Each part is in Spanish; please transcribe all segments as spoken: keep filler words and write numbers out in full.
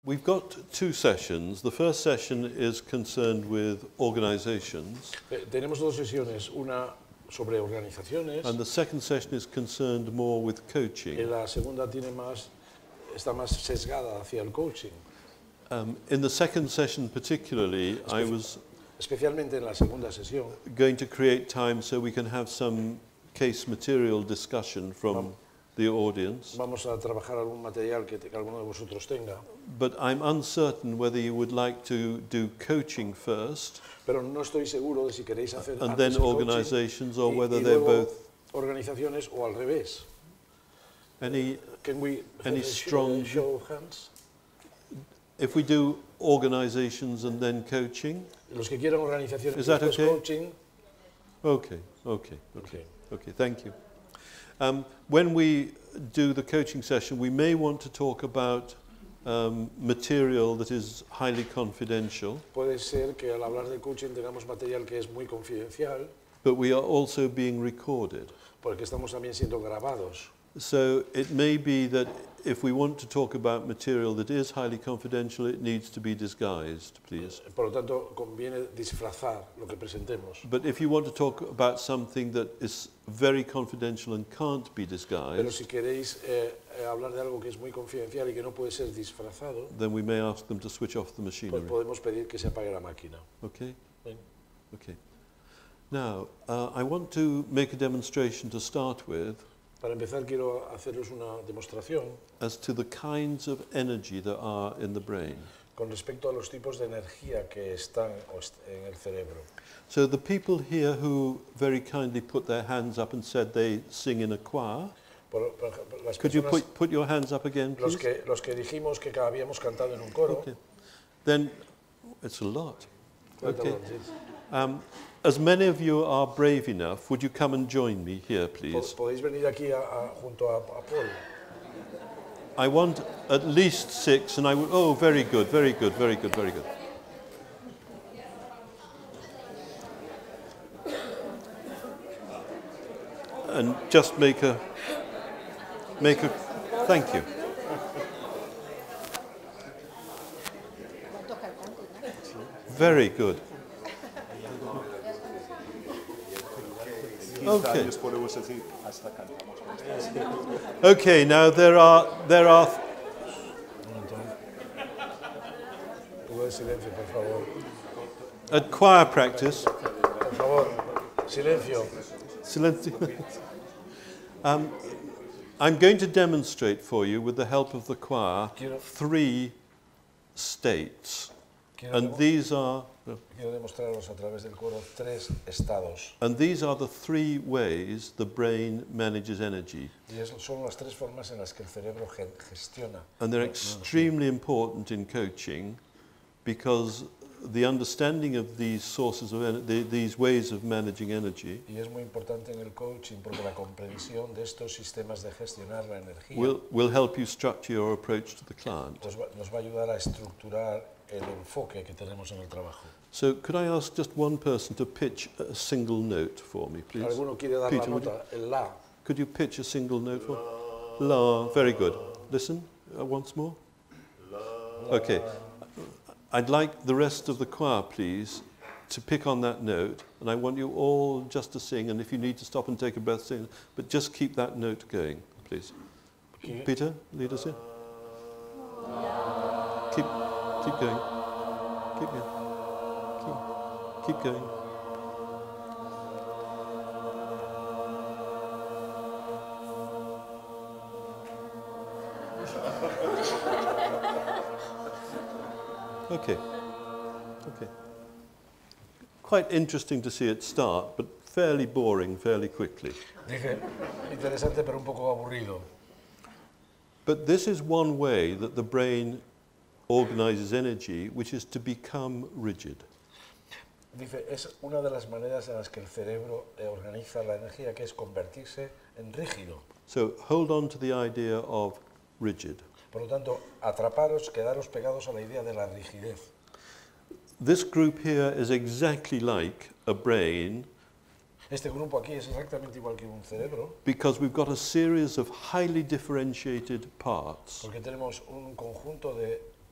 We've got two sessions. The first session is concerned with organizations. Eh, tenemos dos sesiones, una sobre organizaciones And the second session is concerned more with y coaching. la segunda tiene más, está más sesgada hacia el coaching. Um, in the second session particularly, I was Especialmente en la segunda sesión going to create time so we can have some case material discussion from the audience. vamos a trabajar algún material que, te- que alguno de vosotros tenga, But I'm uncertain whether you would like to do coaching first pero no estoy seguro de si queréis hacer and antes then el coaching organizations, or y- whether y they're luego both. organizaciones o al revés. Any, Can we Any have a show- strong- show of hands? if we do organizations and then coaching? Los que quieran organizaciones Is y that después okay? coaching, Okay, okay, okay. okay. Okay, thank you. Um, when we do the coaching session, we may want to talk about um, material that is highly confidential, Puede ser que al hablar de coaching tengamos material que es muy confidencial, but we are also being recorded. porque estamos también siendo grabados. So it may be that if we want to talk about material that is highly confidential, it needs to be disguised, please. Por lo tanto, conviene disfrazar lo que presentemos. But if you want to talk about something that is very confidential and can't be Pero disguised, si queréis eh, eh, hablar de algo que es muy confidencial y que no puede ser disfrazado, then we may ask them to switch off the pues machinery. podemos pedir que se apague la máquina. Okay? Bien. Okay. Now, uh, I want to make a demonstration to start with Para empezar, quiero haceros una demostración as to the kinds of energy that are in the brain. con respecto a los tipos de energía que están o est- en el cerebro. So the people here who very kindly put their hands up and said they sing in a choir, Por, por ejemplo, las could you personas, put, put your hands up again, los, please? que, los que dijimos que habíamos cantado en un coro, Okay. Then, it's a lot. Okay. Cuéntalo, sí. Um, as many of you are brave enough, would you come and join me here, Po- please? podéis venir aquí a- a- junto a, a Paul. I want at least six, and I would, oh, very good, very good, very good, very good. And just make a, make a, thank you. Very good. Okay. Okay, now there are, there are Un poco de silencio, por favor. at choir practice, Por favor, silencio. Silencio. um, I'm going to demonstrate for you, with the help of the choir, Quiero- three states. Quiero, And demo- these are, quiero demostraros a través del coro tres estados. and these are the three ways the brain manages energy. Y es- son las tres formas en las que el cerebro ge- gestiona. And they're extremely important in coaching because the understanding of these sources of en- the, these ways of managing energy Y es muy importante en el coaching porque la comprensión de estos sistemas de gestionar la energía will, will help you structure your approach to the client. nos va, nos va a ayudar a estructurar el enfoque que tenemos en el trabajo. So could I ask just one person to pitch a single note for me, please? ¿Alguno quiere dar Peter, la would you- nota? El la. Could you pitch a single note for? La. Very good. Listen, uh, once more. Okay. I'd like the rest of the choir, please, to pick on that note, and I want you all just to sing, and if you need to stop and take a breath, sing, but just keep that note going, please. ¿Quién- Peter, lead us in. Keep, keep going. Keep going. Keep, keep going. Okay. Okay. Quite interesting to see it start, but fairly boring fairly quickly. Dije, interesante pero un poco aburrido. But this is one way that the brain organizes energy, which is to become rigid. Dice, es una de las maneras en las que el cerebro eh, organiza la energía, que es convertirse en rígido. So hold on to the idea of rigid. Por lo tanto, atraparos, quedaros pegados a la idea de la rigidez. This group here is exactly like a brain Este grupo aquí es exactamente igual que un cerebro, because we've got a series of highly differentiated parts. porque tenemos un conjunto de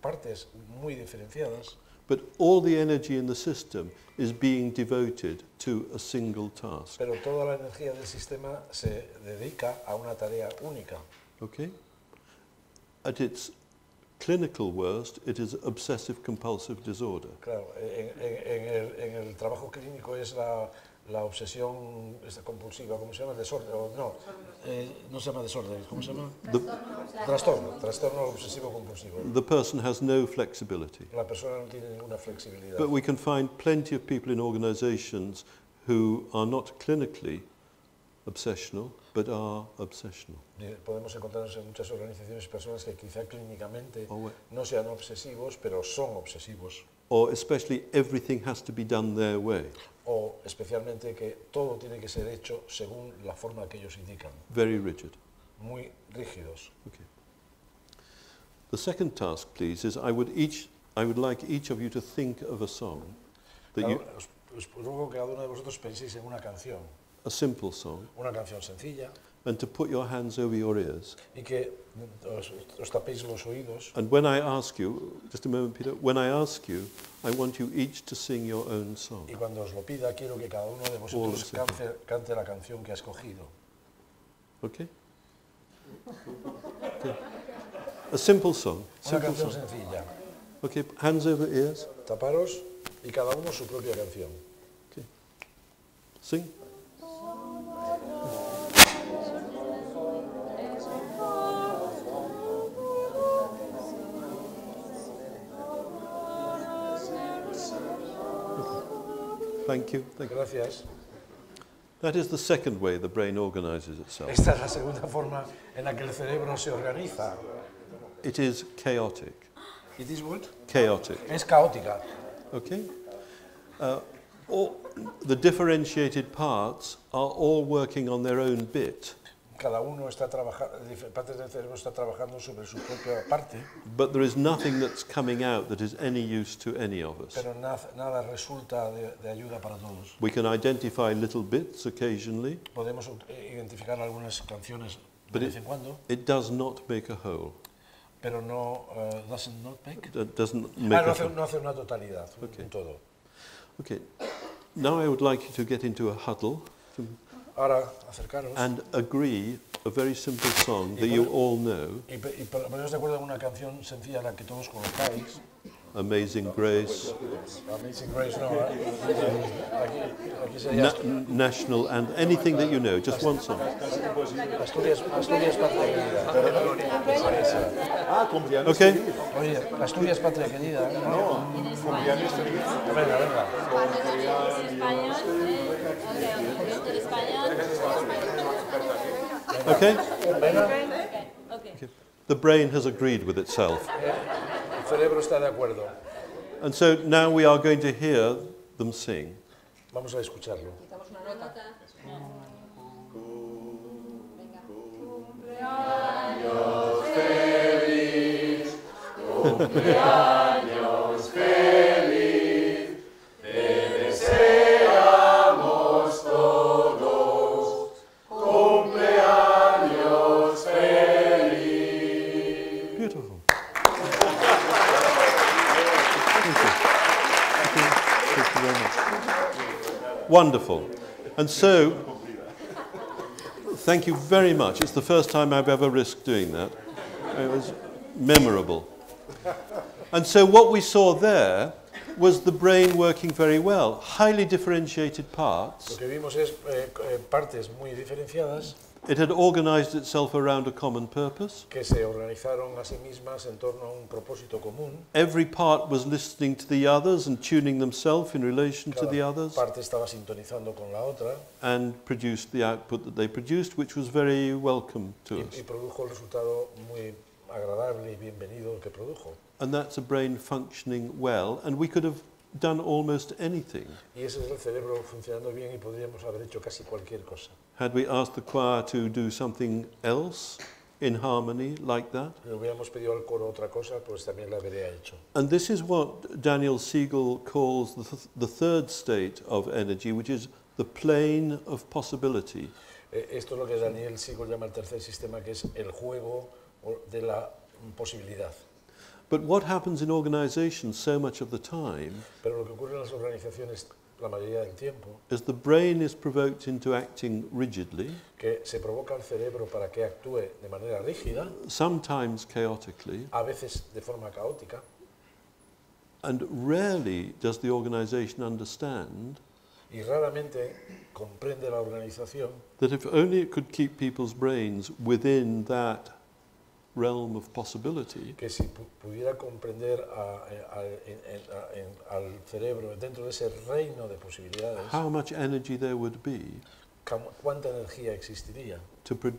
partes muy diferenciadas, but all the energy in the system is being devoted to a single task. pero toda la energía del sistema se dedica a una tarea única. Okay? At its clinical worst, it is obsessive compulsive disorder. Claro, en, en, en, el, en el trabajo clínico es la, la obsesión esta compulsiva, ¿cómo se llama? El desorden, o no, eh, no se llama desorden, ¿cómo se llama? The, Trastorno, trastorno obsesivo compulsivo. the person has no flexibility. La persona no tiene ninguna flexibilidad. But we can find plenty of people in organizations who are not clinically obsessional, but are obsessional. Podemos encontrarnos en muchas organizaciones personas que quizá clínicamente Oh, wait. no sean obsesivos, pero son obsesivos. Or especially everything has to be done their way. O especialmente que todo tiene que ser hecho según la forma que ellos indican. Very rigid. Muy rígidos. Okay. The second task, please, is I would each I would like each of you to think of a song that you, Cada- os, os ruego que cada uno de vosotros penséis en una canción, a simple song, una canción sencilla, and to put your hands over your ears. y que os, os tapéis los oídos. And when I ask you, just a moment, Peter, when I ask you, I want you each to sing your own song. Y cuando os lo pida, quiero que cada uno de vosotros cante, cante la canción que ha escogido. Okay? Okay. A simple song. Una Simple canción song. sencilla. Okay, hands over ears. Taparos y cada uno su propia canción. Okay. Sing. Thank you. Thank you. Gracias. That is the second way the brain organizes itself. Esta es la segunda forma en la que el cerebro se organiza. It is chaotic. It is what? Chaotic. Es caótica. Okay? Uh, all, the differentiated parts are all working on their own bit, Cada uno está trabajando, partes del cerebro está trabajando sobre su propia parte, but there is nothing that's coming out that is any use to any of us. pero na- nada resulta de, de ayuda para todos. We can identify little bits occasionally, Podemos ut- identificar algunas canciones de But vez it- en cuando, it does not make a whole. pero no, uh, doesn't not make. It doesn't Ah, make no, a hace, whole. no hace una totalidad, un- Okay. un todo. Okay. Now I would like you to get into a huddle Ahora, acercaros and agree a very simple song that you all know, y, pe- y pe- poneros de acuerdo en una canción sencilla la que todos conozcáis. Amazing Grace, Amazing Grace, no, ¿eh? Aquí, aquí sería na- national, and anything that you know, just one song. Asturias, Asturias Patria Querida. Ah, cumpleaños Okay? feliz. Oye, Asturias Patria Querida. ¿eh? No, cumpleaños feliz. Venga, venga. Okay? Venga. Okay. The brain has agreed with itself. El cerebro está de acuerdo. And so now we are going to hear them sing. Vamos a escucharlo. Beautiful. Thank you. Thank you. Thank you very much. Wonderful. And so, thank you very much. It's the first time I've ever risked doing that. It was memorable. And so what we saw there was the brain working very well. Highly differentiated Lo parts. que vimos es eh, eh, partes muy diferenciadas It had organized itself around a common purpose. que se organizaron a sí mismas en torno a un propósito común. Every part was listening to the others and tuning themselves in relation to the Cada others, parte estaba sintonizando con la otra and produced the output that they produced, which was very welcome to y, us. y produjo el resultado muy agradable y bienvenido que produjo. And that's a brain functioning well, and we could have done almost anything. Y ese es el cerebro funcionando bien y podríamos haber hecho casi cualquier cosa. Had we asked the choir to do something else in harmony like that? Si le hubiéramos pedido al coro otra cosa, pues también la habría hecho. And this is what Daniel Siegel calls the, th- the third state of energy, which is the plane of possibility. Eh, Esto es lo que Daniel Siegel llama el tercer sistema, que es el juego o- de la posibilidad. But what happens in organizations so much of the time Pero lo que ocurre en las organizaciones la mayoría del tiempo, is the brain is provoked into acting rigidly, que se provoca al cerebro para que actúe de manera rígida, sometimes chaotically, a veces de forma caótica, and rarely does the organization understand y raramente comprende la organización that if only it could keep people's brains within that realm of possibility, que si pu- pudiera comprender a- a- a- en- en- a- en- al cerebro dentro de ese reino de posibilidades, how much energy there would be cam- cuánta energía existiría to pro-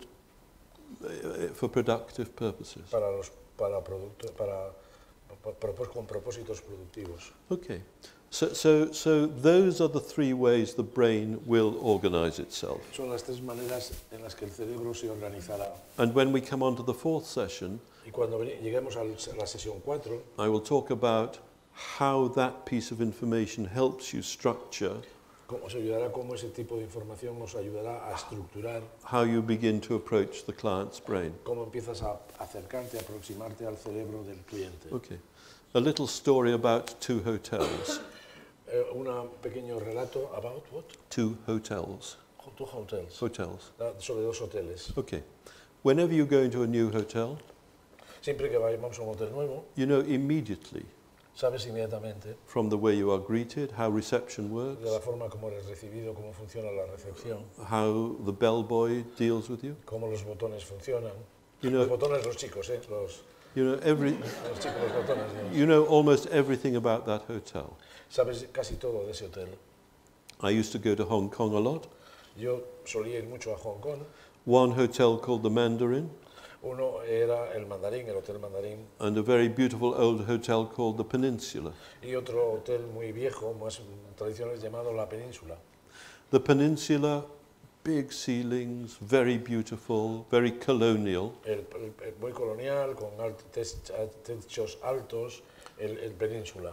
uh, for productive purposes. para los para producto, para, pa- propós- con propósitos productivos. Okay, so, so, so those are the three ways the brain will organize itself. Son las tres maneras en las que el cerebro se organizará. And when we come on to the fourth session, Y cuando veni- lleguemos a la sesión cuatro, I will talk about how that piece of information helps you structure, cómo os ayudará, cómo ese tipo de información os ayudará a estructurar, how you begin to approach the client's brain. cómo empiezas a acercarte, a aproximarte al cerebro del cliente. Okay, a little story about two hotels. Eh, un pequeño relato about what? Two hotels. Two hotels. Hotels. Ah, sobre dos hoteles. Okay. Whenever you go into a new hotel, Siempre que vayamos a un hotel nuevo, you know immediately sabes inmediatamente from the way you are greeted, how reception works, de la forma como eres recibido, cómo funciona la recepción, how the bellboy deals with you. cómo los botones funcionan. You Los know, botones, los chicos, ¿eh? Los, you know every, los chicos, los botones. ¿no? you know almost everything about that hotel. Sabes casi todo de ese hotel. I used to go to Hong Kong a lot. Yo solía ir mucho a Hong Kong. One hotel called the Mandarin, Uno era el Mandarín, el Hotel Mandarín, and a very beautiful old hotel called the Peninsula. y otro hotel muy viejo, más tradicional, llamado La Península. The Peninsula, big ceilings, very beautiful, very colonial. El, el- el muy colonial, con alt- tes- techos altos, el, el Península.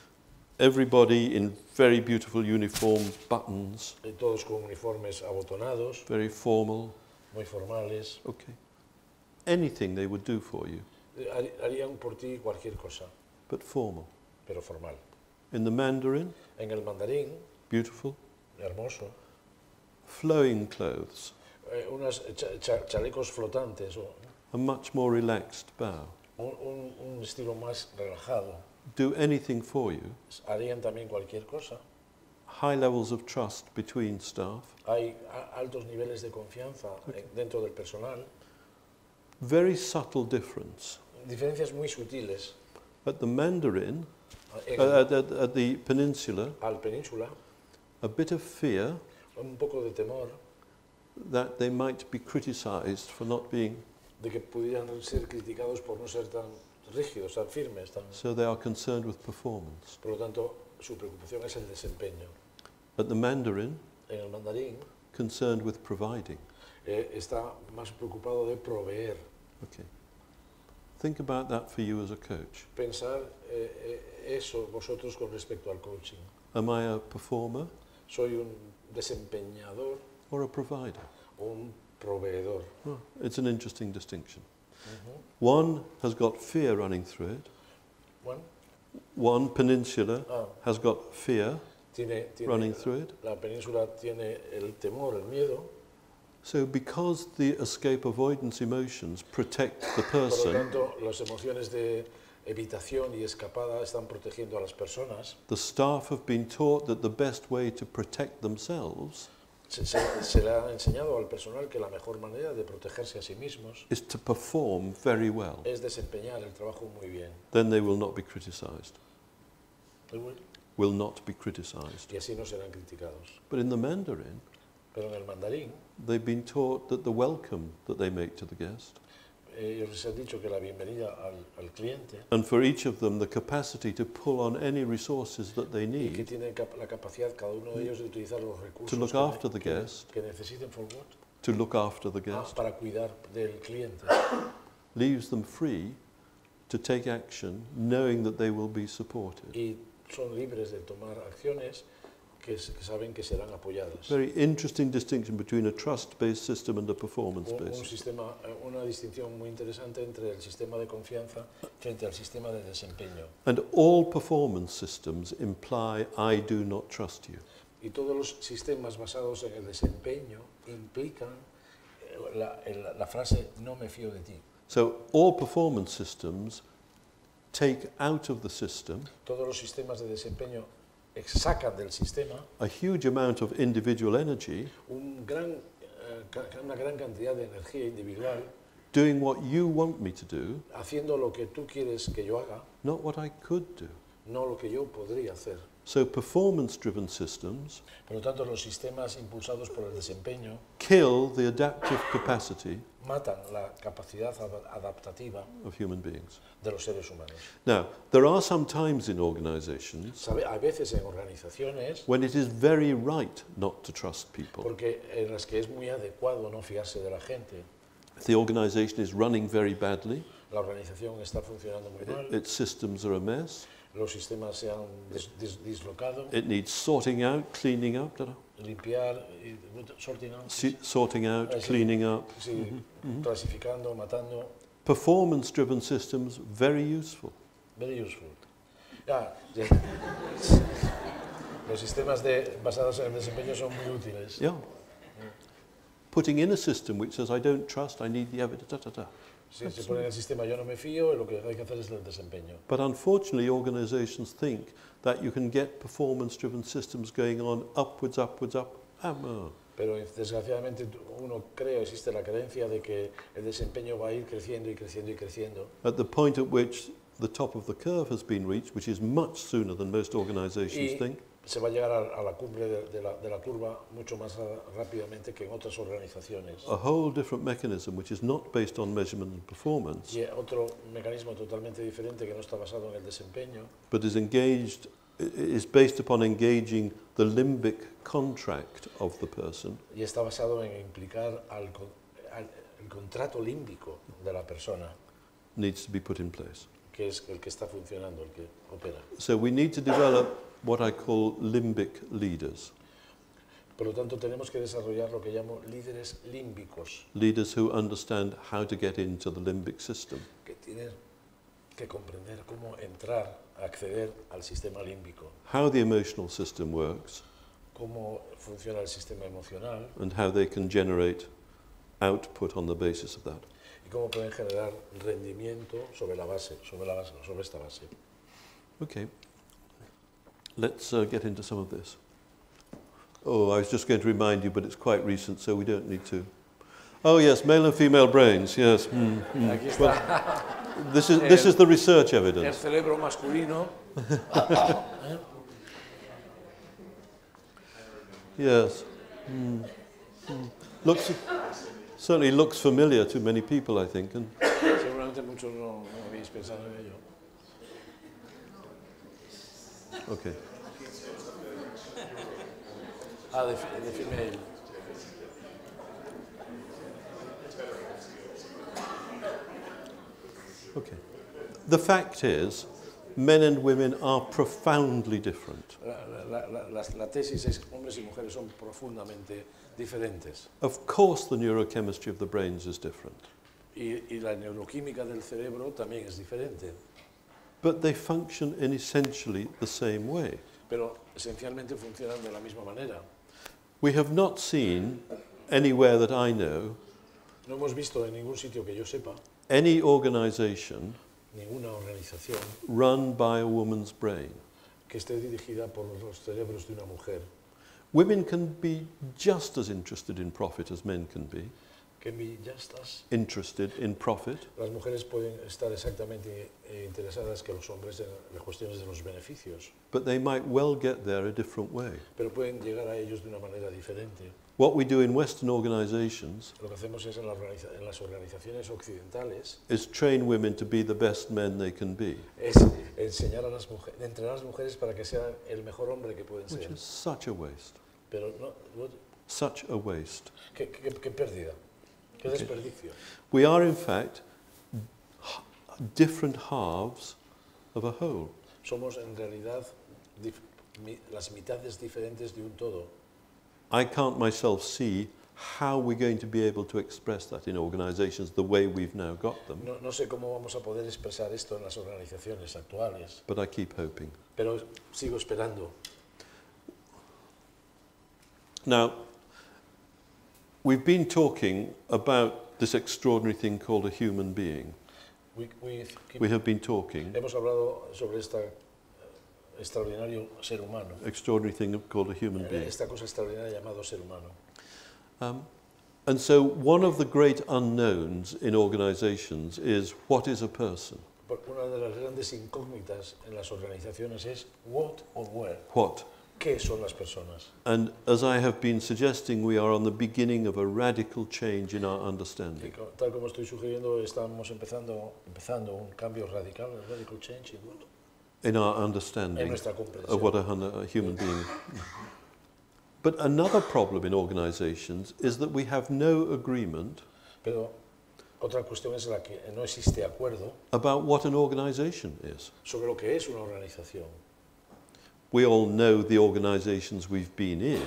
Everybody in very beautiful uniforms, buttons, Y todos con uniformes abotonados, very formal. muy formales. Okay. Anything they would do for you, Eh, har- Harían por ti cualquier cosa, but formal. pero formal. In the Mandarin, En el Mandarín, beautiful, hermoso, flowing clothes, eh, unos cha- cha- chalecos flotantes, o a much more relaxed bow. un, un- un estilo más relajado. Do anything for you. Harían también cualquier cosa. High levels of trust between staff. Hay a- altos niveles de confianza eh, dentro del personal, Very subtle difference. diferencias muy sutiles. At the Mandarin, En- uh, at, at, at the Peninsula, al Península, a bit of fear un poco de temor that they might be criticized for not being, de que pudieran ser criticados por no ser tan rígidos, tan firmes, tan... so they are concerned with performance. Por lo tanto, su preocupación es el desempeño. At the Mandarin, En el mandarín concerned with providing. eh, está más preocupado de proveer. Okay. Think about that for you as a coach. Pensar eh, eh, eso vosotros con respecto al coaching. Am I a performer ¿Soy un desempeñador or a provider? o un proveedor? Oh, it's an interesting distinction. Ujú. One has got fear running through it. Bueno, One peninsula ah, has got fear tiene, tiene- running through it. la península tiene el temor, el miedo. So because the escape avoidance emotions protect the Por lo person, tanto, las emociones de evitación y escapada están protegiendo a las personas. the staff have been taught that the best way to protect themselves Se, se- se le ha enseñado al personal que la mejor manera de protegerse a sí mismos is to perform very well. es desempeñar el trabajo muy bien. Then they will not be criticized. Y Will not be criticized. así no serán criticados. But in the Mandarin, Pero en el mandarín, they've been taught that the welcome that they make to the guest, eh, ellos les han dicho que la bienvenida al, al cliente and for each of them the capacity to pull on any resources that they y que need tienen cap- la capacidad cada uno de ellos de utilizar los recursos to look que, ne- after the que- guest, que necesiten for what? to look after the Ah, guest, para cuidar del cliente. leaves them free to take action knowing that they will be supported. Y son libres de tomar acciones que, que saben que serán apoyadas. Very interesting distinction between a trust-based system and a Un, performance-based un system. sistema, una distinción muy interesante entre el sistema de confianza frente al sistema de desempeño. And all performance systems imply I do not trust you. Y todos los sistemas basados en el desempeño implican eh, la, el, la frase no me fío de ti. So all performance systems take out of the system Todos los sistemas de desempeño ex- sacan del sistema a huge amount of individual energy un gran, eh, ca- una gran cantidad de energía individual doing what you want me to do, haciendo lo que tú quieres que yo haga, not what I could do. no lo que yo podría hacer. So performance-driven systems Por lo tanto, los sistemas impulsados por el desempeño kill the adaptive capacity matan la capacidad ad- adaptativa of human beings. de los seres humanos. Now, there are some times in organizations Sabe, a veces en organizaciones, when it is very right not to trust people. porque en las que es muy adecuado no fiarse de la gente, If the organization is running very badly, la organización está funcionando muy mal, its systems are a mess, los sistemas se han dis- dis- dislocado, it needs sorting out, cleaning up, da-da. limpiar, y- sorting out, Si- sorting out, I see. cleaning up. sí, clasificando, matando, Performance-driven systems, very useful. very useful. Ya, ya. Los sistemas de, basados en el desempeño son muy útiles. Yeah. Putting in a system which says, I don't trust, I need the evidence, da, da, da. Si se pone en el sistema yo no me fío, lo que hay que hacer es el desempeño. But unfortunately, organizations think that you can get performance-driven systems going on upwards, upwards, up. Ah, no. Pero desgraciadamente uno cree, existe la creencia de que el desempeño va a ir creciendo y creciendo y creciendo. At the point at which the top of the curve has been reached, which is much sooner than most organizations Y think, se va a llegar a, a la cumbre de, de, la, de la curva mucho más ra- rápidamente que en otras organizaciones. a whole different mechanism which is not based on measurement and performance, Y otro mecanismo totalmente diferente que no está basado en el desempeño, but is engaged, i- is based upon engaging the limbic contract of the person, y está basado en implicar al, con- al el contrato límbico de la persona, needs to be put in place. que es el que está funcionando, el que opera. So we need to develop what I call limbic leaders, Por lo tanto, tenemos que desarrollar lo que llamo líderes límbicos, leaders who understand how to get into the limbic system. que tienen que comprender cómo entrar, acceder al sistema límbico, How the emotional system works cómo funciona el sistema emocional and how they can generate output on the basis of that. y cómo pueden generar rendimiento sobre la base, sobre la base, sobre esta base. Okay, let's uh, get into some of this. Oh, I was just going to remind you, but it's quite recent, so we don't need to. Oh yes, male and female brains, yes. Mm, mm. Aquí está This is, this is the research el evidence. cerebro masculino. Yes. Mm, mm. Looks, certainly looks familiar to many people, I think. And Seguramente muchos no, no habéis pensado en ello. okay. Ah, de, fe- de female. Okay. The fact is, men and women are profoundly different. La, la- la- la- la tesis es que hombres y mujeres son profundamente diferentes. Of course, the neurochemistry of the brains is different, Y, y la neuroquímica del cerebro también es diferente. but they function in essentially the same way. Pero esencialmente funcionan de la misma manera. We have not seen anywhere that I know No hemos visto en ningún sitio que yo sepa any organization ninguna organización run by a woman's brain. que esté dirigida por los cerebros de una mujer. Women can be just as interested in profit as men can be, Que mi- ya estás. interested in profit, Las mujeres pueden estar exactamente eh, interesadas que los hombres en las cuestiones de los beneficios, but they might well get there a different way. pero pueden llegar a ellos de una manera diferente. What we do in Western organizations Lo que hacemos es en, la organiza- en las organizaciones occidentales is train women to be the best men they can be, es enseñar a las mujeres, entrenar a las mujeres para que sean el mejor hombre que pueden which ser. is such a waste, Pero no, no- such a waste. qué, qué- qué pérdida, qué Okay. desperdicio. We are, in fact, h- different halves of a whole. Somos en realidad dif- mi, las mitades diferentes de un todo. I can't myself see how we're going to be able to express that in organizations the way we've now got them, No, no sé cómo vamos a poder expresar esto en las organizaciones actuales, but I keep hoping. pero sigo esperando. Now, we've been talking about this extraordinary thing called a human being. We, we keep- We have been talking, hemos hablado sobre este extraordinario ser humano, extraordinary thing called a human being. esta cosa extraordinaria llamado ser humano. Um, and so one of the great unknowns in organizations is what is a person? Porque una de las grandes incógnitas en las organizaciones es what or where, What? ¿qué son las personas? And as I have been suggesting, we are on the beginning of a radical change in our Y understanding. co- tal como estoy sugiriendo, estamos empezando, empezando un cambio radical, un radical change in what? In our En understanding nuestra of comprensión. what a, hun- a human being is. But another problem in organizations is that we have no agreement Pero otra cuestión es la que no existe acuerdo about what an organization is. sobre lo que es una organización. We all know the organizations we've been in.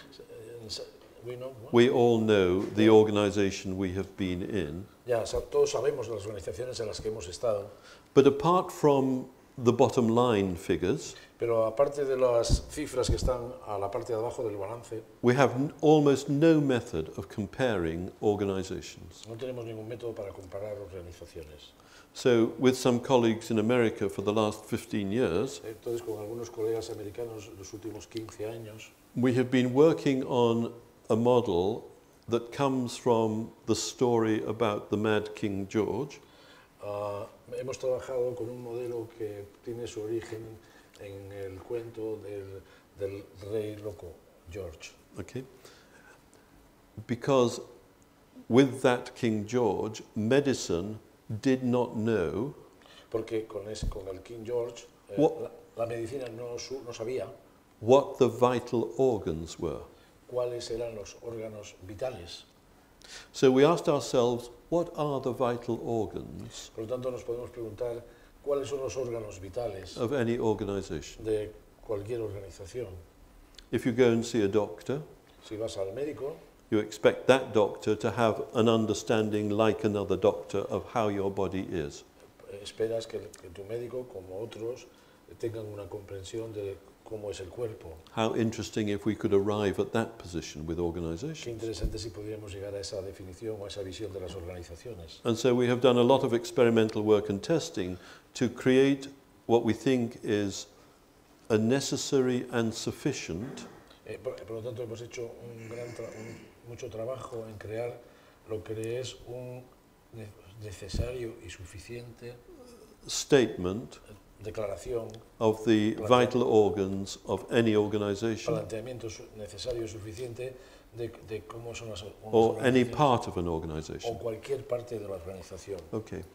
We know, what? We all know the organization we have been in. Ya sa- todos sabemos las organizaciones en las que hemos estado, But apart from the bottom line figures, pero aparte de las cifras que están a la parte de abajo del balance, we have n- almost no method of comparing organizations. no tenemos ningún método para comparar organizaciones. So, with some colleagues in America for the last fifteen years, Entonces, con algunos colegas americanos los últimos quince años, we have been working on a model that comes from the story about the Mad King George, ah, hemos trabajado con un modelo que tiene su origen en el cuento del, del rey loco, George. okay? Because with that King George, medicine did not know Porque con, ese, con el King George, eh, What- la, la medicina no, su- no sabía what the vital organs were. cuáles eran los órganos vitales. So we asked ourselves, what are the vital organs Por lo tanto, nos podemos preguntar cuáles son los órganos vitales of any organization? de cualquier organización. If you go and see a doctor, Si vas al médico, you expect that doctor to have an understanding like another doctor of how your body is. eh, esperas que, que tu médico, como otros, tengan una comprensión de cómo es el cuerpo. How interesting if we could arrive at that position with Qué organizations. interesante si pudiéramos llegar a esa definición o a esa visión de las organizaciones. And so we have done a lot of experimental work and testing to create what we think is a necessary and sufficient Eh, por, por lo tanto, hemos hecho un gran tra- un- mucho trabajo en crear lo que es un ne- necesario y suficiente statement declaración, of the Plantea- vital organs of any organization planteamiento su- necesario y suficiente de, de cómo son las unas or any organizaciones part of an o organization. cualquier parte de la organización. Okay.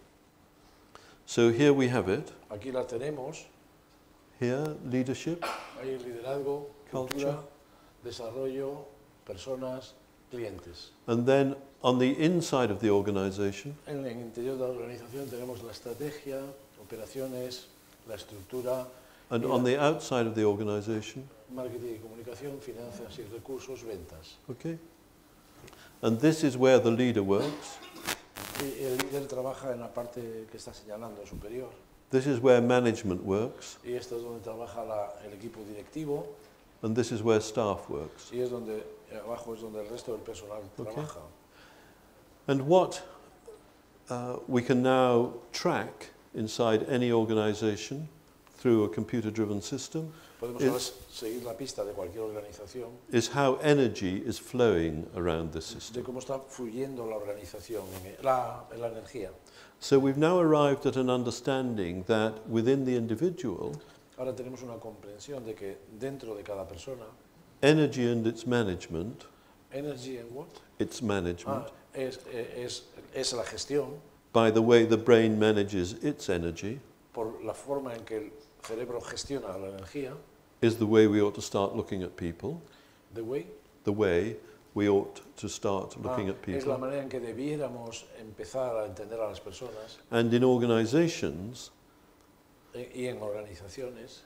So here we have it. Aquí la tenemos, Here, leadership, hay el liderazgo, Culture. cultura, desarrollo, personas, clientes. and then on the inside of the organization, En el interior de la organización tenemos la estrategia, operaciones, la estructura, and Yeah. on the outside of the organization, marketing y comunicación, finanzas y recursos, ventas. okay? And this is where the leader works. Y el líder trabaja en la parte que está señalando superior. This is where management works, Y esto es donde trabaja la- el equipo directivo and this is where staff works. y es donde abajo es donde el resto del personal Okay. trabaja. And what uh, we can now track inside any organization through a computer-driven system Podemos Es- ahora seguir la pista de cualquier organización is how energy is flowing around this de system. cómo está fluyendo la organización, en la, en la energía. So we've now arrived at an understanding that within the individual, Ahora tenemos una comprensión de que dentro de cada persona, energy and its management, energy and what? its management, Ah, es, es, es la gestión by the way the brain manages its energy, por la forma en que el cerebro gestiona la energía, is the way we ought to start looking at people, the way, the way we ought to start looking ah, at es la people. manera en que debiéramos empezar a entender a las personas And in organizations, eh, y en organizaciones,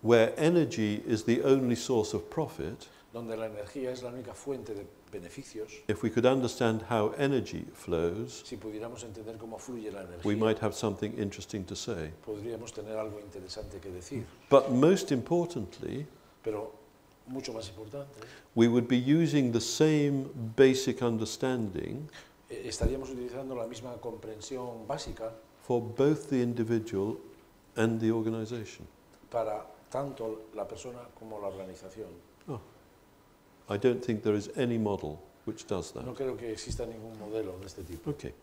where energy is the only source of profit, donde la energía es la única fuente de beneficios, if we could understand how energy flows, si pudiéramos entender cómo fluye la we energía, might have something interesting to say. podríamos tener algo interesante que decir. But most importantly, Pero mucho más importante, we would be using the same basic understanding eh, estaríamos utilizando la misma comprensión básica for both the individual and the organization. para tanto la persona como la organización. Oh, I don't think there is any model which does that. No creo que exista ningún modelo de este tipo. Okay.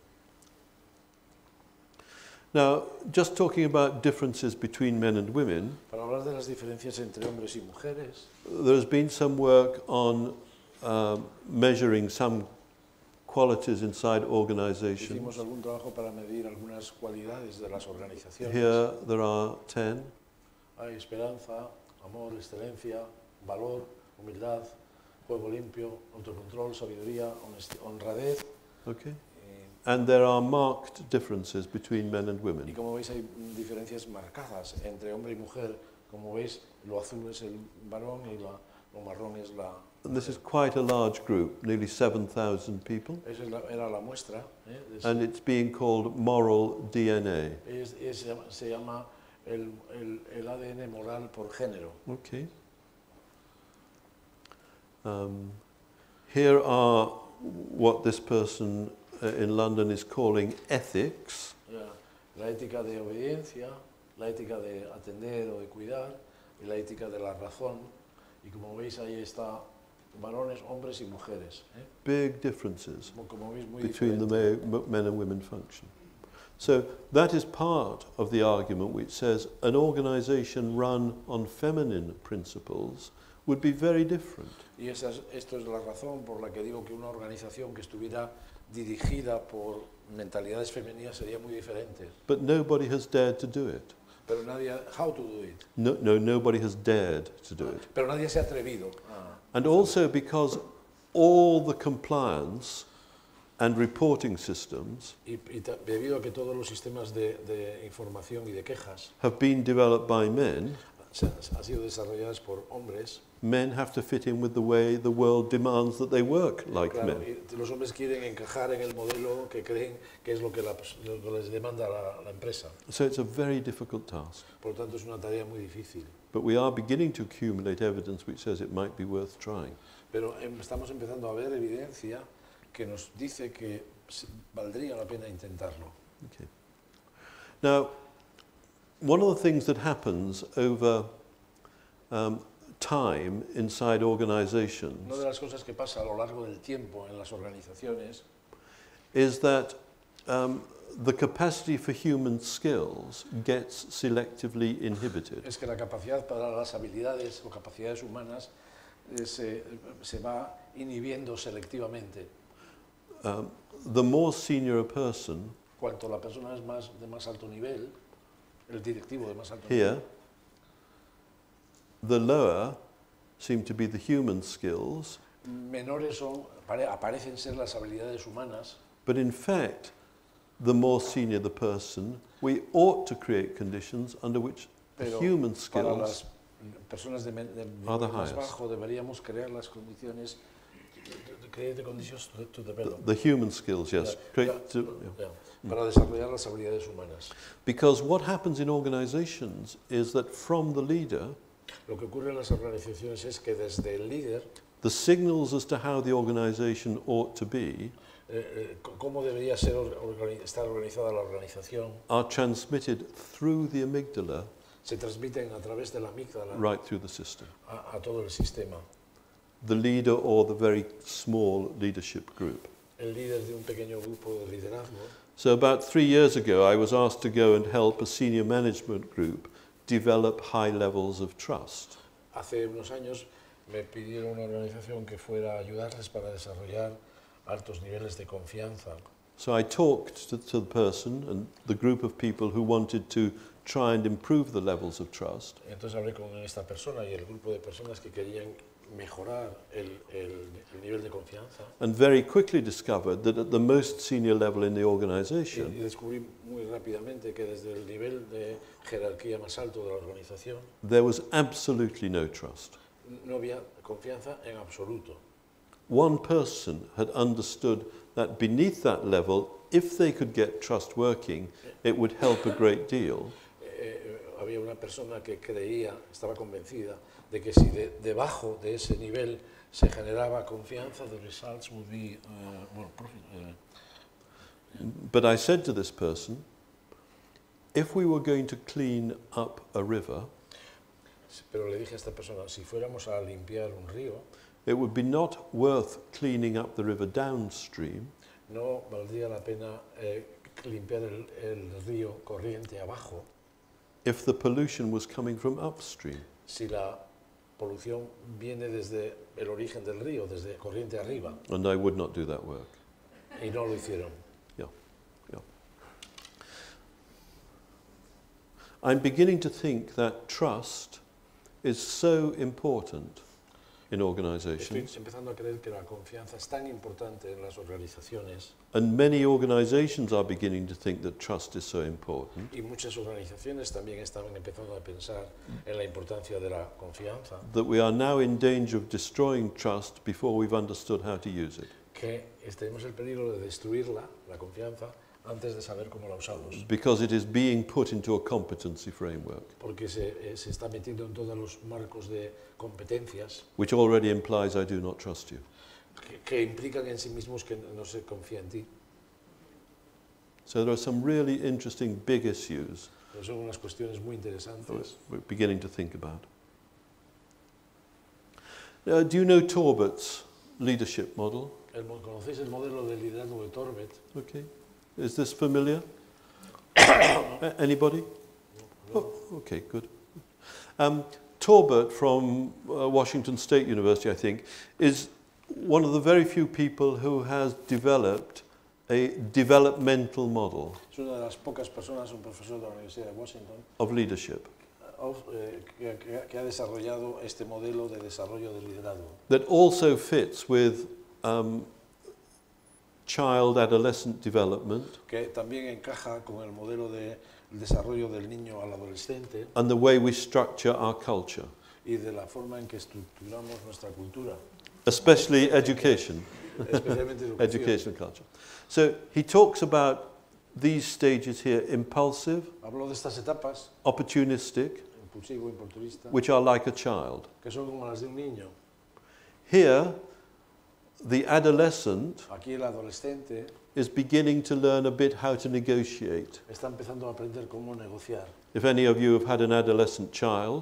Now, just talking about differences between men and women, Para hablar de las diferencias entre hombres y mujeres, there has been some work on um, measuring some qualities inside organizations. hicimos algún trabajo para medir algunas cualidades de las organizaciones. Here there are ten. Hay esperanza, amor, excelencia, valor, humildad, juego limpio, autocontrol, sabiduría, honesti- honradez. Okay. eh, And there are marked differences between men and Y women. como veis hay diferencias marcadas entre hombre y mujer. Como veis, lo azul es el varón y la- lo marrón es la And this is quite a large group, nearly seven thousand people. Esa es la- era la muestra. ¿eh? Es- And it's being called moral D N A. es- es- se llama- se llama el, el- el A D N moral por género. Okay. Um, here are what this person uh, in London is calling ethics. Ya, La ética de obediencia, la ética de atender o de cuidar y la ética de la razón. Y como veis ahí está varones, hombres y mujeres. ¿eh? Big differences Como, como veis muy between the diferente. ma- men and women function. So that is part of the argument which says an organization run on feminine principles would be very different. Y esa es- esto es la razón por la que digo que una organización que estuviera dirigida por mentalidades femeninas sería muy diferente. But nobody has dared to do it. Pero nadie, how to do it. No, no, nobody has dared to do it. Pero nadie se ha atrevido. a- And also because all the compliance and reporting systems Y, y ta- debido a que todos los sistemas de, de información y de quejas have been developed by men, se, han sido desarrolladas por hombres, men have to fit in with the way the world demands that they work like claro, men. y los hombres quieren encajar en el modelo que creen que es lo que, la- lo que les demanda la, la empresa. So it's a very difficult task. Por lo tanto, es una tarea muy difícil. But we are beginning to accumulate evidence which says it might be worth trying. Pero em, estamos empezando a ver evidencia que nos dice que se- valdría la pena intentarlo. Okay. Now, one of the things that happens over um, time inside organizations Una de las cosas que pasa a lo largo del tiempo en las organizaciones is that um, the capacity for human skills gets selectively inhibited. es que la capacidad para las habilidades o capacidades humanas eh, se, se va inhibiendo selectivamente. Um, the more senior a person, Cuanto la persona es más, de más alto nivel, el directivo de más alto here, nivel, the lower seem to be the human skills, menores son, apare- aparecen ser las habilidades humanas, but in fact, the more senior the person, we ought to create conditions under which the pero human para skills las personas de, men- de are the nivel más highest. bajo deberíamos crear las condiciones, create the conditions to, to develop. The human skills, yes. Ya, Create ya, to- yeah. ya, para desarrollar las habilidades humanas. Because what happens in organizations is that from the leader, Lo que ocurre en las organizaciones es que desde el líder, the signals as to how the organization ought to be eh, eh, c- cómo debería ser or- organi- estar organizada la organización, are transmitted through the amygdala se transmiten a través de la amígdala right through the system. a, a todo el sistema. The leader or the very small leadership group. El líder de un pequeño grupo de liderazgo. So about three years ago, I was asked to go and help a senior management group develop high levels of trust. Hace unos años me pidieron una organización que fuera a ayudarles para desarrollar altos niveles de confianza. So I talked to, to the person and the group of people who wanted to try and improve the levels of trust. Entonces hablé con esta persona y el grupo de personas que querían mejorar el, el, el nivel de confianza. And very quickly discovered that at the most senior level in the Y, organization, y descubrí muy rápidamente que desde el nivel de jerarquía más alto de la organización there was absolutely no trust. no había confianza en absoluto. One person had understood that beneath that level, if they could get trust working, it would help a great deal. Eh, había una persona que creía, estaba convencida de que si de, debajo de ese nivel se generaba confianza, the results would be uh, well, profit, uh, But I said to this person, if we were going to clean up a river, pero le dije a esta persona, si fuéramos a limpiar un río, it would be not worth cleaning up the river downstream, no valdría la pena eh, limpiar el, el río corriente abajo if the pollution was coming from upstream. si la polución viene desde el origen del río, desde corriente arriba, And I would not do that work. y no lo hicieron. Yeah, yeah. I'm beginning to think that trust is so important in Estoy organizations, empezando a creer que la confianza es tan importante en las organizaciones and many organizations are beginning to think that trust is so important, y muchas organizaciones también están empezando a pensar en la importancia de la confianza, that we are now in danger of destroying trust before we've understood how to use it. que tenemos el peligro de destruirla, la confianza, antes de saber cómo la usamos, Because it is being put into a competency framework, porque se, eh, se está metiendo en todos los marcos de competencias which already implies I do not trust you. que, que implican en sí mismos que no se confía en ti. So there are some really interesting big issues Pero son unas cuestiones muy interesantes. that we're beginning to think about. Uh, do you know Torbert's leadership model? El, mo- ¿Conocéis el modelo de liderazgo de Torbet? Okay. Is this familiar? A- Anybody? Oh, okay, good. Um, Torbert from uh, Washington State University, I think, is one of the very few people who has developed a developmental model Es una de las pocas personas, un profesor de la Universidad de Washington, of leadership of- eh, que, que- que ha desarrollado este modelo de desarrollo de liderazgo, that also fits with um, child-adolescent development que también encaja con el modelo de desarrollo del niño al adolescente and the way we structure our culture, y de la forma en que estructuramos nuestra cultura, especially education, especialmente educación. education culture. So he talks about these stages here, impulsive, Hablo de estas etapas, opportunistic, impulsivo, impulsivista, which are like a child. que son como las de un niño. Here, the adolescent Aquí el adolescente is beginning to learn a bit how to negotiate. está empezando a aprender cómo negociar. If any of you have had an adolescent child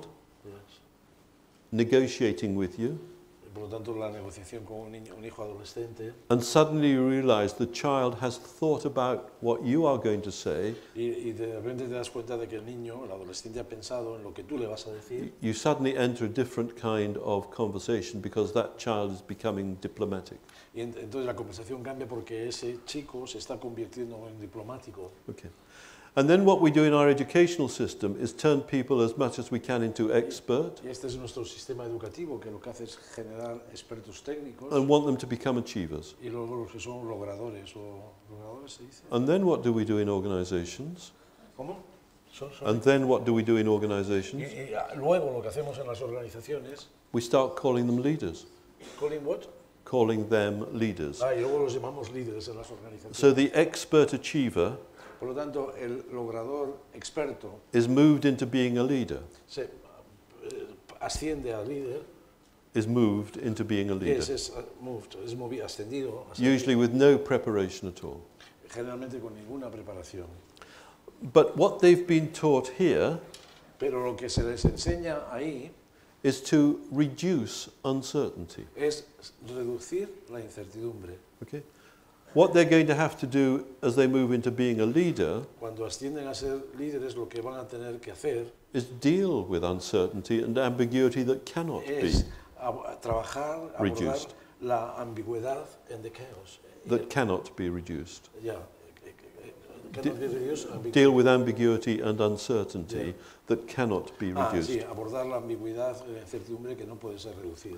negotiating with you, Por lo tanto, la negociación con un, niño, un hijo adolescente, and suddenly you realize the child has thought about what you are going to say, y, y de repente te das cuenta de que el niño, el adolescente, ha pensado en lo que tú le vas a decir, you suddenly enter a different kind of conversation because that child is becoming diplomatic. y ent- entonces la conversación cambia porque ese chico se está convirtiendo en diplomático. Okay. And then what we do in our educational system is turn people as much as we can into expert Y este es nuestro sistema educativo, que lo que hace es generar expertos técnicos and want them to become achievers. y luego los que son logradores, o logradores se dice. And then what do we do in organizations? ¿Cómo? Son- son- And then what do we do in Y, organizations? y, ah, luego lo que hacemos en las organizaciones, We start calling them leaders, calling what? calling them leaders. Ah, y luego los llamamos líderes en las organizaciones. So the expert achiever Por lo tanto, el logrador experto is moved into being a leader, se eh, asciende a líder, is moved into being a leader, es, es, uh, moved, es movi- ascendido, ascendido, usually with no preparation at all. generalmente con ninguna preparación. But what they've been taught here Pero lo que se les enseña ahí is to reduce uncertainty. es reducir la incertidumbre. Okay? What they're going to have to do as they move into being a leader Cuando ascienden a ser líderes, lo que van a tener que hacer is deal with uncertainty and ambiguity that cannot be, es ab- a trabajar, abordar reduced. la ambigüedad en the chaos. that cannot be reduced. Ya, eh, eh, eh, cannot be reduced, ambigu- Deal with ambiguity and uncertainty Yeah. that cannot be Ah, reduced. sí, abordar la ambigüedad y la incertidumbre que no puede ser reducida.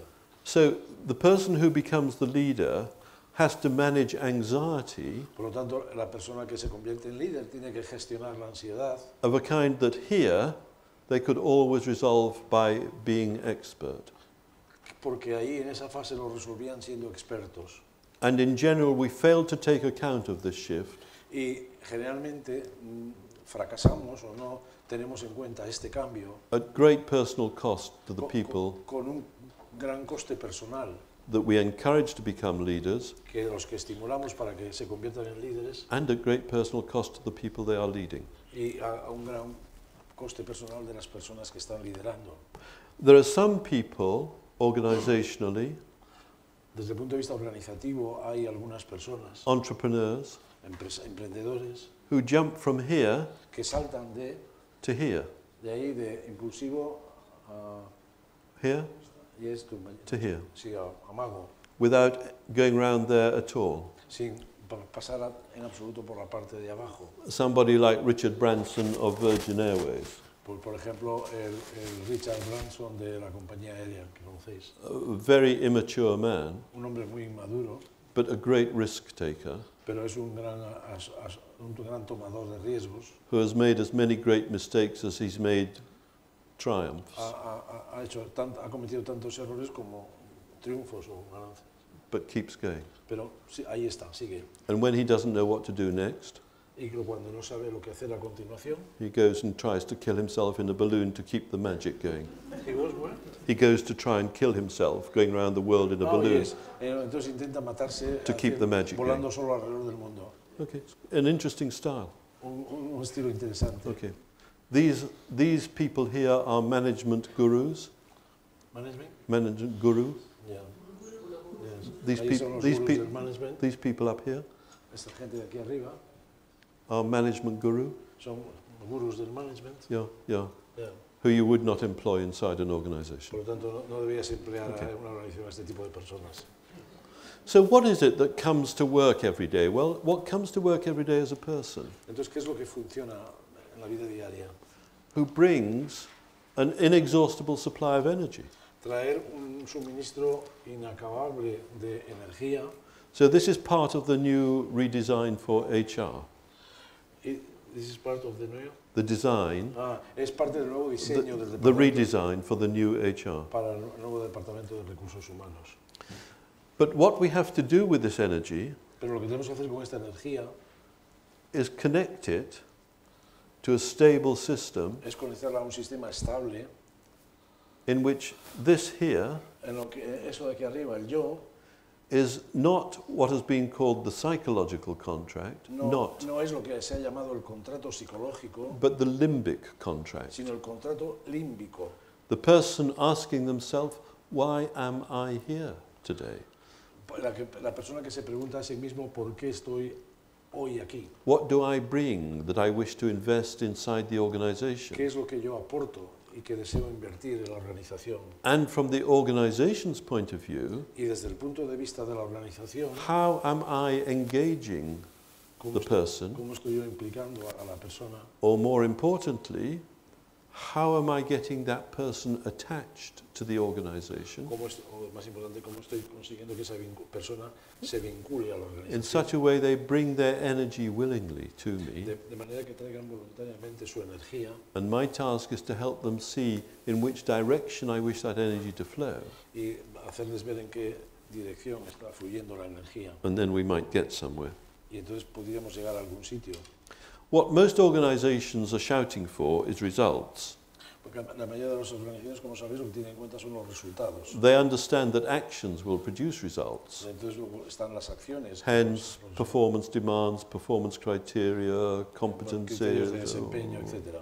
So the person who becomes the leader has to manage anxiety Por lo tanto, la persona que se convierte en líder tiene que gestionar la ansiedad of a kind that here they could always resolve by being expert. porque ahí en esa fase lo resolvían siendo expertos. And in general, we fail to take account of this shift Y generalmente mm, fracasamos o no tenemos en cuenta este cambio at great personal cost to the co- people co- con un gran coste personal that we encourage to become leaders que los que estimulamos para que se conviertan en líderes and at great personal cost to the people they are leading. y a, a un gran coste personal de las personas que están liderando. There are some people, organizationally, Desde el punto de vista organizativo hay algunas personas, entrepreneurs, empresa- emprendedores, who jump from here que saltan de, to here, de ahí de impulsivo a, here yes, to, to here, sí, a, a mago, without going round there at all. sin pa- pasar a- en absoluto por la parte de abajo. Somebody like Richard Branson of Virgin Airways, Por, por ejemplo, el, el Richard Branson de la compañía aérea que conocéis, a very immature man, un hombre muy inmaduro, but a great risk taker, pero es un gran, as- as- un gran tomador de riesgos. who has made as many great mistakes as he's made triumphs, Ha, ha- ha hecho tant- ha cometido tantos errores como triunfos o ganancias. but keeps going. Pero sí, ahí está, sigue. And when he doesn't know what to do next, Y que cuando no sabe lo que hacer a continuación, he goes and tries to kill himself in a balloon to keep the magic going. he goes, well, He goes to try and kill himself going around the world in a ah, balloon. yes. Eh, entonces intenta matarse To keep the magic volando solo alrededor del mundo. Okay, an interesting style. Un, un- un estilo interesante. Okay. These, these people here are management gurus, Management? management guru. Yeah. Yes. These Ahí peop- son los these gurús peop- del management. These people up here Esta gente de aquí arriba are management guru. son gurús del management. Yeah, yeah. Yeah. Who you would not employ inside an organization. Por lo tanto, no, no debías emplear Okay. a una organización a este tipo de personas. So what is it that comes to work every day? Well, what comes to work every day as a person Entonces, ¿qué es lo que funciona en la vida diaria? who brings an inexhaustible supply of energy? Traer un suministro inacabable de energía. So this is part of the new redesign for H R. Y this is part of the new. The design, Ah, es parte del nuevo the, diseño del the departamento redesign for the new H R. para el nuevo departamento de recursos humanos. But what we have to do with this energy Pero lo que tenemos que hacer con esta energía is connect it to a stable system es conectarla a un sistema estable in which this here en lo que eso de aquí arriba, el yo, is not what has been called the psychological contract, no, not, no es lo que se ha llamado el contrato psicológico, but the limbic contract. sino el contrato límbico. The person asking themselves, why am I here today? La, que, la persona que se pregunta a sí mismo por qué estoy hoy aquí. What do I bring that I wish to invest inside the ¿Qué organization? es lo que yo aporto y que deseo invertir en la organización? And from the organization's point of view, Y desde el punto de vista de la organización, how am I engaging ¿cómo, the estoy, person? cómo estoy yo implicando a, a la persona? Or more importantly, how am I getting that person attached to the organization ¿Cómo es, o más importante, cómo estoy consiguiendo que esa vincu- persona se vincule a la in organización? such a way they bring their energy willingly to me? De, de manera que traigan voluntariamente su energía. And my task is to help them see in which direction I wish that energy to flow. Y hacerles ver en qué dirección está fluyendo la energía. And then we might get somewhere. Y entonces podríamos llegar a algún sitio. What most organizations are shouting for is results. Porque la mayoría de las organizaciones, como sabéis, lo que tienen en cuenta son los resultados. They understand that actions will produce results. Entonces luego están las acciones, Hence, los, los performance demands, performance criteria, criterios de competencies. desempeño, etcétera.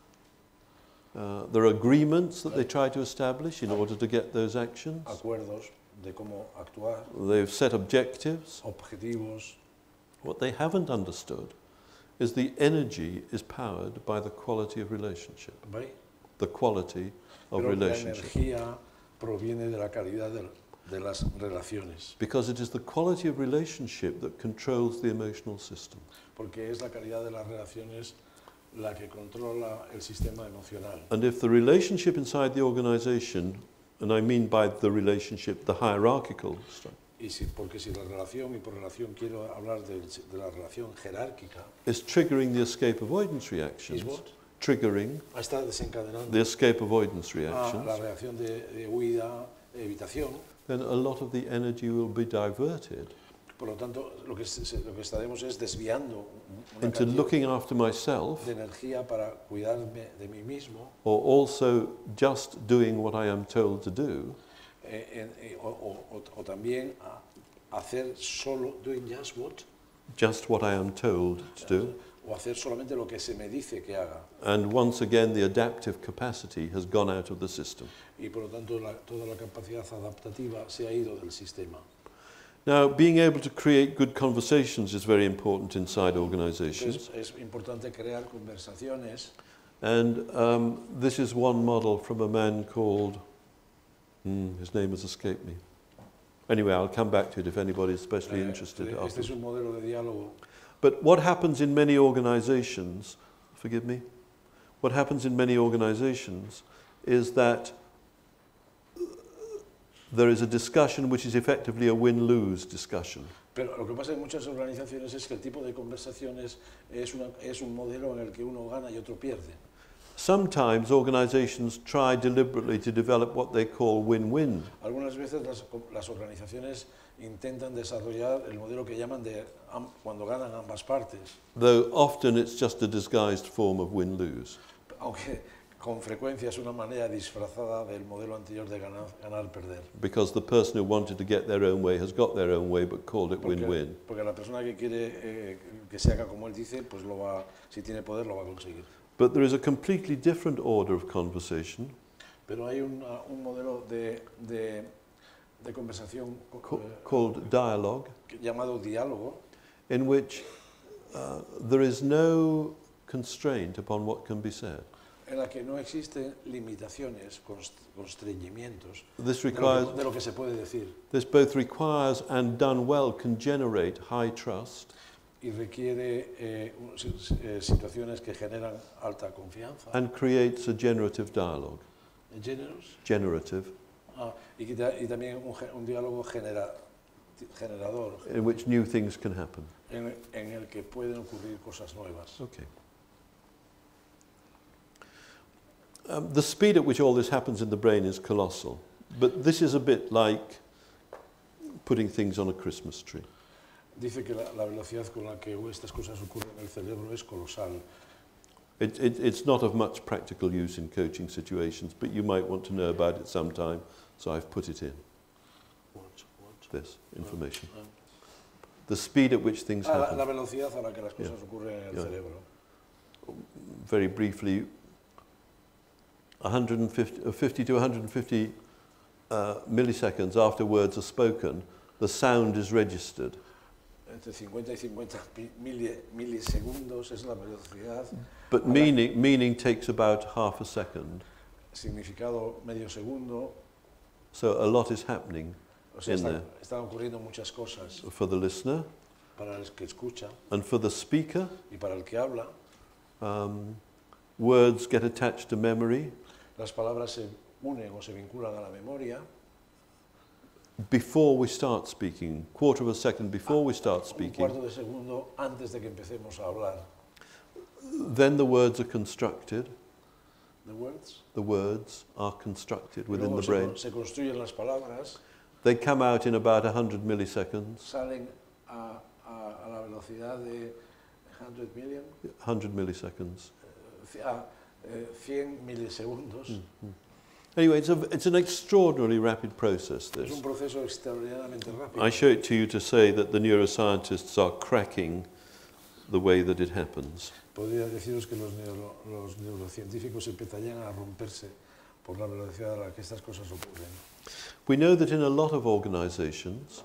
Uh, there are agreements that they try to establish in order to get those actions. Acuerdos de cómo actuar, They've set objectives. objetivos. What they haven't understood is the energy is powered by the quality of relationship. ¿Veis? The quality of Pero la relationship. energía proviene de la calidad de, de las relaciones, Because it is the quality of relationship that controls the emotional system. porque es la calidad de las relaciones la que controla el sistema emocional. And if the relationship inside the organization and I mean by the relationship the hierarchical structure, Y si, porque si la relación, y por relación quiero hablar de, de la relación jerárquica, is triggering the escape avoidance is reactions, what? triggering Está desencadenando the escape avoidance a reactions, la reacción de, de huida, de evitación. then a lot of the energy will be diverted Por lo tanto, lo que, se, lo que estaremos es desviando una into cantidad looking after myself, de energía para cuidarme de mí mismo, or also just doing what I am told to do, eh, en- eh, o, o- o- o también a hacer solo, doing just what, just what I am told to do. o hacer solamente lo que se me dice que haga. And once again, the adaptive capacity has gone out of the system. Y por lo tanto, la- toda la capacidad adaptativa se ha ido del sistema. Now, being able to create good conversations is very important inside organizations. Entonces, es importante crear conversaciones. And um, this is one model from a man called, hmm, his name has escaped me. Anyway, I'll come back to it if anybody's especially Eh, interested. Este afterwards. es un modelo de diálogo. But what happens in many organizations, forgive me, what happens in many organizations is that there is a discussion which is effectively a win-lose discussion. Pero lo que pasa en muchas organizaciones es que el tipo de conversaciones es, una, es un modelo en el que uno gana y otro pierde. Sometimes organizations try deliberately to develop what they call win-win. Algunas veces las, las organizaciones intentan desarrollar el modelo que llaman de am- cuando ganan ambas partes, Though often it's just a disguised form of win-lose. aunque con frecuencia es una manera disfrazada del modelo anterior de ganar, ganar-perder. Because the person who wanted to get their own way has got their own way but called it Porque, win-win. porque la persona que quiere eh, que se haga como él dice, pues lo va, si tiene poder lo va a conseguir. But there is a completely different order of conversation Pero hay una- un modelo de, de, de conversación co- ca- eh, called dialogue, llamado diálogo, in which uh, there is no constraint upon what can be said. en la que no existen limitaciones, const- constreñimientos This de lo, requires, que, de lo que se puede decir this both requires and done well can generate high trust y requiere eh, un- si- si- eh, situaciones que generan alta confianza, and creates a generative dialogue. generous, Generative, ah, y, que ta- y también un, ge- un diálogo genera- generador in which new things can happen. en, en el que pueden ocurrir cosas nuevas. Okay. Um, the speed at which all this happens in the brain is colossal, but this is a bit like putting things on a Christmas tree. Dice que la, la velocidad con la que estas cosas ocurren en el cerebro es colosal. It, it, it's not of much practical use in coaching situations, but you might want to know about it sometime, so I've put it in, What, what? this information. Ah. The speed at which things Ah, la, happen. la velocidad a la que las cosas Yeah. ocurren en el Yeah. cerebro. Very briefly, one hundred fifty, uh, fifty to one hundred fifty uh, milliseconds after words are spoken, the sound is registered. Entre cincuenta y cincuenta pi- mili- milisegundos es la velocidad, But Hola. meaning, meaning takes about half a second. significado medio segundo, So a lot is happening o sea, In están, there. están ocurriendo muchas cosas for the listener para el que escucha and for the speaker. y para el que habla. Um, words get attached to memory. Las palabras se unen o se vinculan a la memoria. Before we start speaking, quarter of a second before we start Un speaking, cuarto de segundo antes de que empecemos a hablar. then the words are constructed. The words. The words are constructed within Luego the se, brain. con- se construyen las palabras, They come out in about one hundred milliseconds, salen a, a, a la velocidad de one hundred million, one hundred milliseconds. eh, a eh, cien milisegundos. Anyway, it's, a, it's an extraordinarily rapid process, Es un this. proceso extraordinariamente rápido. I show it to you to say that the neuroscientists are cracking the way that it happens. Podría deciros que los, neuro, los neurocientíficos empezarían a romperse por la velocidad a la que estas cosas ocurren. We know that in a lot of organizations,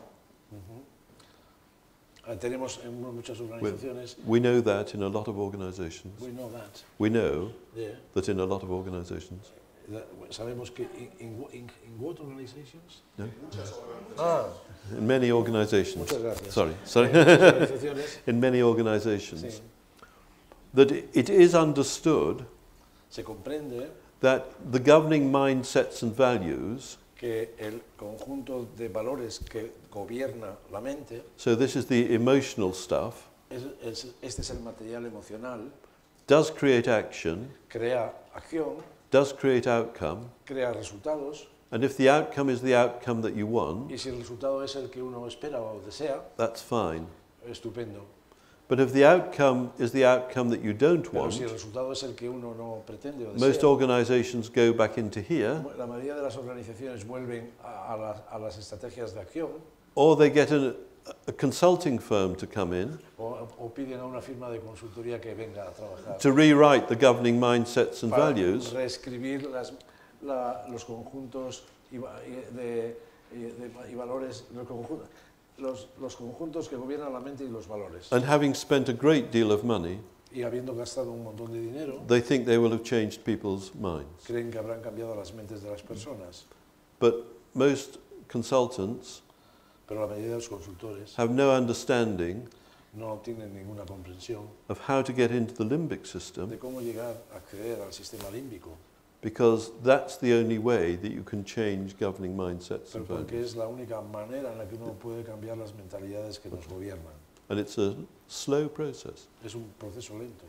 Ah, tenemos en muchas organizaciones, we know that in a lot of organizations, we know that, we know yeah, that in a lot of organizations, that- sabemos que in, in, wha- in, in what organizations? no? Ah, in many organizations, muchas gracias. sorry, sorry, En muchas organizaciones, in many organizations, sí, that it is understood se comprende that the governing mindsets and values que el conjunto de valores que gobierna la mente, so this is the emotional stuff, es, es, este es el material emocional, does create action, crea acción, does create outcome, crea resultados, and if the outcome is the outcome that you want, y si el resultado es el que uno espera o desea, that's fine. estupendo. But if the outcome is the outcome that you don't Pero want, si el resultado es el que uno no pretende o most desea, organizations go back into here, la mayoría de las organizaciones vuelven a, a, las, a las estrategias de acción or they get a, a consulting firm to come in o, o piden a una firma de consultoría que venga a trabajar to rewrite the governing mindsets and para values, reescribir las, la, los conjuntos y, va- y de, y de- y valores, los, conjun- los, los conjuntos que gobiernan la mente y los valores. and having spent a great deal of money, Y habiendo gastado un montón de dinero, they think they will have changed people's minds. creen que habrán cambiado las mentes de las personas. But most consultants Pero la mayoría de los consultores have no understanding no tienen ninguna comprensión of how to get into the limbic system, de cómo llegar a acceder al sistema límbico, because that's the only way that you can change governing mindsets pero and porque values. es la única manera en la que uno puede cambiar las mentalidades que nos gobiernan. And it's a slow process. Es un proceso lento.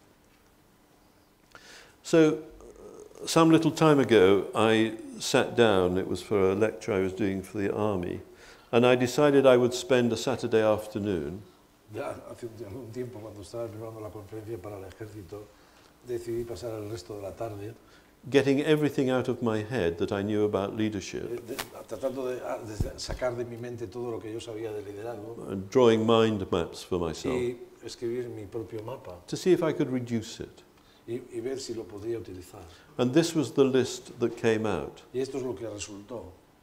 So, uh, some little time ago, I sat down, it was for a lecture I was doing for the army, and I decided I would spend a Saturday afternoon Ya hace un- algún tiempo, cuando estaba preparando la conferencia para el ejército, decidí pasar el resto de la tarde getting everything out of my head that I knew about eh, leadership, de- tratando de, ah, de sacar de mi mente todo lo que yo sabía de liderazgo and drawing mind maps for myself y escribir mi propio mapa to see if I could reduce it. y, y ver si lo podía utilizar. And this was the list that came out. Y esto es lo que resultó.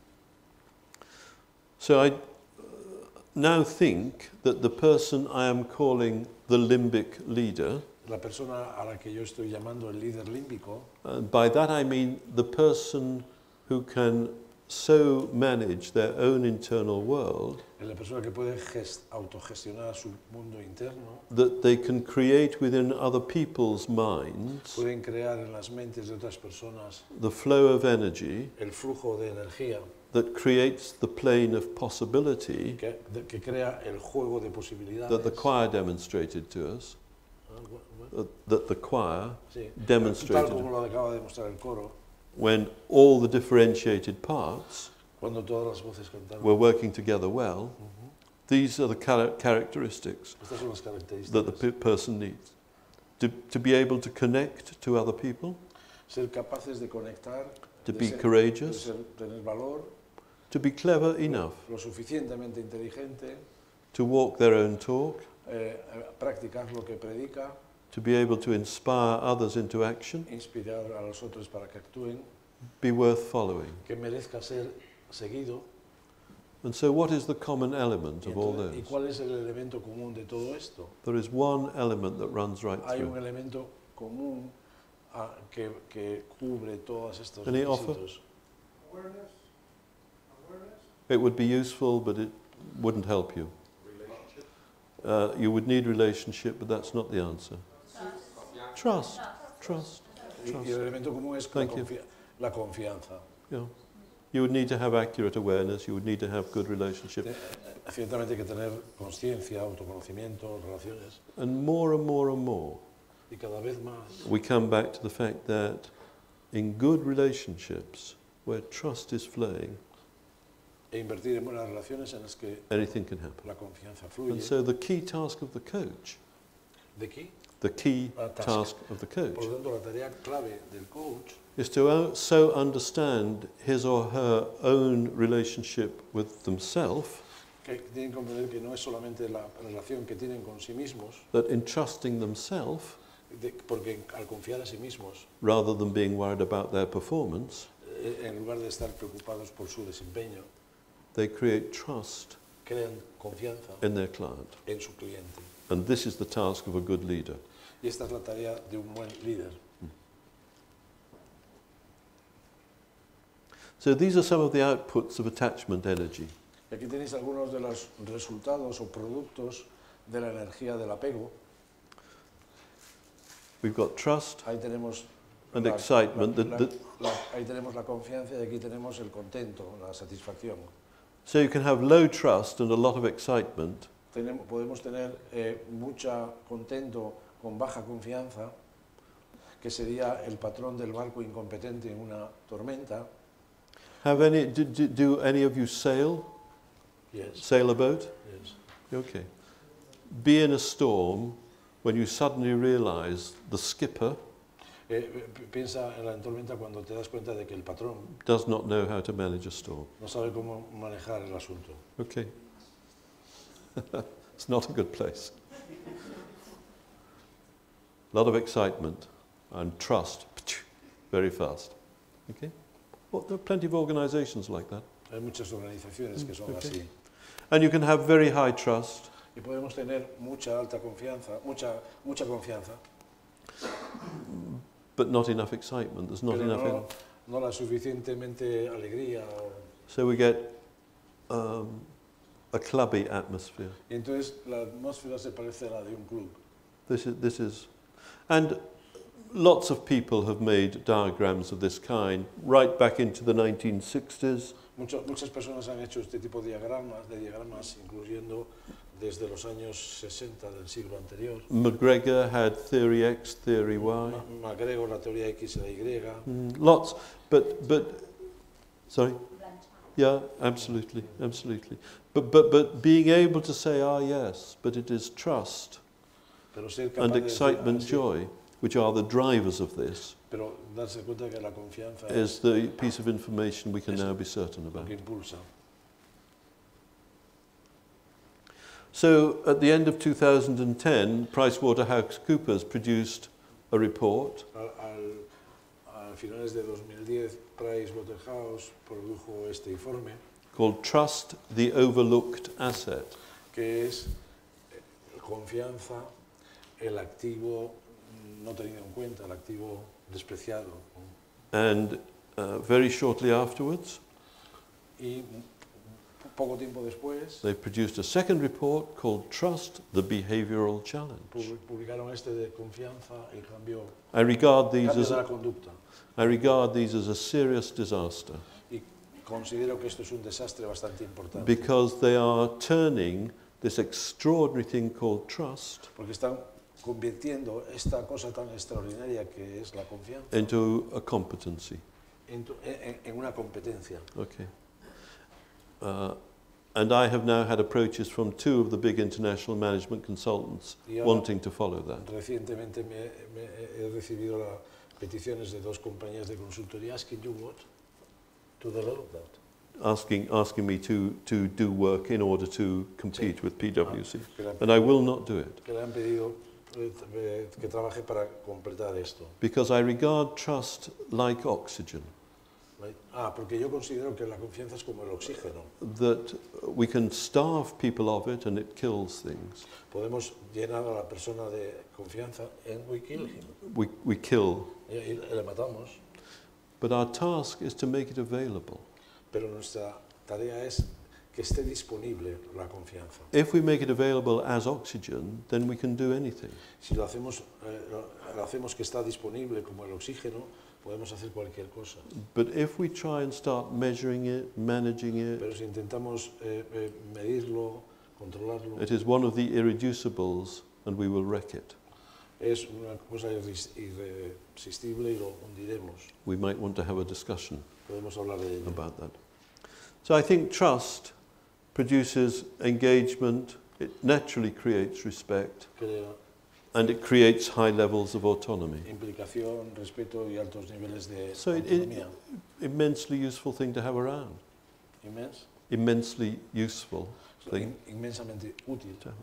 So I uh, now think that the person I am calling the limbic leader, La persona a la que yo estoy llamando el líder límbico, and by that I mean the person who can so manage their own internal world es la persona que puede gest- autogestionar su mundo interno, that they can create within other people's minds pueden crear en las mentes de otras personas the flow of energy el flujo de energía that creates the plane of possibility que, de- que crea el juego de that posibilidades. the choir demonstrated to us, Ah, bu- bu- uh, that the choir sí. Tal demonstrated como lo acaba de mostrar el coro, when all the differentiated parts cuando todas las voces cantaron. were working together well. Ujú. These are the chara- characteristics Estas son las that the características. pe- person needs. To, to be able to connect to other people, Ser capaces de conectar, to de be ser- de courageous, ser- tener valor, to be clever enough, lo suficientemente inteligente, to walk their own talk, eh, eh, practicar lo que predica, to be able to inspire others into action, inspirar a los otros para que actúen, be worth following. que merezca ser seguido. And so, what is the common element Y, of all entonces, ¿y those? cuál es el elemento común de todo esto? There is one element that runs right Hay un through. elemento común a- que, que cubre todos estos Any offer? requisitos. It would be useful, but it wouldn't help you. Uh, you would need relationship, but that's not the answer. Trust, trust. Y, y el Trust. elemento común es la, Thank you. confia- la confianza. Yeah. You would need to have accurate awareness. You would need to have good relationship. Eh, Ciertamente hay que tener conciencia, autoconocimiento, relaciones. And more and more and more, Y cada vez más we come back to the fact that in good relationships, where trust is flowing, e invertir en buenas relaciones en las que anything can happen. la confianza fluye. And so the key task of the coach, ¿De qué? the key Ah, task. task of the Por coach, lo tanto, la tarea clave del coach is to o- so understand his or her own relationship with themselves que tienen que comprender que no es solamente la relación que tienen con sí mismos, that in trusting themselves, de- porque al confiar a sí mismos, rather than being worried about their performance, eh, en lugar de estar preocupados por su desempeño, they create trust crean confianza in their client. en su cliente. And this is the task of a good leader. Y esta es la tarea de un buen líder. So these are some of the outputs of attachment energy. Y aquí tenéis algunos de los resultados o productos de la energía del apego. We've got trust, Ahí tenemos and La- excitement. la- That, la- that, la- ahí tenemos la confianza y aquí tenemos el contento, la satisfacción. so you can have low trust and a lot of excitement, Tenemos, podemos tener eh, mucha contento con baja confianza, que sería el patrón del barco incompetente en una tormenta. have any, do, do, do any of you sail, Yes, sail a boat? yes. Okay. Be in a storm when you suddenly realize the skipper Eh, pi- piensa en la tormenta cuando te das cuenta de que el patrón does not know how to manage a storm. no sabe cómo manejar el asunto. Okay. It's not a good place. A lot of excitement and trust very fast. Okay? Well, there are plenty of organizations like that. Hay muchas organizaciones que son Okay. así. And you can have very high trust, Y podemos tener mucha alta confianza, mucha, mucha confianza, but not enough excitement. There's not pero enough. no, no la suficientemente alegría. o- So we get um, a clubby atmosphere. Y entonces la atmósfera se parece a la de un club. This is, this is, and lots of people have made diagrams of this kind right back into the nineteen sixties. Mucho- muchas personas han hecho este tipo de diagramas, de diagramas, incluyendo desde los años sesenta del siglo anterior. McGregor had theory X, theory Y. Ma- MacGregor, la teoría X y la Y. Mm, lots, but, but, sorry? Yeah, absolutely, absolutely. But, but, but being able to say, ah, yes, but it is trust Pero ser capaz and de decir, excitement, "Ah, sí", joy, which are the drivers of this, pero darse cuenta que la confianza is es the piece of information we can Es- now be certain lo about. que impulsa. So at the end of two thousand ten, PricewaterhouseCoopers produced a report Al, al, a finales de dos mil diez, Pricewaterhouse produjo este informe, called Trust the Overlooked Asset. que es eh, confianza, el activo no tenido en cuenta, el activo despreciado. ¿no? And uh, very shortly afterwards, Y m- poco tiempo después they produced a second report called Trust the Behavioral Challenge. pu- publicaron este de confianza, el cambio, I regard these cambio as de la a, conducta. I regard these as a serious disaster Y considero que esto es un desastre bastante importante, because they are turning this extraordinary thing called trust porque están convirtiendo esta cosa tan extraordinaria que es la confianza into a competency. en, tu- en- en una competencia. Okay. Uh, and I have now had approaches from two of the big international management consultants Y ahora- wanting to follow that. Recientemente me, me- he recibido las peticiones de dos compañías de consultoría asking you what? To develop that. Asking, asking me to, to do work in order to compete Sí. with P W C. Que le, han- And I will not do it que le han pedido eh, eh, que trabaje para completar esto. because I regard trust like oxygen, ¿Vale? Ah, porque yo considero que la confianza es como el oxígeno. that we can starve people of it and it kills things. Podemos llenar a la persona de confianza and we kill him. We, we kill, Y, y le matamos. but our task is to make it available. Pero nuestra tarea es que esté disponible la confianza. If we make it available as oxygen, then we can do anything. Si lo hacemos, eh, lo, lo hacemos que está disponible como el oxígeno, podemos hacer cualquier cosa. But if we try and start measuring it, managing it, Pero si intentamos eh, eh, medirlo, controlarlo, it is one of the irreducibles and we will wreck it. es una cosa irres- irresistible y lo hundiremos. We might want to have a discussion Podemos hablar de ello. about that. So I think trust produces engagement, it naturally creates respect, Crea and it creates high levels of autonomy. implicación, respeto y altos niveles de So it- it- autonomía. Immensely useful thing to have around. Inmens- Immensely useful thing in- inmensamente útil. to have.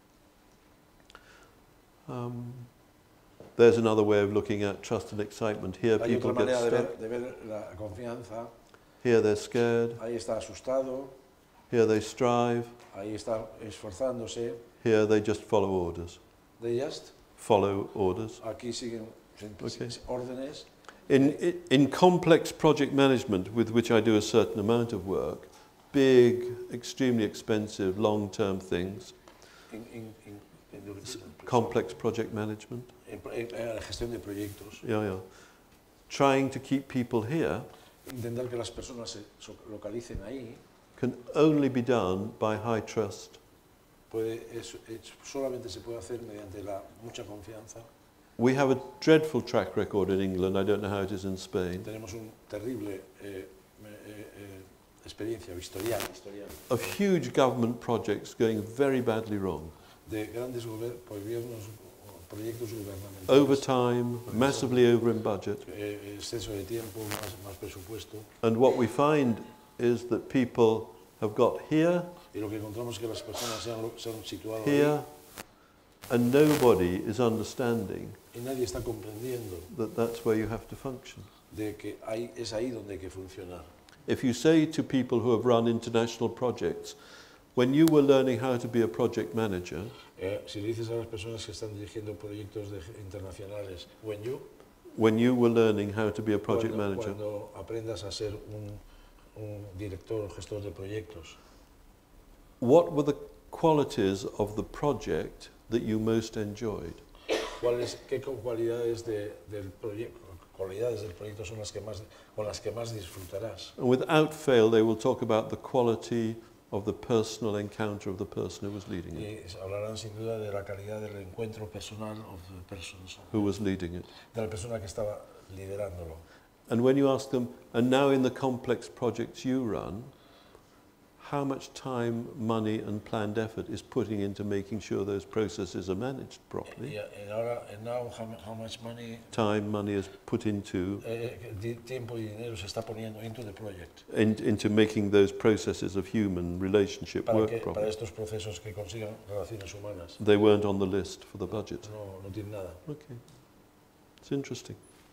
Um, there's another way of looking at trust and excitement. Here Hay people otra get manera de stuck. ver, de ver la confianza. Here they're scared. Ahí está asustado, Here they strive. ahí está esforzándose. Here they just follow orders. De just, Follow orders. aquí siguen Okay. órdenes. In, in, in complex project management, with which I do a certain amount of work, big, extremely expensive, long-term things, En, en, en, en, complex project management, en, en, en la gestión de proyectos. yeah, yeah. trying to keep people here intentar que las personas se so- localicen ahí, can only be done by high trust. puede, es, es- solamente se puede hacer mediante la mucha confianza. We have a dreadful track record in England. I don't know how it is in Spain. Tenemos un terrible eh, me- eh, eh, experiencia o historial, historial Of huge government projects going very badly wrong. de grandes gober- gobiernos o proyectos gubernamentales. Over time, massively over in budget. Eh, exceso de tiempo, más, más presupuesto. And what we find is that people have got here, Y lo que encontramos es que las personas se han, lo- se han situado here, ahí and nobody is understanding y nadie está comprendiendo that that's where you have to function. de que ahí, es ahí donde hay que funcionar. If you say to people who have run international projects, when you were learning how to be a project manager, Eh, si le dices a las personas que están dirigiendo proyectos de- internacionales, when you, when you were learning how to be a project cuando, manager, cuando aprendas a ser un, un director o gestor de proyectos, what were the qualities of the project that you most enjoyed? ¿cuáles, qué co- cualidades de- del proyecto, cualidades del proyecto son las que más, con las que más disfrutarás? And without fail, they will talk about the quality of the personal encounter of the person who was leading it. Y hablarán sin duda de la calidad del encuentro personal of the persons, Who was leading it. de la persona que estaba liderándolo. And when you ask them, and now in the complex projects you run, how much time, money and planned effort is putting into making sure those processes are managed properly? Y, y ahora, and now how, mu- how much money, Time, money is put into, eh, di- tiempo y dinero se está poniendo into the project in, into making those processes of human relationship para, work que, para properly. estos procesos que consigan relaciones humanas. They weren't on the list for the budget. No, no tiene nada. Okay, it's interesting.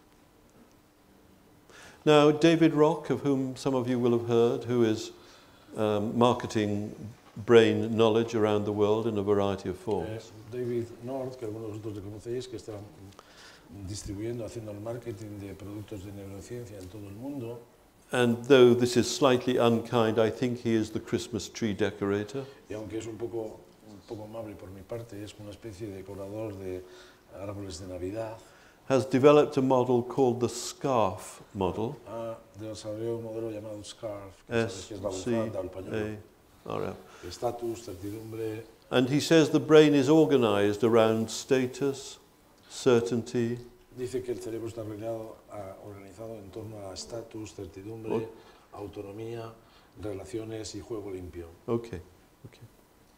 Now, David Rock, of whom some of you will have heard, who is um, marketing brain knowledge around the world in a variety of Eh, forms. David North, que algunos de vosotros le conocéis, que está mm, distribuyendo, haciendo el marketing de productos de neurociencia en todo el mundo. And though this is slightly unkind, I think he is the Christmas tree decorator. Y aunque es un poco, un poco amable por mi parte, es una especie de decorador de árboles de Navidad. Has developed a model called the SCARF model. Ha desarrollado un modelo llamado SCARF, que sabes S que es la C bufanda, el pañuelo. A R F. Estatus, certidumbre. And he says the brain is organized around status, certainty, Dice que el cerebro está organizado, a- organizado en torno a estatus, certidumbre, autonomía, relaciones y juego limpio. okay, okay.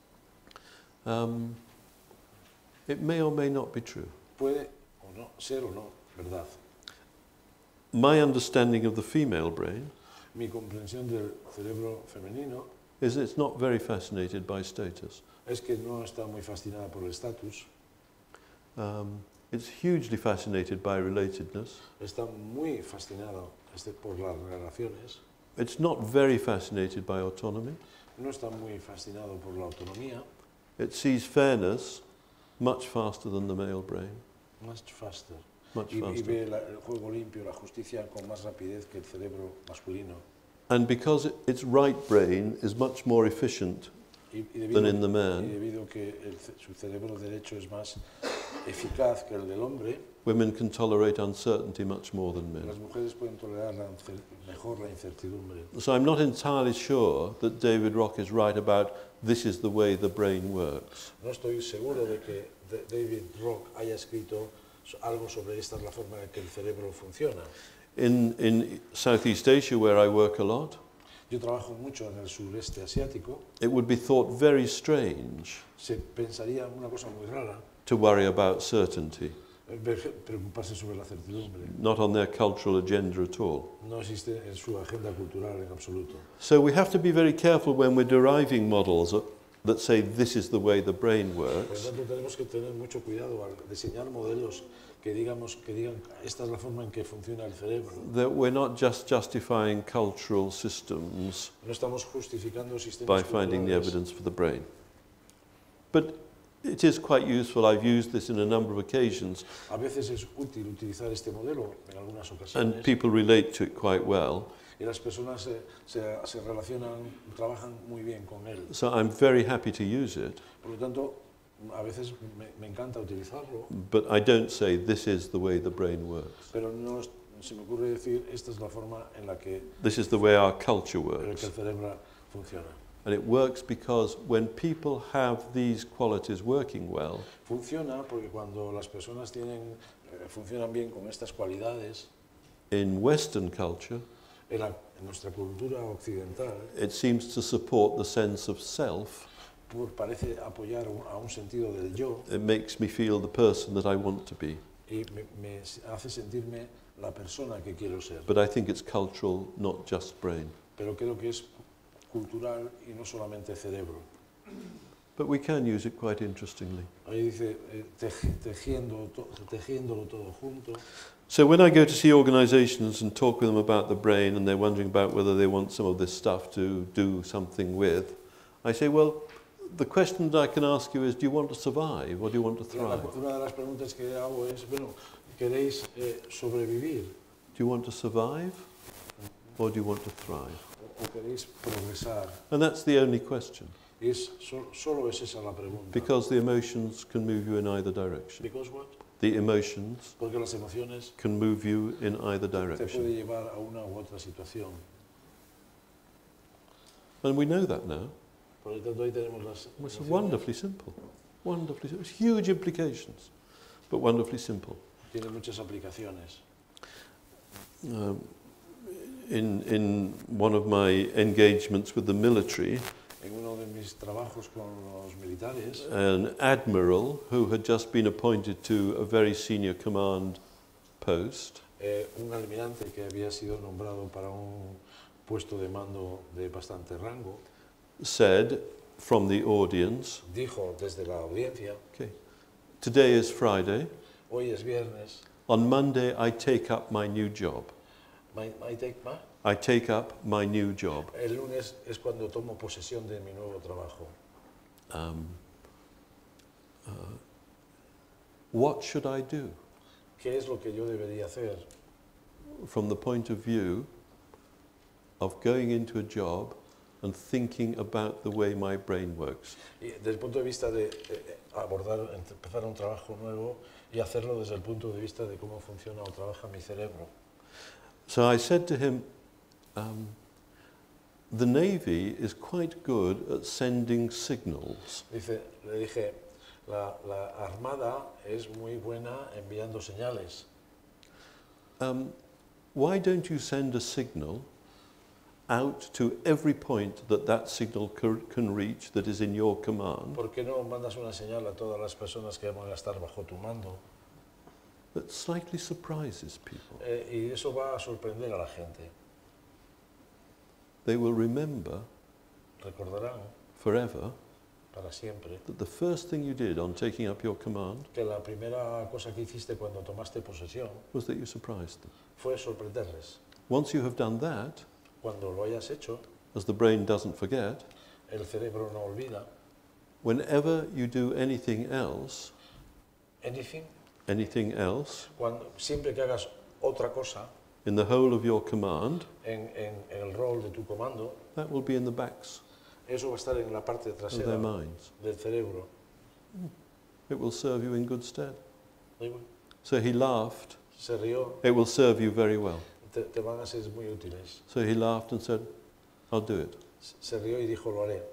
Um, it may or may not be true. Puede o no, ser o no, verdad. My understanding of the female brain Mi comprensión del cerebro femenino is it's not very fascinated by status. es que no está muy fascinada por el estatus, Um, it's hugely fascinated by relatedness. está muy fascinado este, por las relaciones, It's not very fascinated by autonomy. no está muy fascinado por la autonomía, It sees fairness much faster than the male brain, much faster, much y, y faster. ve la- el juego limpio, la justicia con más rapidez que el cerebro masculino. And because it, its right brain is much more efficient Y, y debido, than in the y man, debido que el ce- su cerebro derecho es más eficaz que el del hombre, women can tolerate uncertainty much more than las men. mujeres pueden tolerar la incer- mejor la incertidumbre. So I'm not entirely sure that David Rock is right about this is the way the brain works. No estoy seguro de que D- David Rock haya escrito so- algo sobre esta es la forma en que el cerebro funciona. In, in Southeast Asia, where I work a lot, Yo trabajo mucho en el sureste asiático. it would be thought very strange Se pensaría una cosa muy rara, to worry about certainty, eh, ver- preocuparse sobre la certidumbre. not on their cultural agenda at all. No existe en su agenda cultural en absoluto. So we have to be very careful when we're deriving models that say this is the way the brain Por lo works, tanto, tenemos que tener mucho cuidado al diseñar modelos que, digamos, que digan esta es la forma en que funciona el cerebro. that we're not just justifying cultural systems No estamos justificando sistemas by finding the culturales. evidence for the brain. But it is quite useful. I've used this in a number of occasions, A veces es útil utilizar este modelo en algunas and ocasiones people relate to it quite well. y las personas se, se, se relacionan, trabajan muy bien con él. So I'm very happy to use it, Por lo tanto, a veces me, me encanta utilizarlo, but I don't say this is the way the brain works. pero no, es- se me ocurre decir, esta es la forma en la que, This is the way our culture en la que works. el cerebro funciona. And it works because when people have these qualities working well, Funciona porque cuando las personas tienen, eh, funcionan bien con estas cualidades, in Western culture, en, la, en nuestra cultura occidental, it seems to support the sense of self. por- parece apoyar un- a un sentido del yo It makes me feel the person that I want to be. y me, me hace sentirme la persona que quiero ser. But I think it's cultural, not just brain. Pero creo que es cultural y no solamente cerebro. But we can use it quite interestingly. Ahí dice, eh, tej- tejiendo, to- tejiéndolo todo junto. So when I go to see organizations and talk with them about the brain and they're wondering about whether they want some of this stuff to do something with, I say, well, the question that I can ask you is, do you want to survive or do you want to Una, thrive? una de las preguntas que hago es, bueno, ¿queréis eh, sobrevivir Do you want to survive or do you want to thrive? o, o queréis progresar? And that's the only question, Es, so- solo es esa la pregunta. because the emotions can move you in either direction. Because what? The emotions Porque las emociones can move you in either te puede direction. llevar a una u otra situación. And we know that now. Por lo tanto, ahí tenemos las It's emociones. wonderfully simple. Wonderfully simple. It's huge implications, but wonderfully simple. Tiene muchas aplicaciones. Um, in, in one of my engagements with the military, En uno de mis trabajos con los militares, an admiral who had just been appointed to a very senior command post eh, un almirante que había sido nombrado para un puesto de mando de bastante rango, said from the audience, dijo desde la audiencia, okay, today is Friday, hoy es viernes, on Monday I take up my new job. my, my take ma, I take up my new job. el lunes es cuando tomo posesión de mi nuevo trabajo. Um, uh, what should I do? ¿Qué es lo que yo debería hacer? From the point of view of going into a job and thinking about the way my brain works. Y desde el punto de vista de eh, abordar, empezar un trabajo nuevo y hacerlo desde el punto de vista de cómo funciona o trabaja mi cerebro. So I said to him, um, the Navy is quite good at sending signals. Dice, le dije, la, la Armada es muy buena enviando señales. Um, why don't you send a signal out to every point that that signal ca- can reach that is in your command, ¿Por qué no mandas una señal a todas las personas que van a estar bajo tu mando? that slightly surprises people? Eh, y eso va a sorprender a la gente. They will remember Recordarán forever para siempre that the first thing you did on taking up your command que la primera cosa que hiciste cuando tomaste posesión was that you surprised them. fue sorprenderles. Once you have done that, Cuando lo hayas hecho, as the brain doesn't forget, el cerebro no olvida. whenever you do anything else, Anything, anything else cuando, siempre que hagas otra cosa in the whole of your command, en, en, en el rol de tu comando, that will be in the backs eso va a estar en la parte of their trasera minds. del cerebro. It will serve you in good stead. Y bueno, So he laughed. se rió, It will serve you very well. te, te van a ser muy útiles. So he laughed and said, I'll do it. Se rió y dijo, lo haré.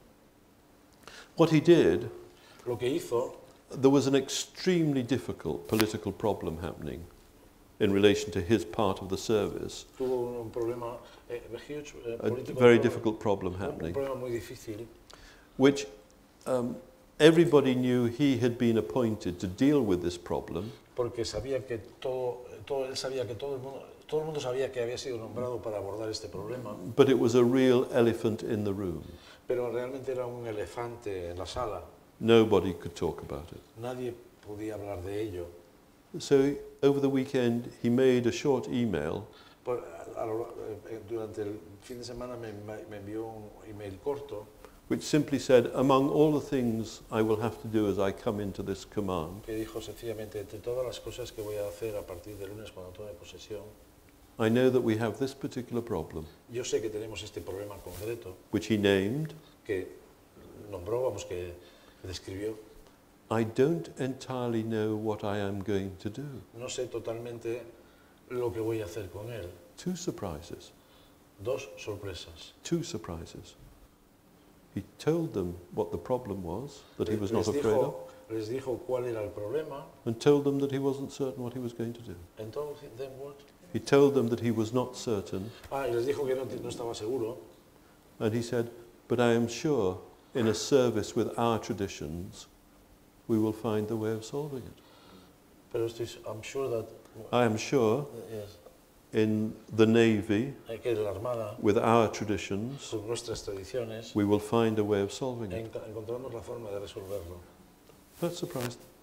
What he did, Lo que hizo, there was an extremely difficult political problem happening in relation to his part of the service. tuvo un, un problema, eh, a huge, eh, A político, very un- difficult problem un, un happening, problema muy difícil, which um, everybody knew he had been appointed to deal with this problem, porque sabía que todo, todo, él sabía que todo el mundo, todo el mundo sabía que había sido nombrado para abordar este problema, but it was a real elephant in the room. pero realmente era un elefante en la sala. Nobody could talk about it. Nadie podía hablar de ello. So over the weekend, he made a short email Por- a lo- eh, durante el fin de semana me, me envió un email corto which simply said, among all the things I will have to do as I come into this command, que dijo sencillamente, entre todas las cosas que voy a hacer a partir de lunes cuando tome posesión, I know that we have this particular problem, yo sé que tenemos este problema concreto which he named. que nombró, vamos, que, que describió. I don't entirely know what I am going to do. No sé totalmente lo que voy a hacer con él. Two surprises. Dos sorpresas. Two surprises. He told them what the problem was, that he was Les not afraid of, dijo, les dijo cuál era el problema. and told them that he wasn't certain what he was going to do. Entonces, then what? He told them that he was not certain, Ah, y les dijo que no, no estaba seguro. and he said, but I am sure in a service with our traditions, we will find the way of solving it. Pero estoy, I'm sure that, I am sure yes, in the Navy, que en la Armada, with our traditions, con nuestras tradiciones, we will find a way of solving it. enca- encontramos la forma de resolverlo. That surprised them.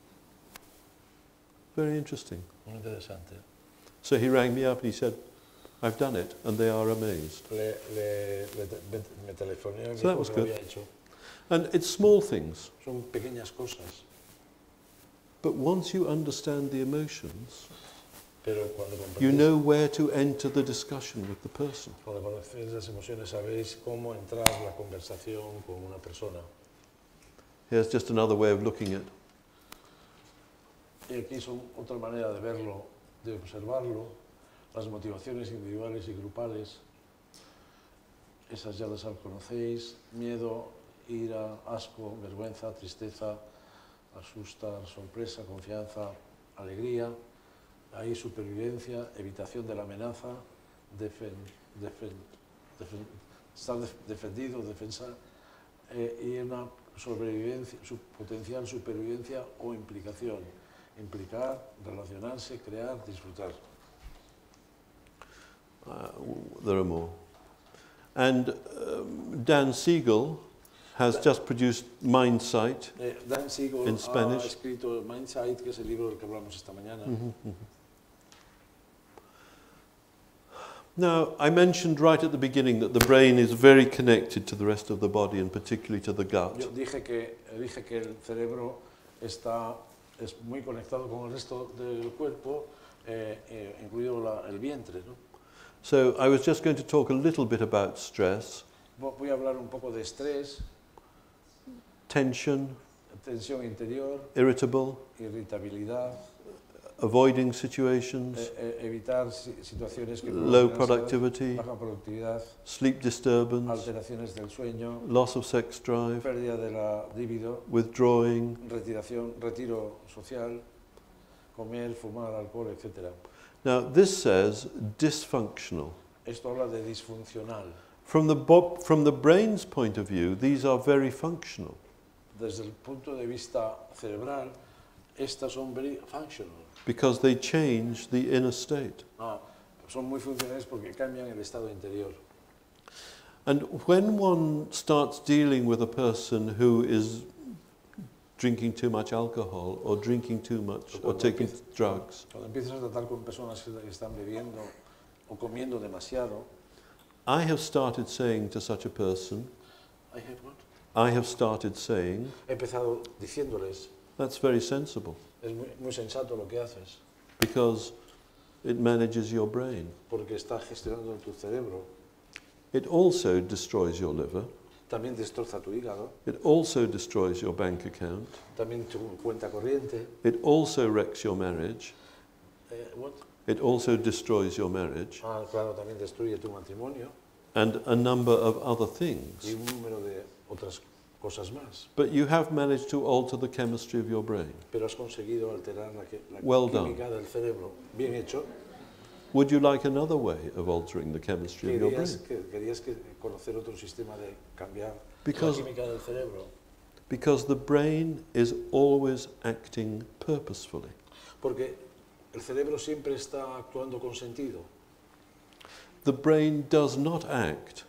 Very interesting. Muy interesante. So he rang me up and he said, I've done it, and they are amazed. Le, le, le, me, me telefoné y me So that dijo was que lo good. había hecho. And it's small things, Son pequeñas cosas, but once you understand the emotions, pero cuando you comprendéis, know where to enter the discussion with the person. cuando conocéis las emociones sabéis cómo entrar en la conversación con una persona. Here's just another way of looking at. Y aquí son otra manera de verlo, de observarlo, las motivaciones individuales y grupales. Esas ya las conocéis: miedo, ira, asco, vergüenza, tristeza, asustar, sorpresa, confianza, alegría. Ahí supervivencia, evitación de la amenaza, defen, defen, defen, estar def, defendido, defensa, eh, y una sobrevivencia, su, potencial supervivencia o implicación. Implicar, relacionarse, crear, disfrutar. Uh, there are more. And um, Dan Siegel has just produced Mindsight. Eh, Dan Siegel In ha Spanish. escrito Mindsight, que es el libro del que hablamos esta mañana. Mhm, mhm. Now, I mentioned right at the beginning that the brain is very connected to the rest of the body and particularly to the gut. Yo dije que, dije que el cerebro está, es muy conectado con el resto del cuerpo, eh, eh, incluido la, el vientre, ¿no? So I was just going to talk a little bit about stress, Vo- Voy a hablar un poco de estrés, tension, tensión interior, irritable, irritabilidad, avoiding situations, eh, eh, evitar si- situaciones que low provoquen ansiedad, productivity, baja productividad, sleep disturbance, alteraciones del sueño, loss of sex drive, pérdida de la libido, withdrawing. retiración, retiro social, comer, fumar, alcohol, etcétera. Now, this says dysfunctional. Esto habla de disfuncional. From the, bo- from the brain's point of view, these are very functional. Desde el punto de vista cerebral, estas son very functional. Because they change the inner state. Ah, son muy funcionales porque cambian el estado interior. And when one starts dealing with a person who is drinking too much alcohol or drinking too much or Cuando taking empiezas- drugs, Cuando empiezas a tratar con personas que están bebiendo o comiendo demasiado, I have started saying to such a person, I have what? I have started saying, He empezado diciéndoles, that's very sensible es muy, muy sensato lo que haces, because it manages your brain. porque está gestionando tu cerebro. It also destroys your liver. También destroza tu hígado, It also destroys your bank account. también tu cuenta corriente. It also wrecks your marriage. Eh, what? It also destroys your marriage. Ah, claro, también destruye tu matrimonio And a number of other y things. un número de otras cosas más. But you have managed to alter the chemistry of your brain. Pero has conseguido alterar la, que- la Well química del cerebro. Bien hecho. Would you like another way of altering the chemistry of your Querías, brain? que, querías que conocer otro sistema de cambiar Because- la química del cerebro. Because the brain is always acting purposefully. Porque el cerebro siempre está actuando con sentido. The brain does not act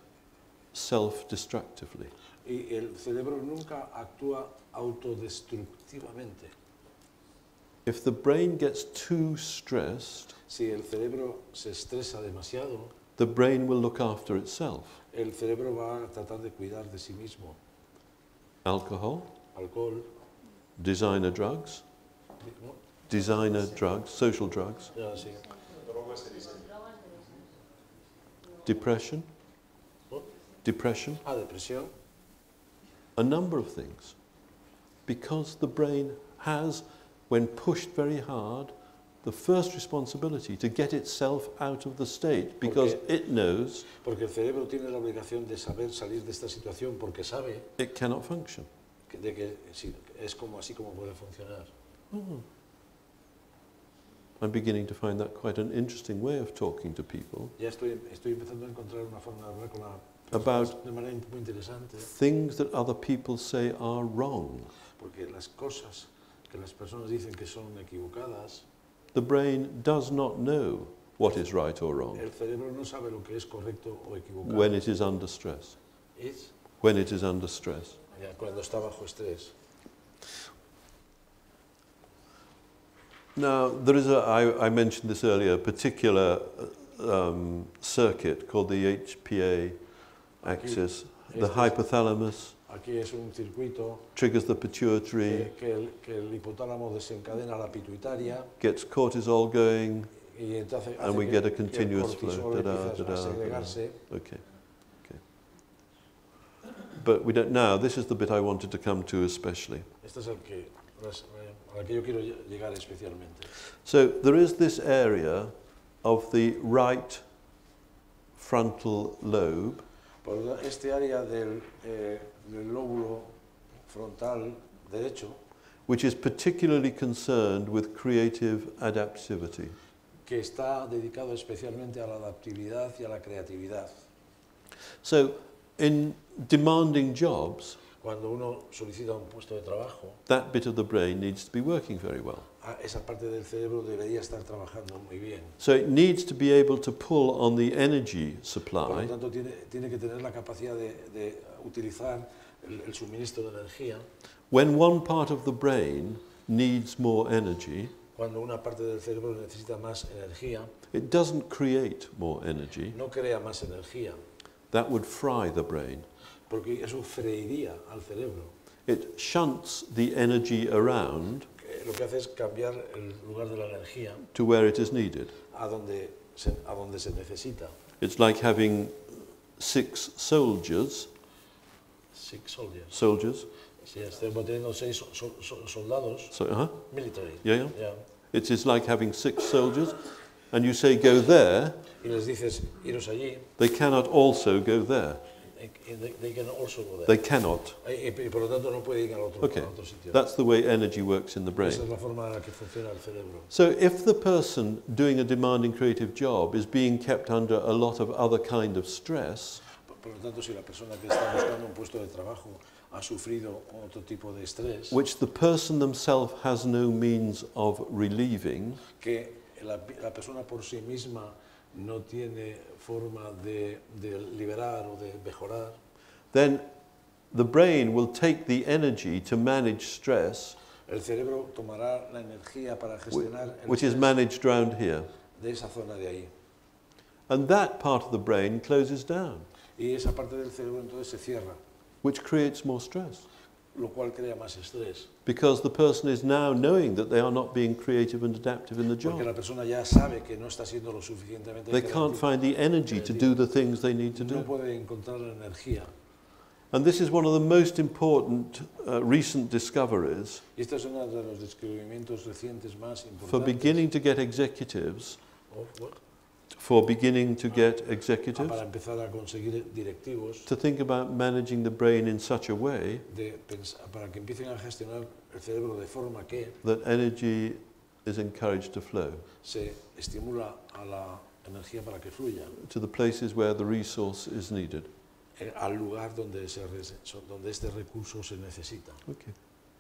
self-destructively. Y el cerebro nunca actúa autodestructivamente. If the brain gets too stressed, Si el cerebro se estresa demasiado, the brain will look after itself. el cerebro va a tratar de cuidar de sí mismo. Alcohol, Alcohol, designer drugs, ¿no? designer drugs, social drugs, Ya, sí. depression, ¿No? depression, Ah, depresión. a number of things. Because the brain has, when pushed very hard, the first responsibility to get itself out of the state, because Porque- it knows Porque el cerebro tiene la obligación de saber salir de esta situación porque sabe it cannot function. que- de que sí, es como así como puede funcionar. I'm beginning to find that quite an interesting way of talking to people Ya estoy, estoy empezando a encontrar una forma de hablar con la About- de manera muy interesante, things that other people say are wrong. porque las cosas que las personas dicen que son equivocadas, The brain does not know what is right or wrong el cerebro no sabe lo que es correcto o equivocado. when it is under stress. Es When it is under stress. ya, cuando está bajo estrés. Now, there is a, I, I mentioned this earlier, a particular uh, um, circuit called the H P A axis. The Este es- hypothalamus Aquí es un circuito triggers the pituitary, que, que el, que el hipotálamo desencadena la pituitaria gets cortisol going. y entonces hace And we que, get a que el continuous cortisol flow. Da-da, empieza da-da, a segregarse. Okay, okay. But we don't now. This is the bit I wanted to come to especially. Este es el que, las- eh, al que yo quiero lle- llegar especialmente. So there is this area of the right frontal lobe, Por este área del, eh, del lóbulo frontal derecho, which is particularly concerned with creative adaptivity. que está dedicado especialmente a la adaptividad y a la creatividad. So, in demanding jobs, Cuando uno solicita un puesto de trabajo, that bit of the brain needs to be working very well. a- esa parte del cerebro debería estar trabajando muy bien. So, it needs to be able to pull on the energy Por lo supply, tanto, tiene, tiene que tener la capacidad de, de utilizar el, el suministro de energía. when one part of the brain needs more energy. Cuando una parte del cerebro necesita más energía, It doesn't create more energy. no crea más energía, That would fry the brain. porque eso freiría al cerebro. It shunts the energy around Que lo que hace es cambiar el lugar de la energía to where it is needed. a donde se, a donde se necesita. It's like having six soldiers, Six soldiers. soldiers, Sí, estamos teniendo seis so- so- so- soldados so, uh-huh. military. Yeah, yeah. Ya. It is like having six soldiers, and you say go there, Y les dices, iros allí, they cannot also go there. and they, they can also go there. They cannot. Y, y por lo tanto no puede ir al otro, Okay, al otro sitio. that's the way energy works in the brain. Esa es la forma en la que funciona el cerebro. So if the person doing a demanding creative job is being kept under a lot of other kind of stress, Por, por lo tanto, si la persona que está buscando un puesto de trabajo ha sufrido otro tipo de estrés, which the person themselves has no means of relieving, que la, la persona por sí misma no tiene forma de, de liberar o de mejorar, then the brain will take the energy to manage stress, el cerebro tomará la energía para gestionar el which is estrés managed round here. de esa zona de ahí. And that part of the brain closes down, Y esa parte del cerebro entonces se cierra, which creates more stress. lo cual crea más estrés, Because the person is now knowing that they are not being creative and adaptive in the porque job. la persona ya sabe que no está siendo lo suficientemente They can't creativa, find the energy to do the things they need to no do. puede encontrar la energía. And this is one of the most important uh, recent discoveries Y este es uno de los descubrimientos recientes más for importantes. beginning to get executives, Of what? for beginning to get Ah, executives para empezar a conseguir directivos, to think about managing the brain in such a way de pens- para que empiecen a gestionar el cerebro de forma que that energy is encouraged to flow se estimula a la energía para que fluya to the places where the resource is needed. eh, al lugar donde, se, res- so- donde este recurso se necesita. Okay.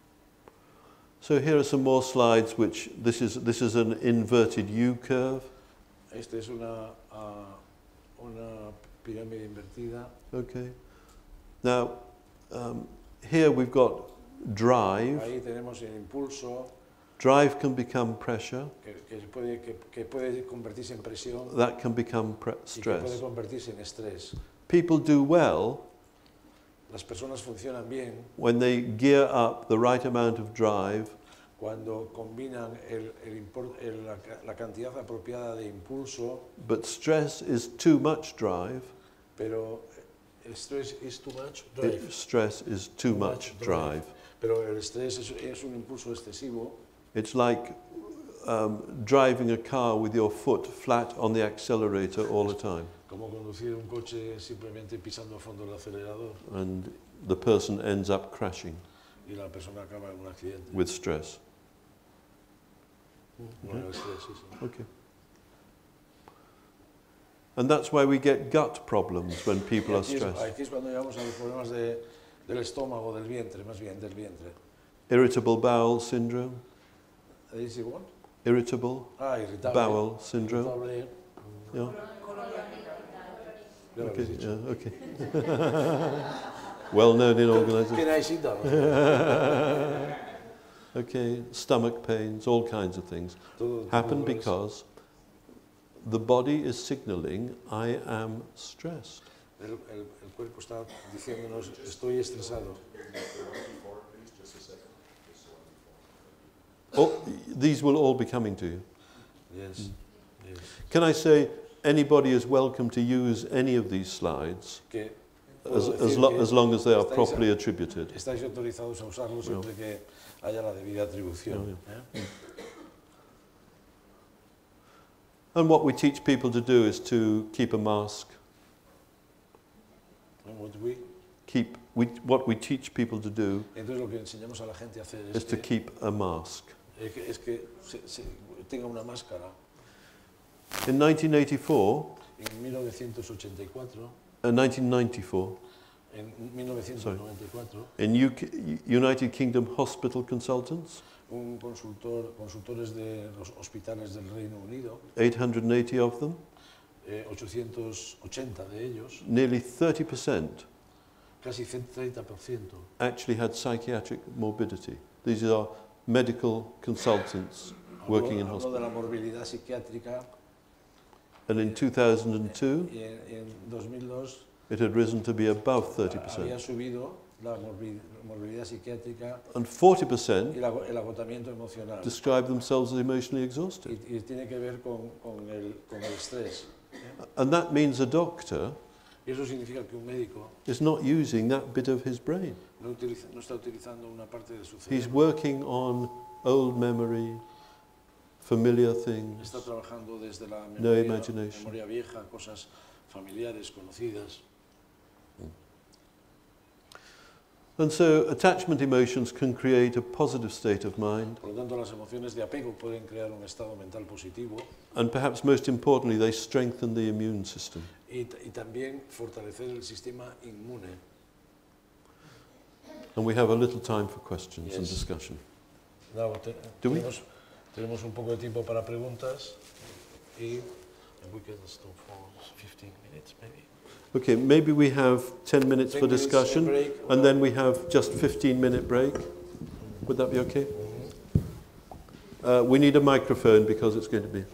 So here are some more slides which this is this is an inverted U curve. Esta es una, ah, una pirámide invertida. Okay. Now um, here we've got drive. Ahí tenemos el impulso Drive can become pressure. que, que, se puede, que, que puede convertirse en presión That can become pre- y que puede stress. convertirse en estrés. People do well Las personas funcionan bien when they gear up the right amount of drive cuando combinan el, el impor- el- la, ca- la cantidad apropiada de impulso, but stress is too much drive pero el estrés is too much drive. if stress is too much drive. Pero el estrés es, es un impulso excesivo. It's like um, driving a car with your foot flat on the accelerator all the time. Como conducir un coche simplemente pisando a fondo el acelerador And the person ends up crashing y la persona acaba en un accidente. with stress. Con el estrés, sí, sí. Okay. And that's why we get gut problems when people Y are aquí, es, stressed. aquí es cuando llegamos a los problemas de, del estómago, del vientre, más bien del vientre. Irritable bowel syndrome. ¿Dice what? Irritable Ah, irritable. bowel syndrome. Irritable. Yeah. Ya lo Okay. habéis dicho. Yeah. Okay. Well known in organizations. Can I sit down? Okay. Stomach pains, all kinds of things Todo- todo happen eso. because the body is signaling I am stressed. El, el, el cuerpo está diciéndonos, estoy estresado. Oh, these will all be coming to you. Yes, yes. Can I say anybody is welcome to use any of these slides Que as, puedo as, decir lo, que as long as they are estáis- properly attributed? estáis autorizados a usarlo siempre que haya la debida atribución. ¿eh? And what we teach people to do is to keep a mask. And what we- Keep, we, what we teach people to do Entonces lo que enseñamos a la gente a hacer is es to que, keep a mask. es que, es que se, se tenga una máscara. In nineteen eighty-four, En mil novecientos ochenta y cuatro, uh, nineteen ninety-four, en mil novecientos noventa y cuatro, in U K, United Kingdom hospital consultants, un consultor, consultores de los hospitales del Reino Unido, eight hundred eighty of them, eh, ochocientos ochenta de ellos, nearly thirty percent casi treinta por ciento, actually had psychiatric morbidity. These are medical consultants working in habló, habló hospitals. de la morbilidad psiquiátrica And in two thousand two, y en, en dos mil dos it had risen to be above thirty había percent. subido la morbi- morbilidad psiquiátrica And forty y percent la- el agotamiento emocional. describe themselves as emotionally exhausted. Y, y tiene que ver con, con, el, con el estrés. And that means a doctor Y eso significa que un médico is not using that bit of his brain. no, utiliza, no está utilizando una parte de su He's cerebro. working on old memory, familiar things. Está trabajando desde la No memoria, imagination. memoria vieja, cosas familiares, conocidas. And so attachment emotions can create a positive state of mind, Por lo tanto, las emociones de apego pueden crear un estado mental positivo and perhaps most importantly, they strengthen the immune system. y, t- y también fortalecer el sistema inmune. And we have a little time for questions and Yes. discussion. Now, te- Do we? tenemos, tenemos un poco de tiempo para preguntas y we can stop for fifteen minutes maybe. Okay, maybe we have ten minutes ten for minutes discussion, break, and or- then we have just fifteen minute break. Would that be okay? Uh, we need a microphone because it's going to be...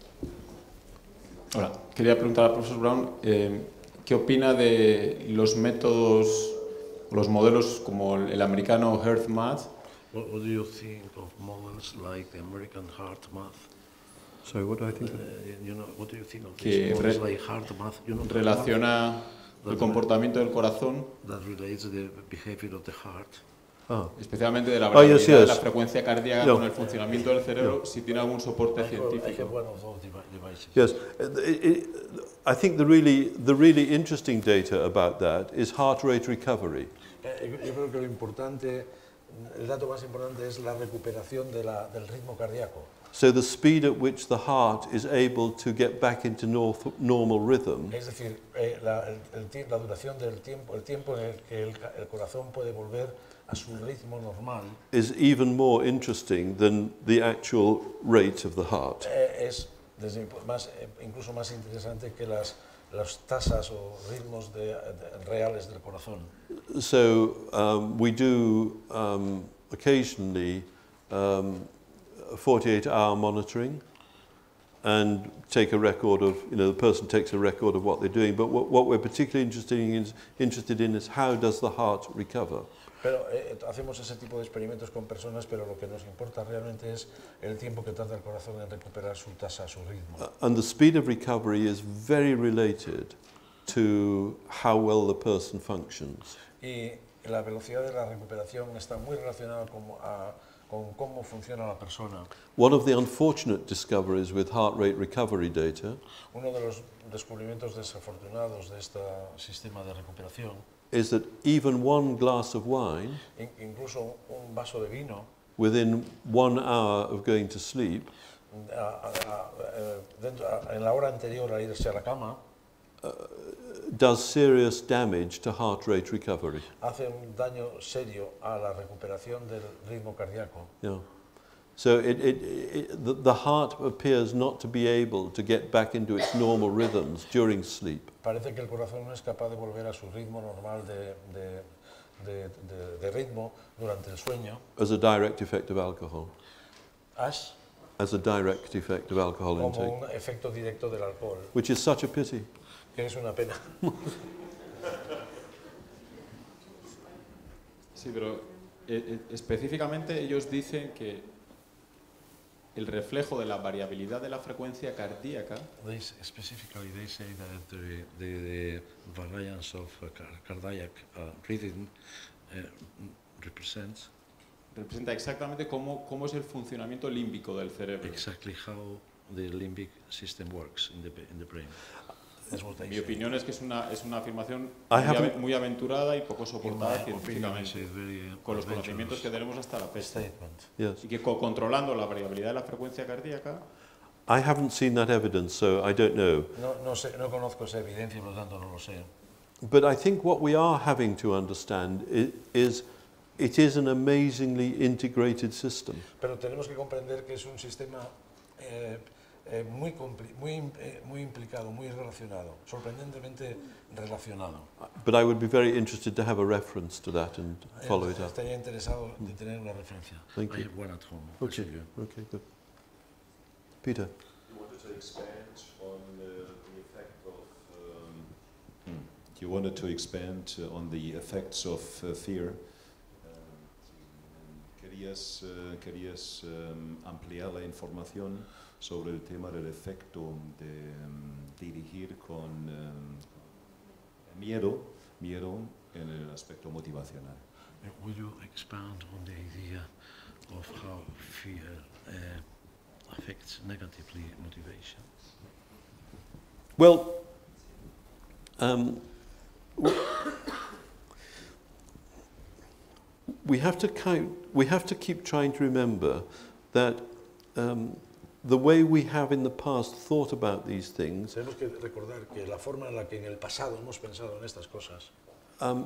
Hola, quería preguntar al profesor Brown eh, qué opina de los métodos, los modelos como el, el americano HeartMath. What, what do you think of models like the American HeartMath? Sorry, what do I think? Uh, you know, what do you think of Que these models re- like HeartMath? You know, Relaciona el comportamiento del corazón, that relates the behavior of the heart. Ah, especialmente de la Oh, yes, variabilidad de yes. la frecuencia cardíaca Yeah. con el funcionamiento del cerebro, si tiene algún soporte I have, I científico. have one of those devi- devices. yes. Uh, it- it- I think the really, the really interesting data about that is heart rate recovery. Eh, Yo creo que lo importante, el dato más importante es la recuperación de la, del ritmo cardíaco. So the speed at which the heart is able to get back into north, normal rhythm Es decir, eh, la, el, el tie- la duración del tiempo, el tiempo en el que el, ca- el corazón puede volver a su ritmo normal is even more interesting than the actual rate of the heart. eh, es desde mi pu- más, eh, incluso más interesante que las, las tasas o ritmos de, de- reales del corazón. So um, we do um, occasionally um, forty-eight hour monitoring and take a record of, you know, the person takes a record of what they're doing. But what, what we're particularly interested in, is, interested in is how does the heart recover? Pero eh, hacemos ese tipo de experimentos con personas, pero lo que nos importa realmente es el tiempo que tarda el corazón en recuperar su tasa, su ritmo. Uh, and the speed of recovery is very related to how well the person functions. Y la velocidad de la recuperación está muy relacionada como a con cómo funciona la persona. One of the unfortunate discoveries with heart rate recovery data Uno de los descubrimientos desafortunados de este sistema de recuperación, is that even one glass of wine in- incluso un vaso de vino, within one hour of going to sleep a- a- a- eh, dentro- a- en la hora anterior a irse a la cama, does serious damage to heart rate recovery. hace un daño serio a la recuperación del ritmo cardíaco. Yeah. So it, it, it, the, the heart appears not to be able to get back into its normal rhythms during sleep. Parece que el corazón no es capaz de volver a su ritmo normal de, de, de, de- de ritmo durante el sueño. As a direct effect of alcohol. As As a direct effect of alcohol como intake. un efecto directo del alcohol, Which is such a pity. que es una pena. Sí, pero eh, eh, específicamente ellos dicen que el reflejo de la variabilidad de la frecuencia cardíaca They s- specifically they say that the, the, the variance of uh, car- cardiac uh, rhythm uh, represents representa exactamente cómo, cómo es el funcionamiento límbico del cerebro. exactly how the limbic system works in the, in the brain. That's what they Mi say. opinión es que es una, es una afirmación I muy, haven't- ave- muy aventurada y poco In soportada my opinion, it's científicamente, a very uh, con los conocimientos adventurous que tenemos hasta la fecha. statement. Yes. Y que co- controlando la variabilidad de la frecuencia cardíaca, I haven't seen that evidence, so I don't know. No, no, sé, no conozco esa evidencia, por lo tanto no lo sé. But I think what we are having to understand i- is it is an amazingly integrated system. Pero tenemos que comprender que es un sistema eh, eh, muy, compli- muy, im- eh, muy implicado, muy relacionado, sorprendentemente relacionado. But I would be very interested to have a reference to that and follow it up. Estaría interesado de tener una referencia. Thank I you. have one at home. Okay, Actually. okay, good. Peter. You wanted to expand on the, the effect of. Um, you wanted to expand uh, on the effects of uh, fear. Um, querías uh, querías um, ampliar la información sobre el tema del efecto de um, dirigir con um, miedo, miedo en el aspecto motivacional. Uh, Will you expand on the idea of how fear uh, affects negatively motivation? Well, um, w- we have to count, we have to keep trying to remember that um, the way we have in the past thought about these things Tenemos que recordar que la forma en la que en el pasado hemos pensado en estas cosas um,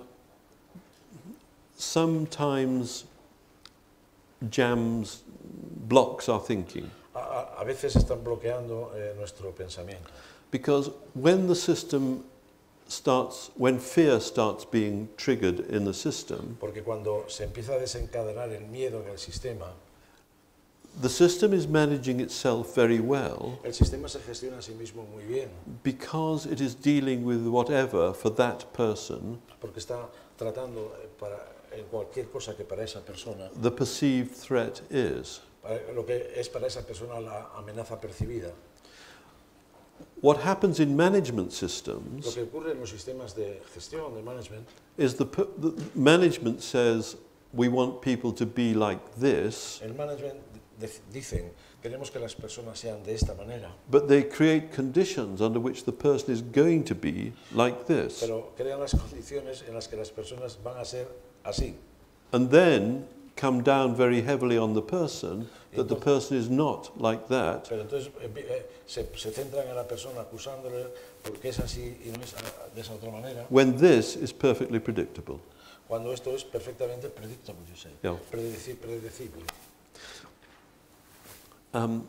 sometimes jams, blocks our thinking. a, a- a veces están bloqueando eh, nuestro pensamiento. Because when the system starts, when fear starts being triggered in the system, Porque cuando se empieza a desencadenar el miedo en el sistema, the system is managing itself very well el sistema se gestiona a sí mismo muy bien, because it is dealing with whatever for that person porque está tratando eh, para, en cualquier cosa que para esa persona, the perceived threat is. para lo que es para esa persona la amenaza percibida. What happens in management Lo systems que ocurre en los sistemas de gestión, de management, is the, per- the management says we want people to be like this, el management de- dicen queremos que las personas sean de esta manera, but they create conditions under which the person is going to be like this. pero crean las condiciones en las que las personas van a ser así. And then come down very heavily on the person that the person is not like that, Pero entonces eh, eh, se, se centran en la persona acusándole porque es así y no es ah, de esa otra manera, when this is perfectly predictable. cuando esto es perfectamente predictable, you say, Yeah. predeci- predecible. Um,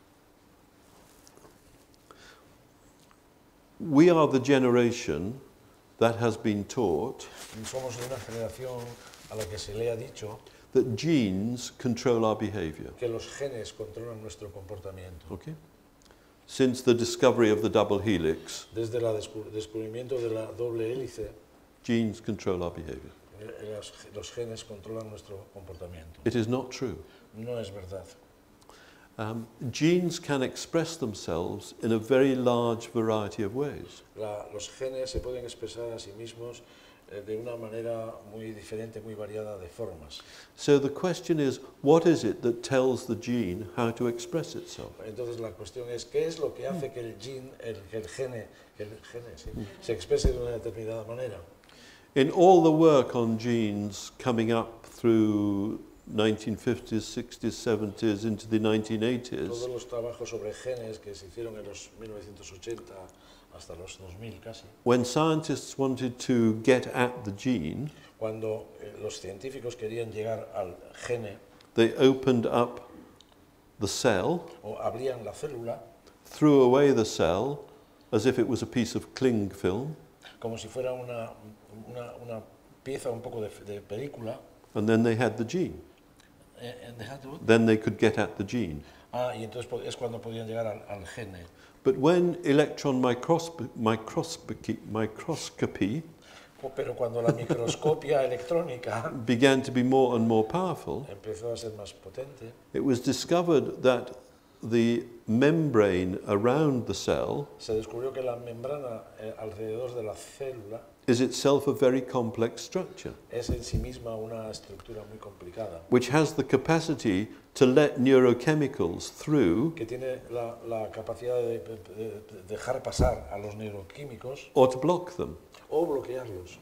we are the generation that has been taught Y somos de una generación a la que se le ha dicho that genes control our behavior. que los genes controlan nuestro comportamiento. Okay? Since the discovery of the double helix, Desde el descubrimiento de la doble hélice, genes control our behavior. eh, los, los genes controlan nuestro comportamiento. It is not true. No es verdad. Um, genes can express themselves in a very large variety of ways. La, los genes se pueden expresar a sí mismos eh, de una manera muy diferente, muy variada de formas. So the question is, what is it that tells the gene how to express itself? Entonces la cuestión es, ¿qué es lo que hace que el gene, el, que el gene, que el gene sí, se exprese de una determinada manera? In all the work on genes coming up through nineteen fifties, sixties, seventies into the nineteen eighties, Todos los trabajos sobre genes que se hicieron en los mil novecientos ochenta hasta los dos mil casi, when scientists wanted to get at the gene, cuando eh, los científicos querían llegar al gene they opened up the cell, o abrían la célula threw away the cell as if it was a piece of cling film, como si fuera una, una, una pieza un poco de, de película, and then they had the gene. eh, and they had to- Then they could get at the gene. ah, y entonces po- es cuando podían llegar al, al gene. But when electron microscopy, microscopy, microscopy Po- Pero cuando la microscopia electrónica began to be more and more powerful, empezó a ser más potente, it was discovered that the membrane around the cell se descubrió que la membrana eh, alrededor de la célula is itself a very complex structure, es en sí misma una estructura muy complicada, which has the capacity to let neurochemicals through que tiene la, la capacidad de, de- de dejar pasar a los neuroquímicos or to block them. o bloquearlos.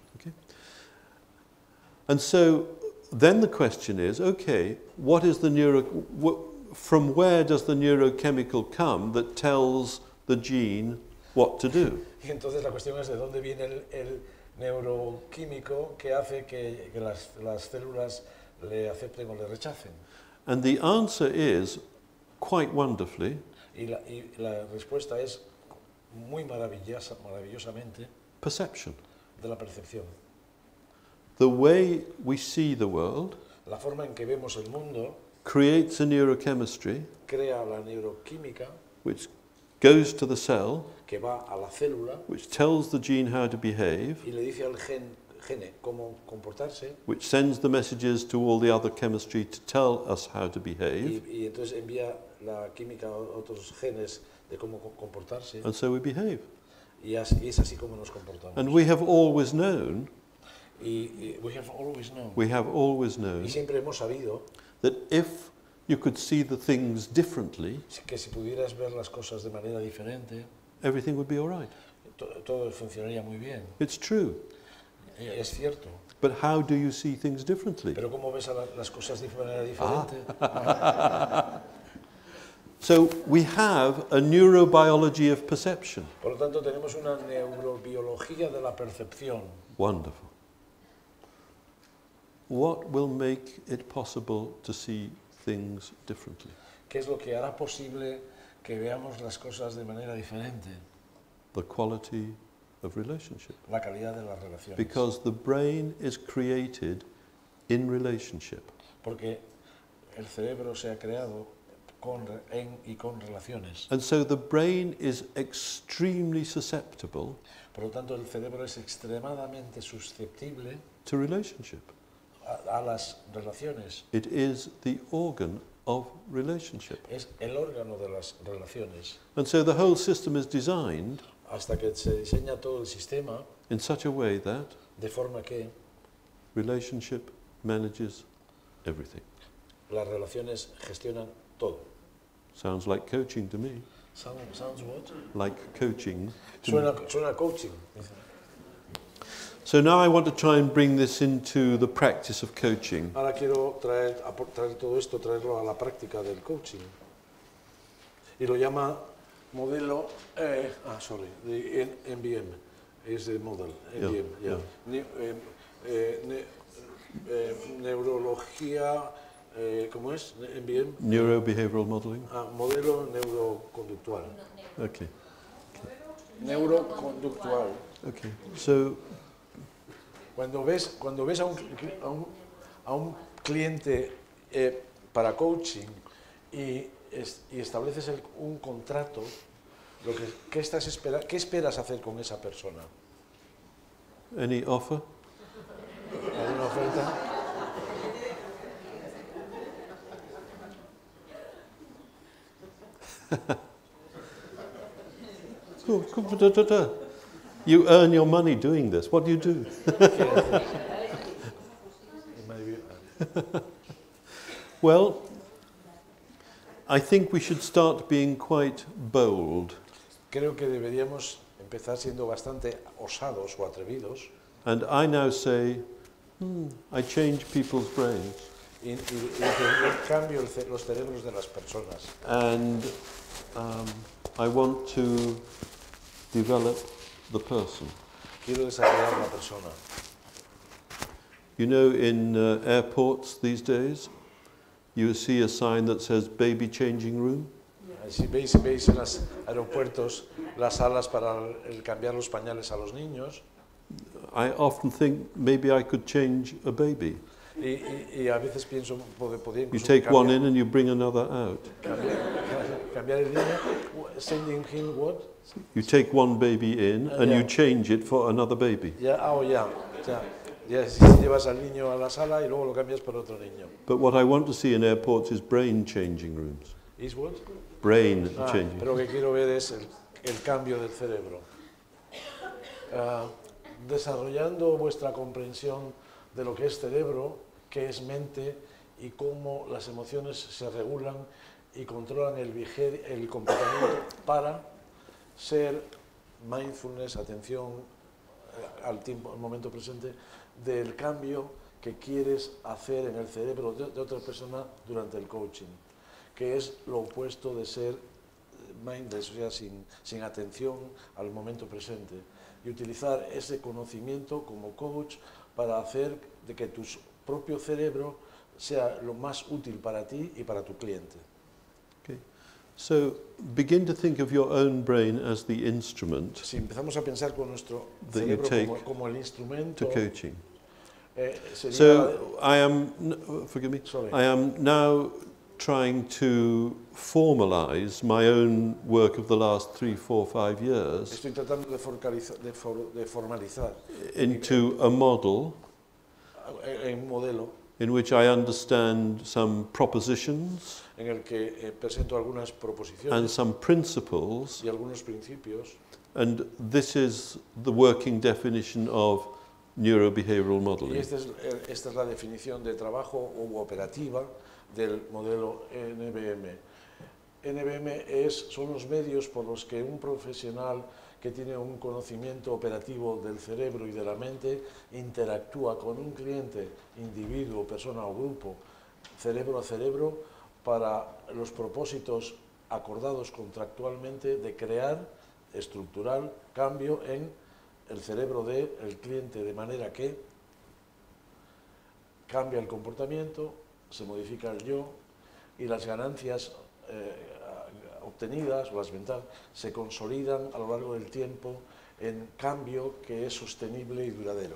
And so then the question is, okay, what is the neuro, wh- from where does the neurochemical come that tells the gene what to do? Y entonces la cuestión es de dónde viene el, el neuroquímico que hace que, que las, las células le acepten o le rechacen. And the answer is, quite wonderfully, Y la, y la respuesta es muy maravillosa, maravillosamente perception. de la percepción. The way we see the world La forma en que vemos el mundo creates a neurochemistry crea la neuroquímica which goes to the cell, que va a la célula which tells the gene how to behave, y le dice al gen, gene cómo comportarse which sends the messages to all the other chemistry to tell us how to y, behave, y entonces envía la química a otros genes de cómo co- comportarse and so we behave. y, así- y es así como nos comportamos. And we have always known, Y, y we have always known, we have always y known siempre hemos sabido that if you could see the things differently, que si pudieras ver las cosas de manera diferente, everything would be all right. to- todo funcionaría muy bien. It's true. Y es cierto. But how do you see things differently? Pero ¿cómo ves a la- las cosas de manera diferente? So we have a neurobiology of perception. Por lo tanto, tenemos una neurobiología de la percepción. Wonderful. What will make it possible to see things differently? ¿Qué es lo que hará posible que veamos las cosas de manera diferente? The quality of relationship. La calidad de las relaciones. Because the brain is created in relationship. Porque el cerebro se ha creado con, re- en y con relaciones. And so the brain is extremely susceptible Por lo tanto, el cerebro es extremadamente susceptible to relationship. a, a las relaciones. It is the organ of relationship. Es el órgano de las relaciones. And so the whole system is designed Hasta que se diseña todo el sistema in such a way that de forma que relationship manages everything. las relaciones gestionan todo. Sounds like coaching to me. Sound- Sounds what? Like coaching. to me. Suena, suena a coaching. dice. So now I want to try and bring this into the practice of coaching. Ahora quiero traer, apor- traer todo esto, traerlo a la práctica del coaching. Y lo llama modelo, eh, ah, sorry, de N- M B M, es el model, M B M, Yeah, yeah. Ne- eh, eh, ne- eh, neurología, eh, ¿cómo es? M B M, Neurobehavioral modeling. ah, modelo neuroconductual. Okay. Neuroconductual. Okay. So Cuando ves, cuando ves a, un, a, un, a un cliente eh, para coaching y, es- y estableces el- un contrato, lo que, ¿qué, estás espera, ¿qué esperas hacer con esa persona? any offer? ¿Alguna oferta? Oh, come, da, da, da. You earn your money doing this. What do you do? Well, I think we should start being quite bold. Creo que deberíamos empezar siendo bastante osados o atrevidos. And I now say, hmm, I change people's brains. Y, y, y cambio el ce los cerebros de las personas. And um, I want to develop the person. Quiero desarrollar la persona. You know, in uh, airports these days, you see a sign that says baby changing room. Si veis, veis en los aeropuertos las salas para el cambiar los pañales a los niños. I often think maybe I could change a baby. Y, y, y a veces pienso, podría You incluso take one cambiar, in and you bring another out. cambiar, cambiar el niño, sending him what? You take one baby in Uh, and yeah. you change it for another baby. Ya, ah, oh, ya, ya. Ya, si llevas al niño a la sala y luego lo cambias por otro niño. But what I want to see in airports is brain changing rooms. ¿Is what? Brain Ah, changing. pero lo que quiero ver es el, el cambio del cerebro. Ah, desarrollando vuestra comprensión de lo que es cerebro, qué es mente y cómo las emociones se regulan y controlan el, viger, el comportamiento para ser mindfulness, atención eh, al tiempo, al momento presente, del cambio que quieres hacer en el cerebro de, de otra persona durante el coaching, que es lo opuesto de ser mindless, o sea, sin, sin atención al momento presente, y utilizar ese conocimiento como coach para hacer de que tu propio cerebro sea lo más útil para ti y para tu cliente. Okay. So begin to think of your own brain as the instrument Si empezamos a pensar con nuestro That you cerebro take como, como el instrumento, to coaching. eh, sería, So I am, n- forgive me, Sorry. I am now trying to formalize my own work of the last three, four, five years estoy tratando de, forcaliza- de, for- de formalizar into a model en un modelo in which I understand some propositions en el que eh, presento algunas and proposiciones some principles, y algunos principios, and this is the working definition of neurobehavioral y modeling. esta es, eh, esta es la definición de trabajo u operativa del modelo N B M. N B M es, son los medios por los que un profesional que tiene un conocimiento operativo del cerebro y de la mente interactúa con un cliente, individuo, persona o grupo, cerebro a cerebro, para los propósitos acordados contractualmente de crear, estructural, cambio en el cerebro del cliente, de manera que cambia el comportamiento, se modifica el yo y las ganancias eh, obtenidas o las ventajas se consolidan a lo largo del tiempo en cambio que es sostenible y duradero.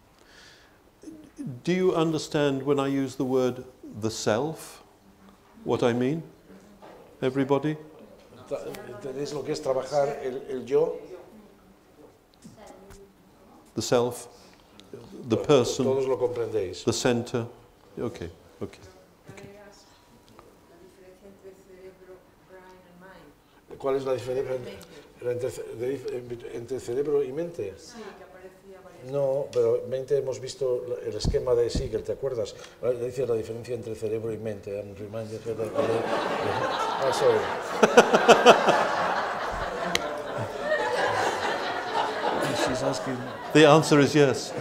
Do you understand when I use the word the self, what I mean? Everybody? ¿Entendéis lo que es trabajar el, el yo? The self, the person, Todos lo comprendéis. the center. Okay, okay. ¿Cuál es la diferencia entre, entre, entre cerebro y mente? Sí, que aparecía varias. No, pero mente hemos visto el esquema de Siegel, ¿te acuerdas? Ahora dice la diferencia entre cerebro y mente. I'm reminded of that. Ah, sorry. She's asking. The answer is yes.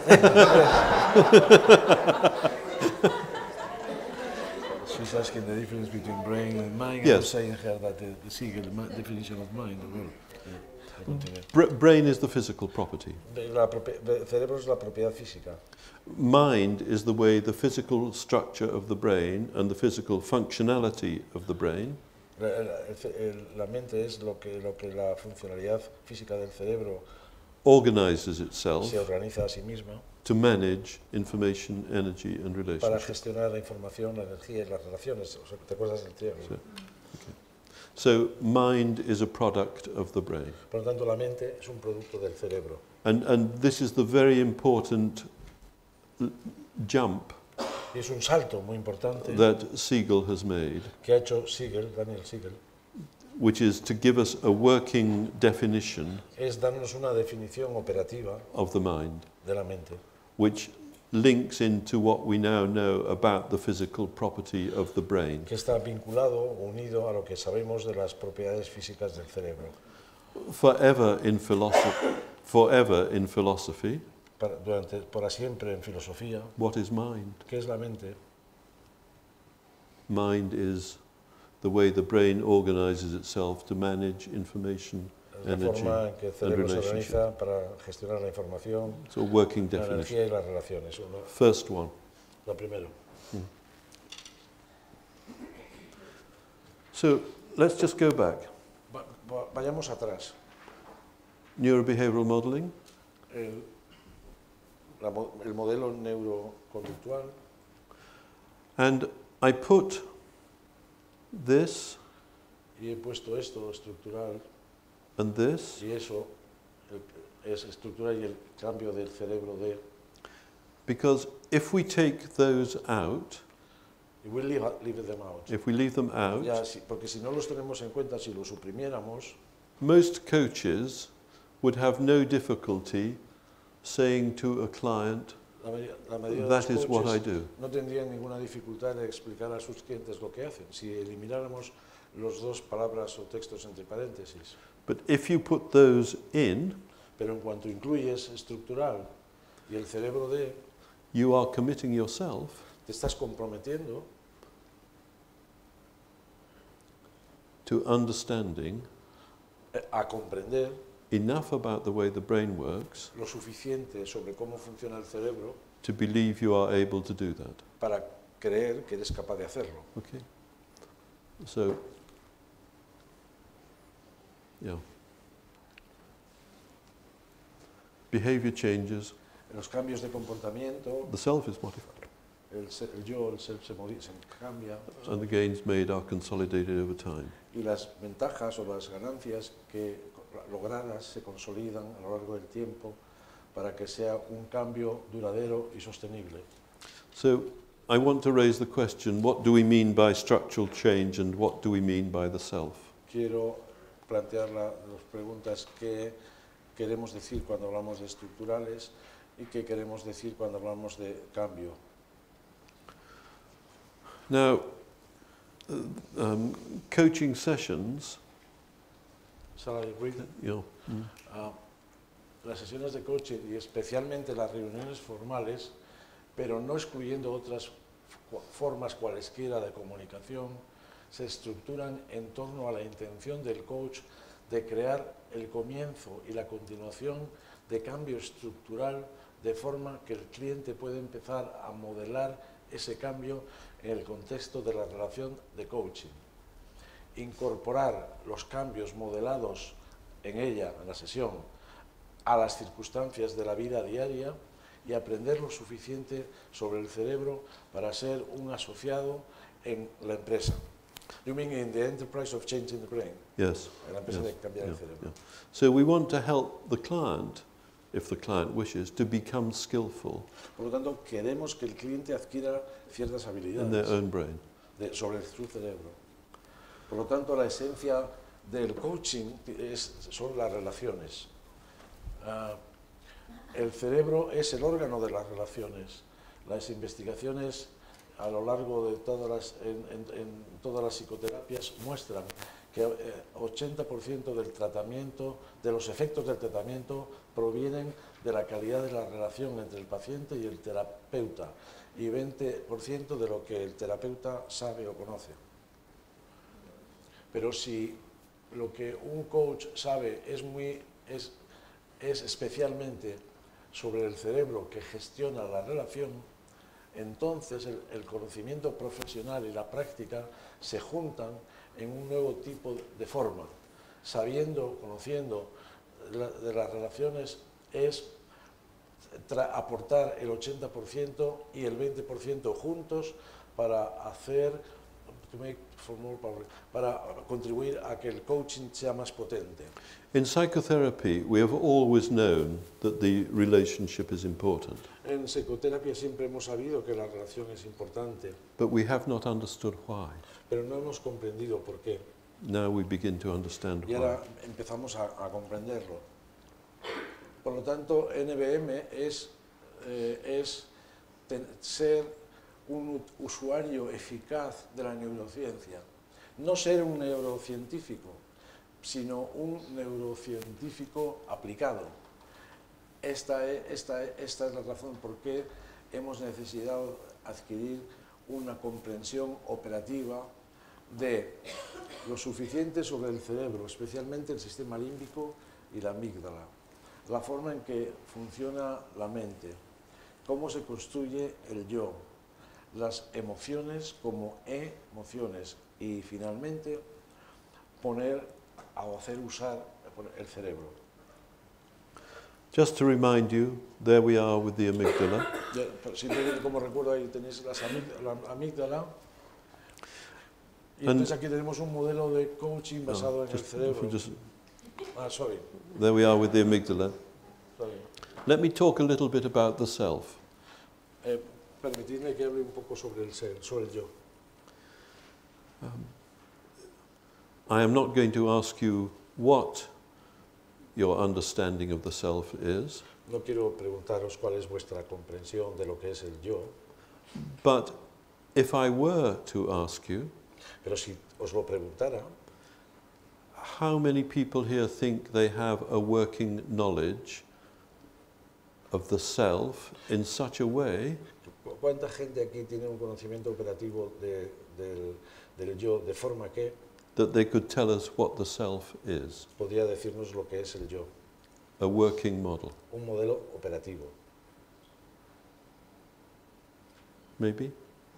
She's asking the difference between brain and mind. I Yes. was saying her that the, the Siegel the ma- definition of mind. Well, yeah, I continue. Br- brain is the physical property. La propi- el cerebro es la propiedad física. Mind is the way the physical structure of the brain and the physical functionality of the brain La, la- el ce- el- la mente es lo que, lo que la funcionalidad física del cerebro organizes itself se organiza a sí misma to manage information, energy and para relationships. gestionar la información, la energía y las relaciones. O sea, ¿te acuerdas del triángulo? Sí. So mind is a product of the brain. Por lo tanto, la mente es un producto del cerebro. And, and this is the very important l- jump Y es un salto muy importante that Siegel has made, que ha hecho Siegel, Daniel Siegel, which is to give us a working definition es darnos una definición operativa of the mind, de la mente, which links into what we now know about the physical property of the brain. que está vinculado o unido a lo que sabemos de las propiedades físicas del cerebro. Forever in philosophy, forever in philosophy, Para, durante, para siempre en filosofía, what is mind? ¿qué es la mente? Mind is the way the brain organizes itself to manage information, La energy, forma en que el and cerebro se relationship. organiza para gestionar la información, It's a working la definition. energía y las relaciones. Uno, First one. lo primero. So let's just go back. Va- va- vayamos atrás. Neurobehavioral modeling, El, la mo- el modelo neuroconductual, and I put this y he puesto esto estructural and this y eso el- es estructural y el cambio del cerebro de... because if we take those out, Y we'll leave, leave them out. if we leave them out, Ya, si- porque si no los tenemos en cuenta, si los suprimiéramos, most coaches would have no difficulty saying to a client, la, mayoría- la mayoría de that los is what I coaches do. no tendrían ninguna dificultad de explicar a sus clientes lo que hacen, si elimináramos los dos palabras o textos entre paréntesis. But if you put those in, Pero en cuanto incluyes estructural y el cerebro de, you are committing yourself te estás comprometiendo to understanding eh, a comprender enough about the way the brain works lo suficiente sobre cómo funciona el cerebro to believe you are able to do that. para creer que eres capaz de hacerlo. Okay. So, yeah. Behavior changes, Los cambios de comportamiento, the self is modified, el, se- el yo, el ser se, modi- se cambia, and the gains made are consolidated over time. y las ventajas o las ganancias que logradas se consolidan a lo largo del tiempo para que sea un cambio duradero y sostenible. So, I want to raise the question, what do we mean by structural change and what do we mean by the self? Quiero plantear la- las preguntas que queremos decir cuando hablamos de estructurales y qué queremos decir cuando hablamos de cambio. Now, uh, um, coaching sessions, Shall I read? you know, mm, Ah, las sesiones de coaching y especialmente las reuniones formales, pero no excluyendo otras fo- formas cualesquiera de comunicación, se estructuran en torno a la intención del coach de crear el comienzo y la continuación de cambio estructural de forma que el cliente pueda empezar a modelar ese cambio en el contexto de la relación de coaching. Incorporar los cambios modelados en ella, en la sesión, a las circunstancias de la vida diaria y aprender lo suficiente sobre el cerebro para ser un asociado en la empresa. You mean in the enterprise of changing the brain? yes. En la empresa yes, de cambiar yeah, el cerebro. yeah. So we want to help the client, if the client wishes, to become skillful Por lo tanto, queremos que el cliente adquiera ciertas in their habilidades own brain. de- sobre su cerebro. Por lo tanto, la esencia del coaching es, son las relaciones. Ah, el cerebro es el órgano de las relaciones. Las investigaciones a lo largo de todas las, en, en- en todas las psicoterapias muestran que eh, ochenta por ciento del tratamiento, de los efectos del tratamiento, provienen de la calidad de la relación entre el paciente y el terapeuta y veinte por ciento de lo que el terapeuta sabe o conoce. Pero si lo que un coach sabe es, muy, es, es especialmente sobre el cerebro que gestiona la relación, entonces el, el conocimiento profesional y la práctica se juntan en un nuevo tipo de forma. Sabiendo, conociendo la- de las relaciones es tra- aportar el ochenta por ciento y el veinte por ciento juntos para hacer, to make for more power, para contribuir a que el coaching sea más potente. In psychotherapy, we have always known that the relationship is important, En psicoterapia siempre hemos sabido que la relación es importante, but we have not understood why. pero no hemos comprendido por qué. Now we begin to understand Y why. ahora empezamos a, a comprenderlo. Por lo tanto, N B M es, eh, es ten, ser un usuario eficaz de la neurociencia. No ser un neurocientífico, sino un neurocientífico aplicado. Esta es, esta, esta es la razón por qué hemos necesitado adquirir una comprensión operativa de lo suficiente sobre el cerebro, especialmente el sistema límbico y la amígdala, la forma en que funciona la mente, cómo se construye el yo, las emociones como emociones y finalmente poner o hacer usar el cerebro. Just to remind you, there we are with the amygdala. Simplemente como recuerdo, ahí tenéis las amíg- la amígdala. Y And- entonces aquí tenemos un modelo de coaching basado No, en el just- cerebro. just- Ah, sorry, there we are with the amygdala. sorry. Let me talk a little bit about the self. Eh, permitidme que hable un poco sobre el ser, sobre el yo. I am not going to ask you what your understanding of the self is, No quiero preguntaros cuál es vuestra comprensión de lo que es el yo, but if I were to ask you, pero si os lo preguntara, how many people here think they have a working knowledge of the self in such a way ¿cu- ¿cuánta gente aquí tiene un conocimiento operativo de- del, del yo de forma que that they could tell us what the self is? podría decirnos lo que es el yo? A working model, Un modelo operativo. maybe?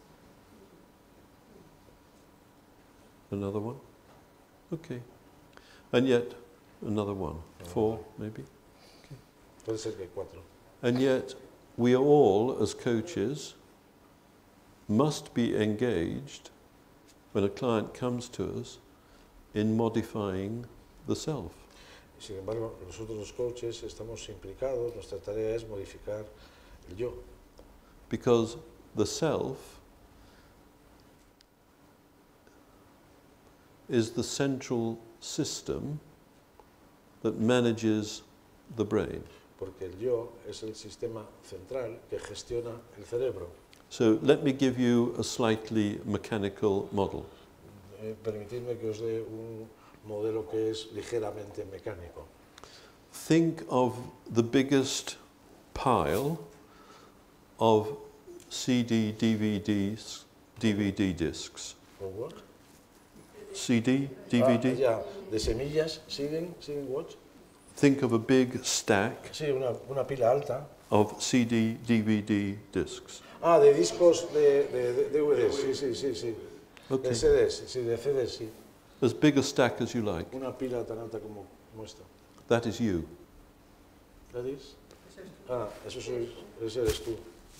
Another one? Okay. And yet, another one. Four, maybe? Puede ser que cuatro. And yet, we all, as coaches, must be engaged when a client comes to us in modifying the self. Sin embargo, nosotros los coaches estamos implicados, nuestra tarea es modificar el yo, Because the self is the central system that manages the brain. porque el yo es el sistema central que gestiona el cerebro. So let me give you a slightly mechanical model. Eh, permitidme que os dé un modelo que es ligeramente mecánico. Think of the biggest pile of C D, D V Ds, D V D discs. ¿O what? C D, Ah, D V D. ya, de semillas, ¿siguen? ¿Siguen what? Think of a big stack Sí, una, una pila alta. of C D, D V D discs. Ah, de discos de, de, de D V Ds, sí, sí, sí, sí. Okay. De C Ds, sí, de C Ds, sí. As big a stack as you like. Una pila tan alta como, como esta. That is you. ¿That is? Ah, eso soy, ese eres tú.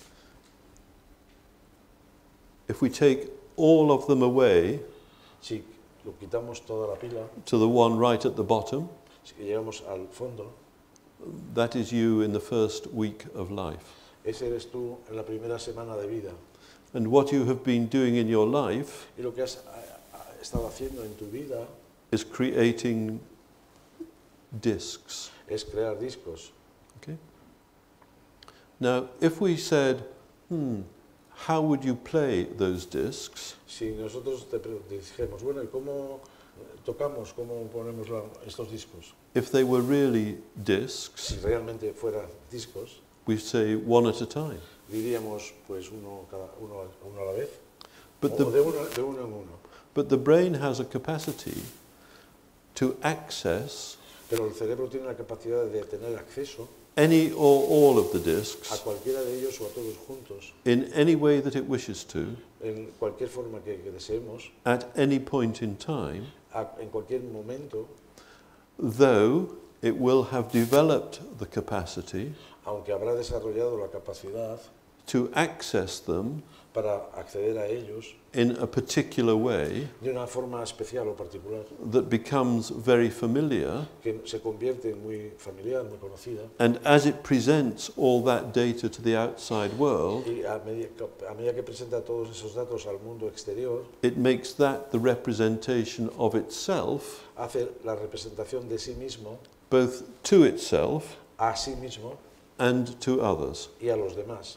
If we take all of them away Si lo quitamos toda la pila, to the one right at the bottom, si llegamos al fondo, that is you in the first week of life. ese eres tú en la primera semana de vida. And what you have been doing in your life Y lo que has a- a- estado haciendo en tu vida is creating discs. es crear discos. Okay? Now, if we said, hmm, how would you play those discs? Si nosotros te pre- te dijéramos, bueno, ¿y cómo tocamos, cómo ponemos la- estos discos? If they were really Si discs, realmente fueran discos, we say one at a time. diríamos pues uno, cada, uno, a- uno a la vez, But o the, de, uno, de uno en uno. but the brain has a capacity to access Pero el cerebro tiene la capacidad de tener acceso any or all of the a discs cualquiera de ellos o a todos juntos, in any way that it wishes to, en cualquier forma que, que deseemos, at any point in time, a- en cualquier momento, though it will have developed the capacity aunque habrá desarrollado la capacidad to access them para acceder a ellos in a particular way de una forma especial o particular that becomes very familiar, que se convierte en muy familiar, muy conocida, and as it presents all that data to the outside world, y a medida, a medida que presenta todos esos datos al mundo exterior, it makes that the representation of itself, hace la representación de sí mismo, both to itself a sí mismo and to others. y a los demás.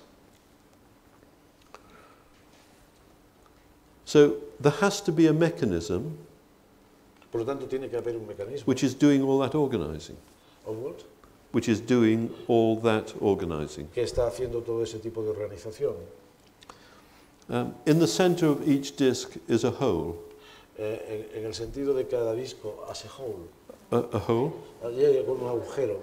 So there has to be a mechanism Por lo tanto, tiene que haber un mecanismo. which is doing all that organizing, ¿Of what? which is doing all that organizing. Que está haciendo todo ese tipo de organización. Um, in the center of each disc is a hole. Eh, en, en el sentido de cada disco, as a whole. A, a hole? Allí hay un agujero.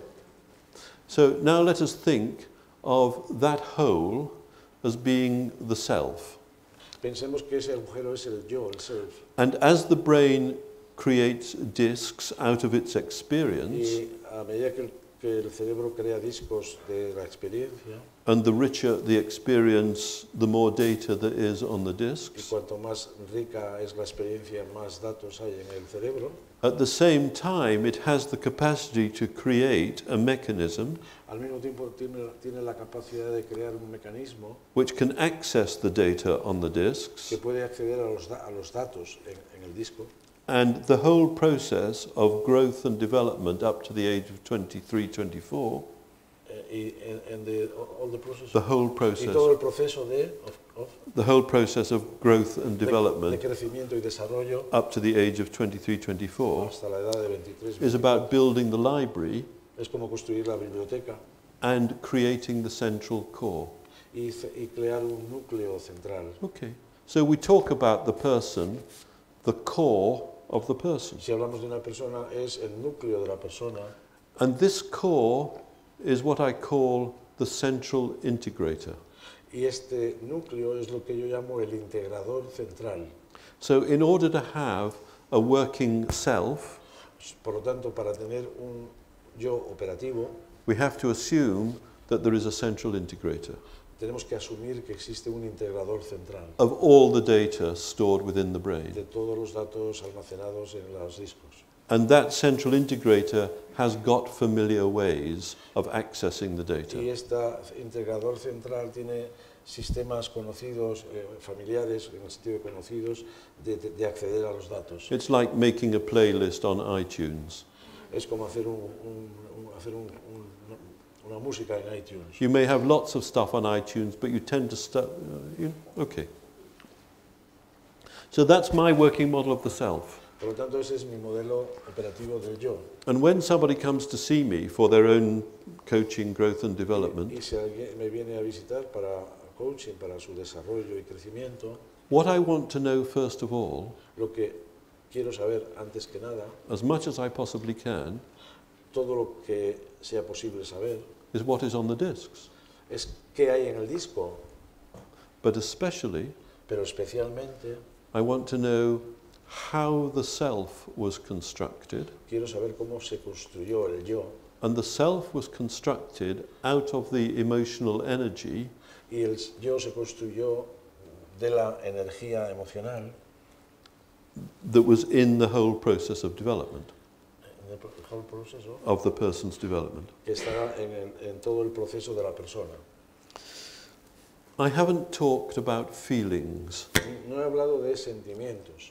So now let us think of that hole as being the self. Pensemos que ese agujero es el yo, el self. And as the brain creates discs out of its experience, Y a medida que el, que el cerebro crea discos de la experiencia, and the richer the experience, the more data there is on the y discs, cuanto más rica es la experiencia, más datos hay en el cerebro, at the same time it has the capacity to create a mechanism al mismo tiempo tiene, tiene la capacidad de crear un mecanismo which can access the data on the discs, que puede acceder a los, da- a los datos en, en el disco. and the whole process of growth and development up to the age of twenty-three, twenty-four, eh, y en, en the, all the process, the whole y process, todo el proceso de, of, of, the whole process of growth and de, de development crecimiento y desarrollo up to the age of twenty-three, twenty-four hasta la edad de veintitrés, is about building the library es como construir la biblioteca and creating the central core. y, ce- y crear un núcleo central. Okay. So we talk about the person, the core of the person. Si hablamos de una persona, es el núcleo de la persona, And this core is what I call the central integrator. y este núcleo es lo que yo llamo el integrador central. So in order to have a working self, Por lo tanto, para tener un yo operativo, we have to assume that there is a central integrator tenemos que asumir que existe un integrador central of all the data stored within the brain. de todos los datos almacenados en los discos. And that central integrator has got familiar ways of accessing the data. Y este integrador central tiene sistemas conocidos, eh, familiares, en el sentido de conocidos, de, de- de acceder a los datos. It's like making a playlist on iTunes. Es como hacer, un, un- un- hacer un- un- una música en iTunes. You may have lots of stuff on iTunes, but you tend to start. Uh, you, okay. So that's my working model of the self. Por lo tanto, ese es mi modelo operativo del yo. And when somebody comes to see me for their own coaching, growth, and development, Y si alguien me viene a visitar para coaching, para su desarrollo y crecimiento, what I want to know first of all, lo que quiero saber antes que nada, as much as I possibly can, todo lo que sea posible saber, is what is on the discs. es qué hay en el disco, But especially, pero especialmente I want to know how the self was constructed. quiero saber cómo se construyó el yo. And the self was constructed out of the emotional energy Y el yo se construyó de la energía emocional, that was in the whole process of development, en el pro- whole proceso, of the person's development. que está en, el- en todo el proceso de la persona. I haven't talked about feelings. No he hablado de sentimientos.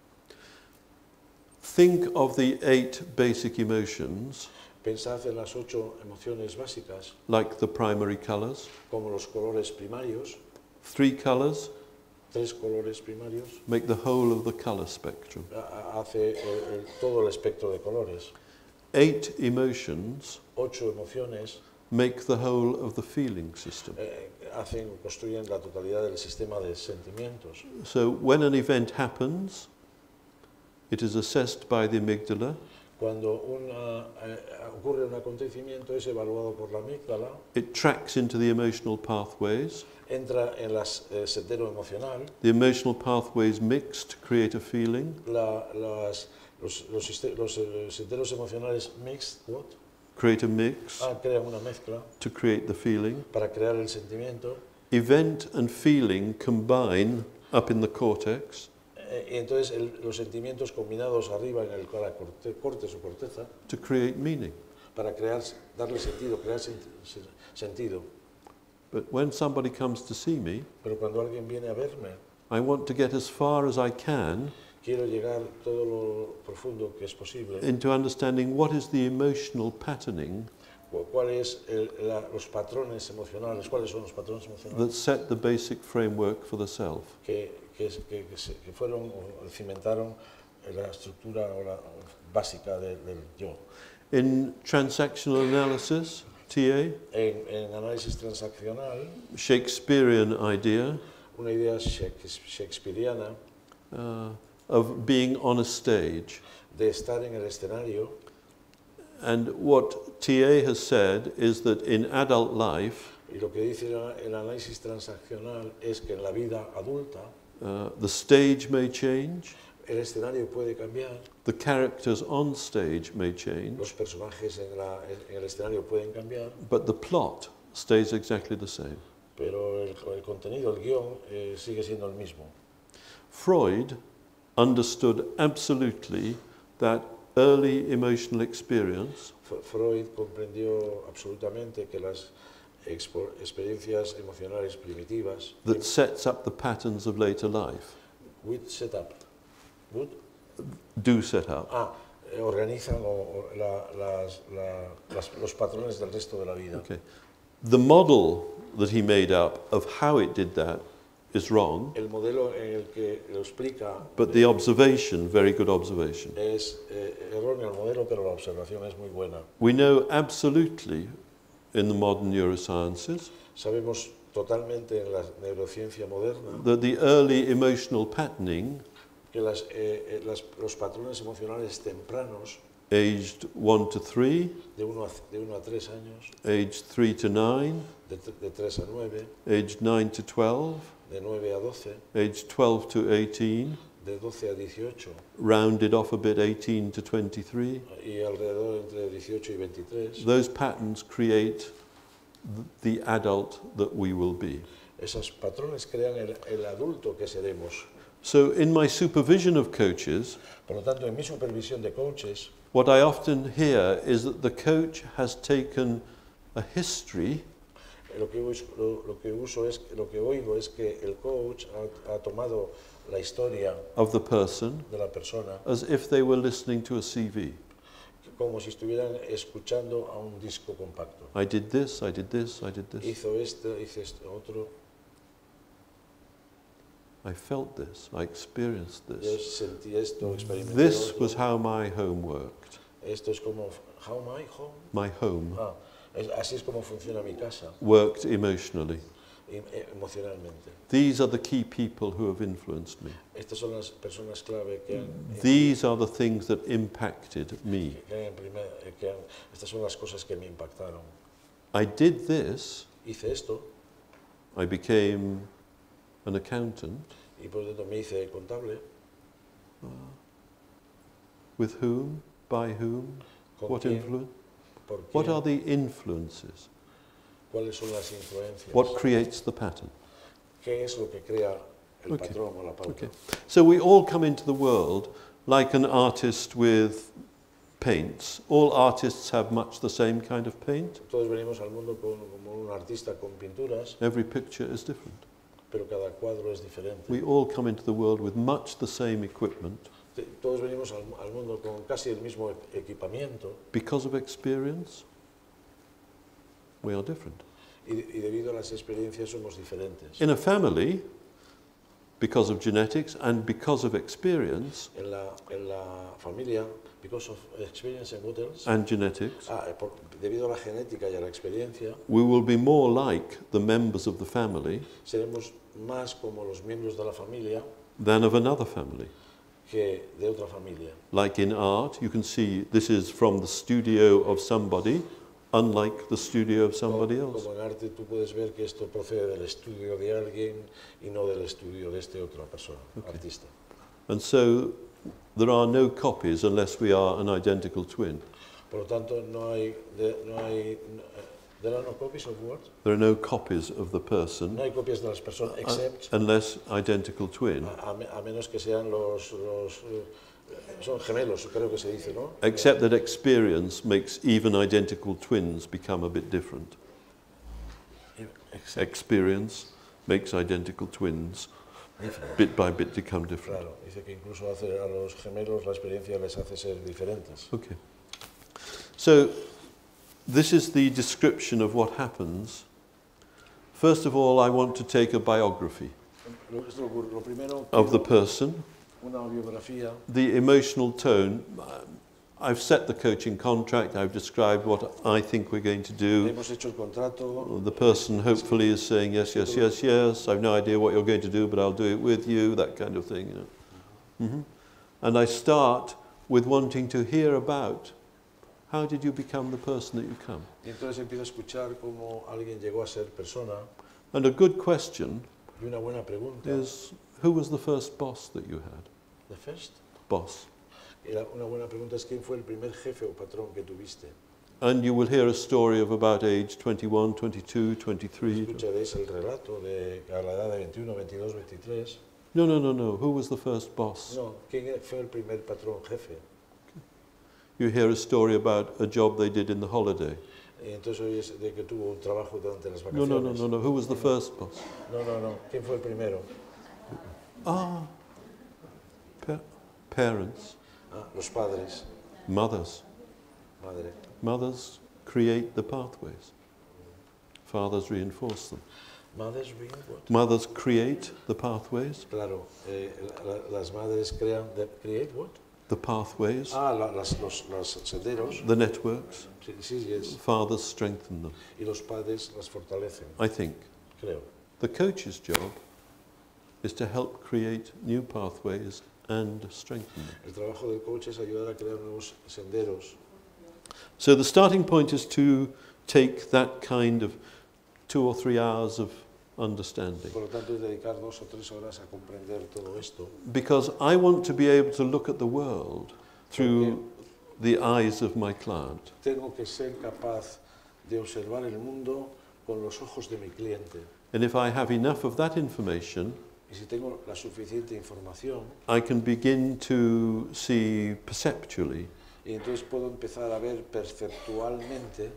Think of the eight basic emotions, Pensad en las ocho emociones básicas, like the primary colors, como los colores primarios, three colors tres colores primarios, make the whole of the color spectrum. a- a- hace el- el- todo el espectro de colores. Eight emotions Ocho emociones make the whole of the feeling system. eh, hacen, construyen la totalidad del sistema de sentimientos. So when an event happens, it is assessed by the amygdala, Cuando una, eh, ocurre un acontecimiento, es evaluado por la amígdala, it tracks into the emotional pathways, entra en el sendero emocional, the emotional pathways mix to create a feeling, la- las- los, los, siste- los, eh, senderos emocionales mixed, what? create a mix Ah, crean una mezcla to create the feeling, para crear el sentimiento. event and feeling combine up in the cortex Eh, y entonces el- los sentimientos combinados arriba en el la corte, cortes o corteza to create meaning. para crear, darle sentido, crear senti- se- sentido. But when somebody comes to see me, Pero cuando alguien viene a verme, I want to get as far as I can quiero llegar todo lo profundo que es posible. into understanding what is the emotional patterning cu- ¿Cuál es el- la- los patrones emocionales? ¿Cuáles son los patrones emocionales that set the basic framework for the self. que, que, es- que- que se- que fueron o cimentaron la estructura o la- básica de- del yo? In transactional analysis, T A, En, en análisis transaccional, Shakespearean idea una idea shakes- shakespeariana uh, of being on a stage. de estar en el escenario, And what T A has said is that in adult life, y lo que dice el el análisis transaccional es que en la vida adulta uh, the stage may change, el escenario puede cambiar, the characters on stage may los change, personajes en, la- en el escenario pueden cambiar, but the plot stays exactly the same. pero el, el contenido, el guión, eh, sigue siendo el mismo. Freud understood absolutely that early emotional experience F- Freud comprendió absolutamente que las expo- experiencias emocionales primitivas that sets up the patterns of later life would set up, would, do set up. ah, eh, organizan o- o la- las- la- las- los patrones del resto de la vida. Okay. The model that he made up of how it did that is wrong, El modelo en el que lo explica but the observation, very good observation. es eh, erróneo el modelo, pero la observación es muy buena. We know absolutely in the modern neurosciences Sabemos totalmente en la neurociencia moderna that the early emotional patterning, que las, eh, eh, las- los patrones emocionales tempranos, aged one to three, de uno a, de uno a tres años, aged three to nine, de, t- de tres a nueve, aged nine to twelve, de nueve a doce, aged twelve to eighteen, de doce a dieciocho rounded off a bit eighteen to twenty-three. y alrededor entre dieciocho y veintitrés. Those patterns create th- the adult that we will be. Esos patrones crean el, el adulto que seremos. So in my supervision of coaches, Por lo tanto, en mi supervisión de coaches, what I often hear is that the coach has taken a history lo que, us- lo, lo que uso es, lo que oigo es que el coach ha, ha tomado la historia of the person de la persona as if they were listening to a C V. como si estuvieran escuchando a un disco compacto. I did this, I did this, I did this. Hizo esto, hizo esto otro. I felt this, I experienced Yo this. sentí esto, experimenté This lo was otro. how my home worked. Esto es como, how am I home? My home Ah, es- así es como funciona mi casa, worked emotionally. em- eh, emocionalmente. These are the key people who have influenced me. Estas son las personas clave que han, These are the things that impacted me. que han primer- eh, que han- estas son las cosas que me impactaron. I did this, Hice esto I became an accountant. y por lo tanto me hice contable. With whom? By whom? ¿Con What quién? influence? ¿Por What quién? are the influences? ¿Cuáles son las influencias? What creates the pattern? ¿Qué es lo que crea el Okay. patrón o la pauta? Okay. So we all come into the world like an artist with paints. All artists have much the same kind of paint. Todos venimos al mundo con- como un artista con pinturas, Every picture is different. pero cada cuadro es diferente. We all come into the world with much the same equipment Te- Todos venimos al, al mundo con casi el mismo e- equipamiento because of experience. We are different. y, y debido a las experiencias somos diferentes. In a family, because of genetics and because of experience En la, en la familia, because of experience and what else? and genetics, Ah, eh, por- debido a la genética y a la experiencia, we will be more like the members of the family seremos más como los miembros de la familia than of another family. que de otra familia. Like in art, you can see this is from the studio of somebody, unlike the studio of somebody Como, else. como en arte tú puedes ver que esto procede del estudio de alguien y no del estudio de este otra persona, Okay. artista. And so there are no copies unless we are an identical twin. Por lo tanto, no hay, de- no hay, There are no copies of what? There are no copies of the person No hay copias de las personas, uh, except unless identical twin. a, a me- a menos que sean los, los eh, son gemelos, creo que se dice, ¿no? Except that experience makes even identical twins become a bit different. Except, Experience makes identical twins different. bit by bit become different. Claro, dice que incluso hace a los gemelos la experiencia les hace ser diferentes. Okay. So this is the description of what happens. First of all, I want to take a biography Lo, esto lo, lo primero, of the person, una biografía, the emotional tone. I've set the coaching contract, I've described what I think we're going to do. hemos hecho el contrato, The person hopefully is saying yes, yes, yes, yes. I've no idea what you're going to do, but I'll do it with you, that kind of thing. You know. Mm-hmm. And I start with wanting to hear about how did you become the person that you come. y entonces empiezo a escuchar cómo alguien llegó a ser persona, And a good question y una buena pregunta, is, who was the first boss that you had? the first, Boss. y la- una buena pregunta es quién fue el primer jefe o patrón que tuviste. And you will hear a story of about age twenty-one, twenty-two, twenty-three. Escucharéis el relato de a la edad de veintiuno, veintidós, veintitrés. No, no, no, no. Who was the first boss? No, ¿quién e- fue el primer patrón jefe? You hear a story about a job they did in the holiday. Y entonces oyes de que tuvo un trabajo durante las No, vacaciones. no, no, no, no. Who was the first boss? No, no, no. ¿Quién fue el primero? Ah, pa- parents, Ah, los padres, mothers. madre. Mothers create the pathways. Fathers reinforce them. Mothers bring what? Mothers create the pathways. Claro, eh, la- la- las madres crean, de, create what? The pathways, Ah, la- las, los, los senderos. the networks. Sí, sí, yes. Fathers strengthen them. Y los padres las fortalecen, I think creo. the coach's job is to help create new pathways and strengthen them. El trabajo del coach es ayudar a crear nuevos senderos. So the starting point is to take that kind of two or three hours of understanding. Por lo tanto, es dedicar dos o tres horas a comprender todo esto. Because I want to be able to look at the world through the eyes of my client. Tengo que ser capaz de observar el mundo con los ojos de mi cliente. And if I have enough of that information, Y si tengo la suficiente información, I can begin to see perceptually y entonces puedo empezar a ver perceptualmente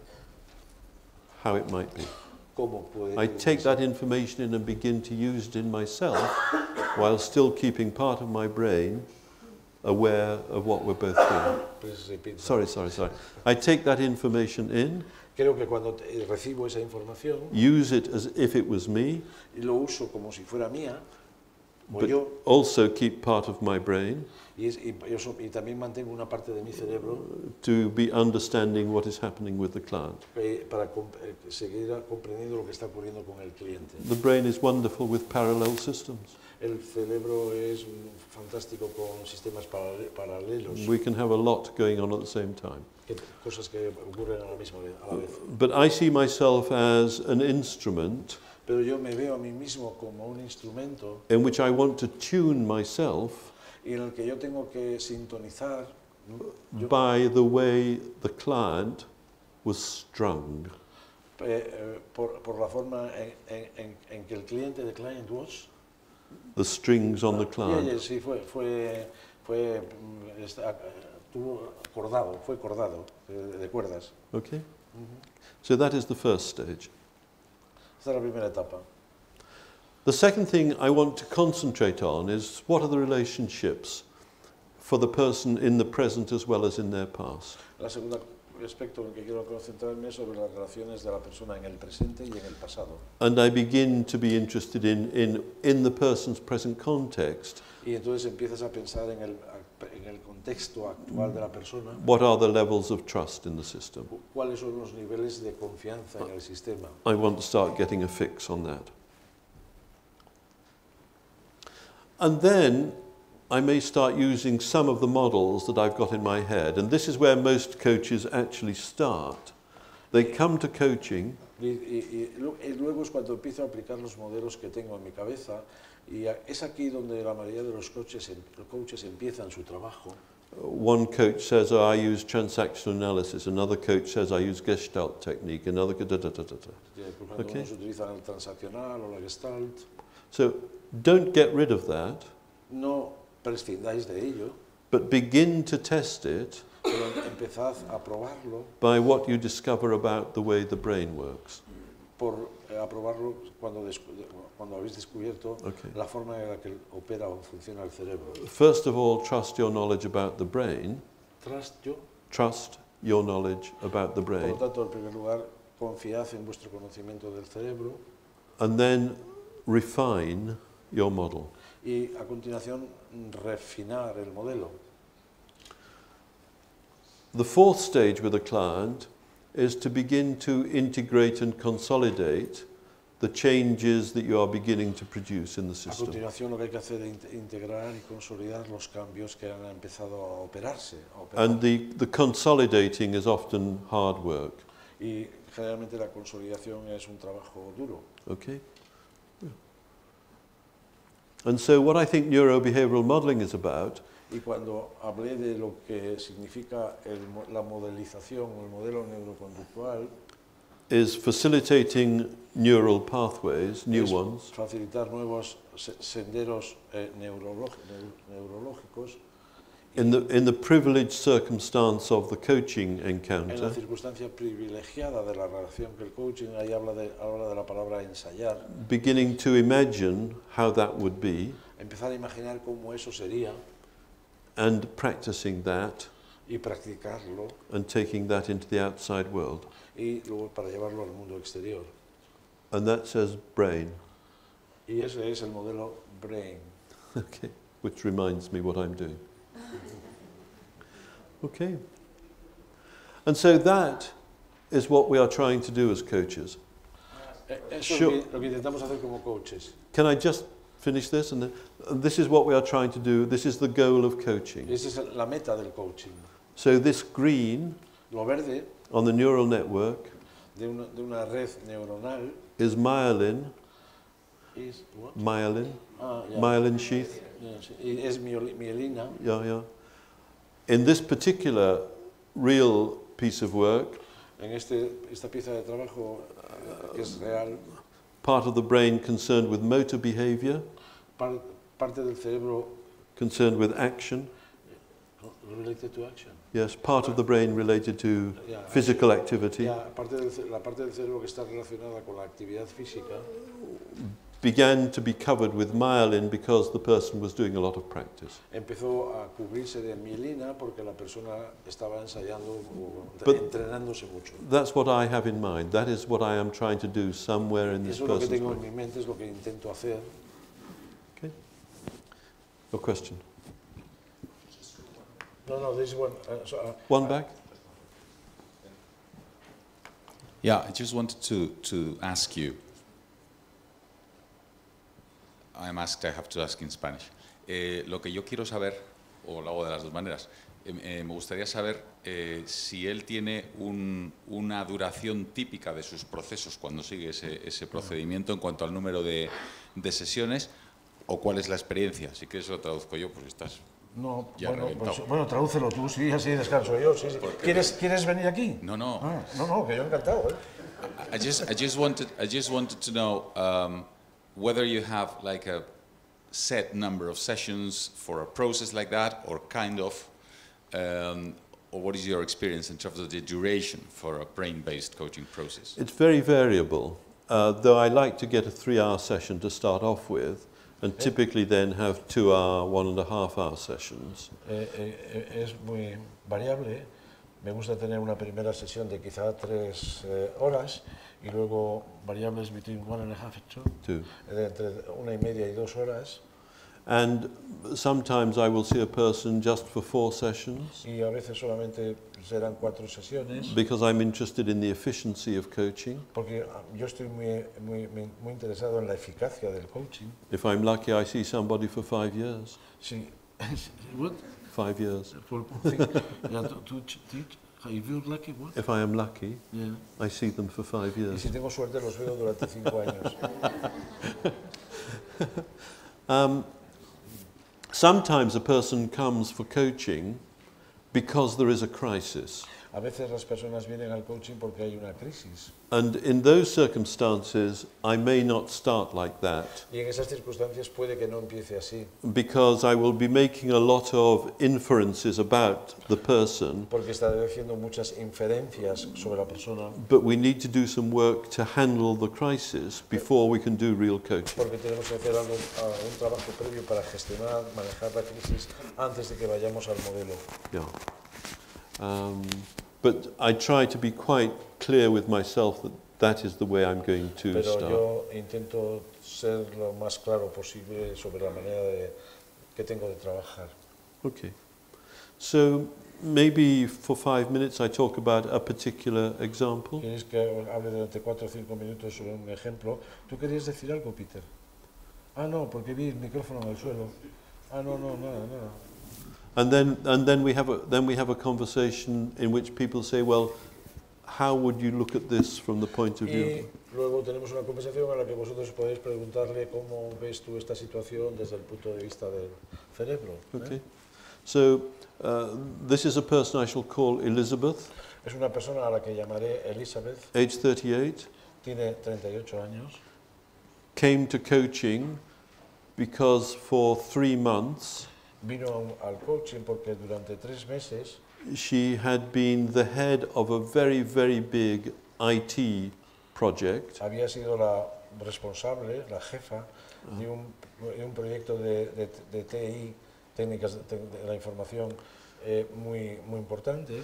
how it might be. cómo puede I take that information in and begin to use it in myself while still keeping part of my brain aware of what we're both doing. Pues, repito. Sorry, sorry, sorry. I take that information in, Creo que cuando te- recibo esa información use it as if it was me, y lo uso como si fuera mía, o but yo, also keep part of my brain y, es- y yo so- y también mantengo una parte de mi cerebro to be understanding what is happening with the client. eh, para com- eh, seguir a- comprendiendo lo que está ocurriendo con el cliente. The brain is wonderful with parallel systems. El cerebro es mm, fantástico con sistemas parale- paralelos, We can have a lot going on at the same time. que- cosas que ocurren a la misma vez. A la vez. But I see myself as an instrument Pero yo me veo a mí mismo como un instrumento in which I want to tune myself y en el que yo tengo que sintonizar ¿no? Yo- by the way the client was strung. eh, eh, por, por la forma en, en- en- en que el cliente, the client was, The strings on the Yeah, client. yeah, sí, fue, fue, fue mm, está, eh, tuvo cordado, fue cordado de, de cuerdas. Okay? So that is the first stage. Esta es la primera etapa. The second thing I want to concentrate on is what are the relationships for the person in the present as well as in their past. La segunda aspecto en el que quiero concentrarme es sobre las relaciones de la persona en el presente y en el pasado. And I begin to be interested in, in, in the person's present context. Y entonces empiezas a pensar en el, en el contexto actual de la persona, What are the levels of trust in the system? cu- cuáles son los niveles de confianza en el sistema. I want to start getting a fix on that. And then I may start using some of the models that I've got in my head. And this is where most coaches actually start. They come to coaching Y, y- y lu- y luego es cuando empiezo a aplicar los modelos que tengo en mi cabeza y a- es aquí donde la mayoría de los coaches, em- los coaches empiezan su trabajo. one coach says, oh, I use transactional analysis. Another coach says, I use Gestalt technique. Another... Da, da, da, da, da. Por ejemplo, Okay. unos utilizan el transaccional o la Gestalt. So don't get rid of that, No prescindáis de ello, but begin to test it pero empezad a probarlo, by what you discover about the way the brain works. por eh, a probarlo cuando, descu- cuando habéis descubierto Okay. la forma en la que opera o funciona el cerebro. First of all, trust your knowledge about the brain. Trust yo, Trust your knowledge about the por brain. lo tanto, en primer lugar, confiad en vuestro conocimiento del cerebro And then refine your model. y a continuación refinar el modelo. The fourth stage with a client is to begin to integrate and consolidate the changes that you are beginning to produce in the A system. continuación, lo que hay que hacer es int- integrar y consolidar los cambios que han empezado a operarse. A operar. And the, the consolidating is often hard work. Y generalmente la consolidación es un trabajo duro. Okay? And so what I think neurobehavioral modeling is about Y cuando hablé de lo que significa el mo- la modelización o el modelo neuroconductual, is facilitating neural pathways, new es ones, facilitar nuevos se- senderos eh, neurolog- neu- neurológicos in the, in the privileged circumstance of the coaching en la encounter, circunstancia privilegiada de la relación que el coaching, ahí habla de, habla de la palabra ensayar, beginning to imagine how that would be, empezar a imaginar cómo eso sería and practicing that y practicarlo and taking that into the outside world. y luego para llevarlo al mundo exterior. And that says brain, Y ese es el modelo BRAIN. okay, which reminds me what I'm doing. Okay. And so that is what we are trying to do as coaches. Eh, Eso Sure. es lo que, lo que intentamos hacer como coaches. Can I just finish this? And then, and this is what we are trying to do. This is the goal of coaching. Esa es la meta del coaching. So this green Lo verde on the neural network de una, de una red neuronal is myelin, es, what? myelin, Ah, ya. myelin sheath. Ya, sí. Y es mioli- mielina. Yeah, yeah. In this particular real piece of work, En este, esta pieza de trabajo eh, que es real, part of the brain concerned with motor behavior, par- parte del cerebro concerned with action. related to action. Yes, part of the brain related to Ya, physical activity ya, parte del ce- la parte del cerebro que está relacionada con la actividad física began to be covered with myelin because the person was doing a lot of practice. empezó a cubrirse de mielina porque la persona estaba ensayando o But- entrenándose mucho. That's what I have in mind. That is what I am trying to do somewhere in this Eso es lo que person's tengo en brain. mi mente, es lo que intento hacer. Okay. Your question. No, no, this one. Uh, so, uh, One back. Yeah, I just wanted to, to ask you. I'm asked, I have to ask in Spanish. Eh, lo que yo quiero saber, o lo hago de las dos maneras, eh, eh, me gustaría saber eh, si él tiene un- una duración típica de sus procesos cuando sigue ese, ese procedimiento en cuanto al número de, de sesiones o cuál es la experiencia. Si quieres lo traduzco yo, pues estás... no, Ya bueno, reventado. pues, bueno, tradúcelo tú, sí, así descanso yo. Sí, sí. ¿Quieres, ¿Quieres venir aquí? No, no. Ah, no, no, que yo encantado. ¿eh? I just, I just wanted, I just wanted to know um, whether you have like a set number of sessions for a process like that, or kind of, um, or what is your experience in terms of the duration for a brain-based coaching process? It's very variable, uh, though I like to get a three-hour session to start off with, and typically then have two-hour, one and a half-hour sessions. Eh, eh, es muy variable. Me gusta tener una primera sesión de quizá tres eh, horas y luego variables between one and a half and two, Too. eh, entre una y media y dos horas. And sometimes I will see a person just for four sessions Y a veces solamente serán cuatro sesiones, because I'm interested in the efficiency of coaching. porque ah, yo estoy muy, muy, muy muy interesado en la eficacia del coaching. If I'm lucky, I see somebody for five years. Sí. What? Five years. For thing, yeah, to, to ch- teach. If you're lucky, what? If I am lucky, Yeah. I see them for five Y years. si tengo suerte los veo durante cinco años. Um, sometimes a person comes for coaching because there is a crisis. A veces las personas vienen al coaching porque hay una crisis. And in those circumstances, I may not start like that Y en esas circunstancias puede que no empiece así, because I will be making a lot of inferences about the person, porque estaré haciendo muchas inferencias sobre la persona, but we need to do some work to handle the crisis before we can do real coaching. porque tenemos que hacer algo, ah, un trabajo previo para gestionar, manejar la crisis antes de que vayamos al modelo. Yeah. Um, but I try to be quite clear with myself that that is the way I'm going to Pero start. yo intento ser lo más claro posible sobre la manera de, que tengo de trabajar. Okay. So maybe for five minutes I talk about a particular example. ¿Quieres que hable durante cuatro o cinco minutos sobre un ejemplo? ¿Tú querías decir algo, Peter? Ah, no, porque vi el micrófono en el suelo. Ah, no, no, nada, nada. And then, and then we have a, then we have a conversation in which people say, well, how would you look at this from the point of view? Y luego tenemos una conversación en la que vosotros podéis preguntarle cómo ves tú esta situación desde el punto de vista del cerebro. ¿eh? Okay. So uh, this is a person I shall call Elizabeth, Es una persona a la que llamaré Elizabeth, age thirty-eight, tiene treinta y ocho años, came to coaching because for three months vino al coaching porque durante tres meses she had been the head of a very, very big I T project. había sido la responsable, la jefa de un, de un proyecto de, de, de T I, técnicas de, de la información, eh, muy, muy importante.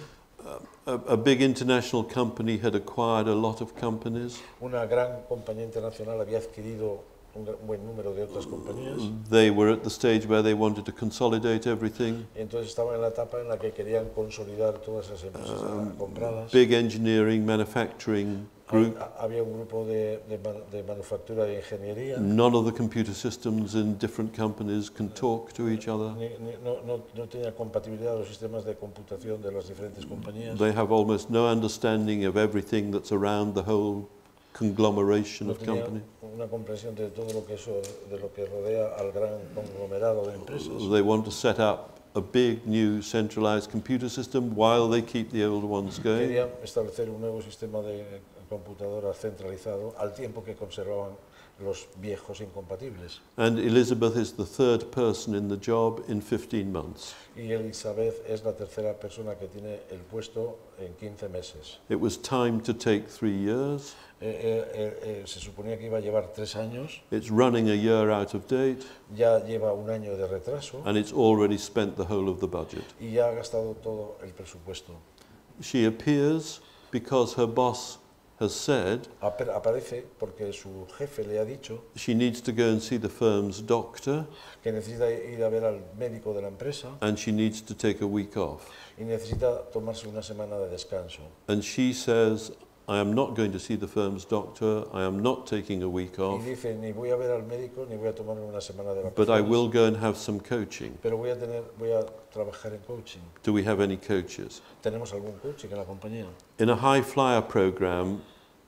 A, a big international company had acquired a lot of companies. Una gran compañía internacional había adquirido un gran- buen número de otras compañías. They were at the stage where they wanted to consolidate everything. Y entonces estaban en la etapa en la que querían consolidar todas esas empresas Um, compradas. Big engineering, manufacturing group. Ha- Había un grupo de, de, man- de manufactura de ingeniería. None of the computer systems in different companies can talk to each other. Ni- ni- no, no, no tenía compatibilidad los sistemas de computación de las diferentes compañías. They have almost no understanding of everything that's around the whole conglomeration No of tenía company. una comprensión de todo lo que eso, de lo que rodea al gran conglomerado de empresas. They want to set up a big new centralized computer system while they keep the old ones going. Querían establecer un nuevo sistema de computadora centralizado al tiempo que conservaban los viejos incompatibles. And Elizabeth is the third person in the job in fifteen months. Y Elizabeth es la tercera persona que tiene el puesto en quince meses. It was time to take three years. Eh, eh, eh, eh, se suponía que iba a llevar tres años, It's running a year out of date, ya lleva un año de retraso and it's already spent the whole of the budget. y ya ha gastado todo el presupuesto. She appears because her boss has said Ape- Aparece porque su jefe le ha dicho she needs to go and see the firm's doctor que necesita ir a ver al médico de la empresa and she needs to take a week off. y necesita tomarse una semana de descanso. And she says, I am not going to see the firm's doctor, I am not taking a week Y off, dice, ni voy a ver al médico ni voy a tomarme una semana de but I vacaciones, will go and have some coaching. pero voy a, tener, voy a trabajar en coaching. Do we have any coaches? ¿Tenemos algún coaching en la compañía? In a high flyer program,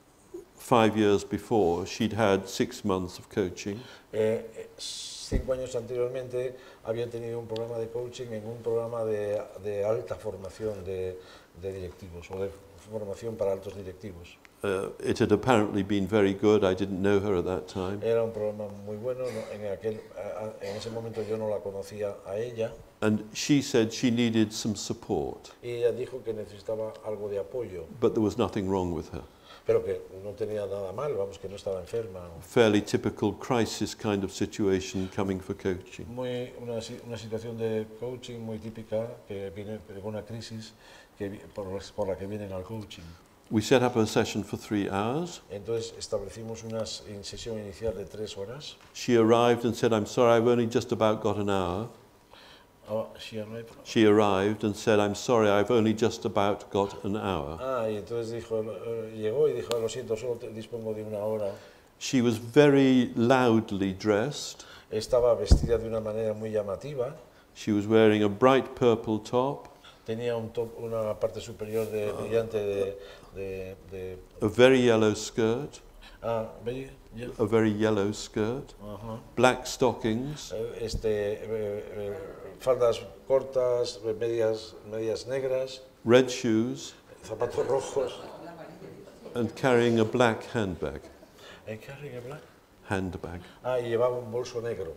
five years before, she'd had six months of coaching. Eh, eh, cinco años anteriormente había tenido un programa de coaching en un programa de, de alta formación de, de directivos o de formación para altos directivos. Uh, it had apparently been very good. I didn't know her at that time. Era un programa muy bueno, no- en, aquel, a- a- en ese momento yo no la conocía a ella And she said she needed some support, y ella dijo que necesitaba algo de apoyo, but there was nothing wrong with her. pero que no tenía nada mal, vamos, que no estaba enferma. Fairly typical crisis kind of situation coming for coaching. Muy, una, si- una situación de coaching muy típica que viene con una crisis que, vi- por, las- por la que vienen al coaching. We set up a session for three hours. Entonces establecimos una s- in- sesión inicial de tres horas. She arrived and said, I'm sorry, I've only just about got an hour. Ah, she arrived. She arrived and said, I'm sorry, I've only just about got an hour. Ah, y entonces dijo, eh, llegó y dijo, lo siento, solo te- dispongo de una hora. She was very loudly dressed. Estaba vestida de una manera muy llamativa. She was wearing a bright purple top, Tenía un top, una parte superior de, brillante de, de, de- a very yellow skirt, ah, ¿veis? Ya. a very yellow skirt, Ajá. black stockings, Eh, Este, eh, eh, faldas cortas, medias, medias negras, red shoes, zapatos rojos. and carrying a black handbag. ¿En qué arriba, black? Handbag. Ah, y llevaba un bolso negro.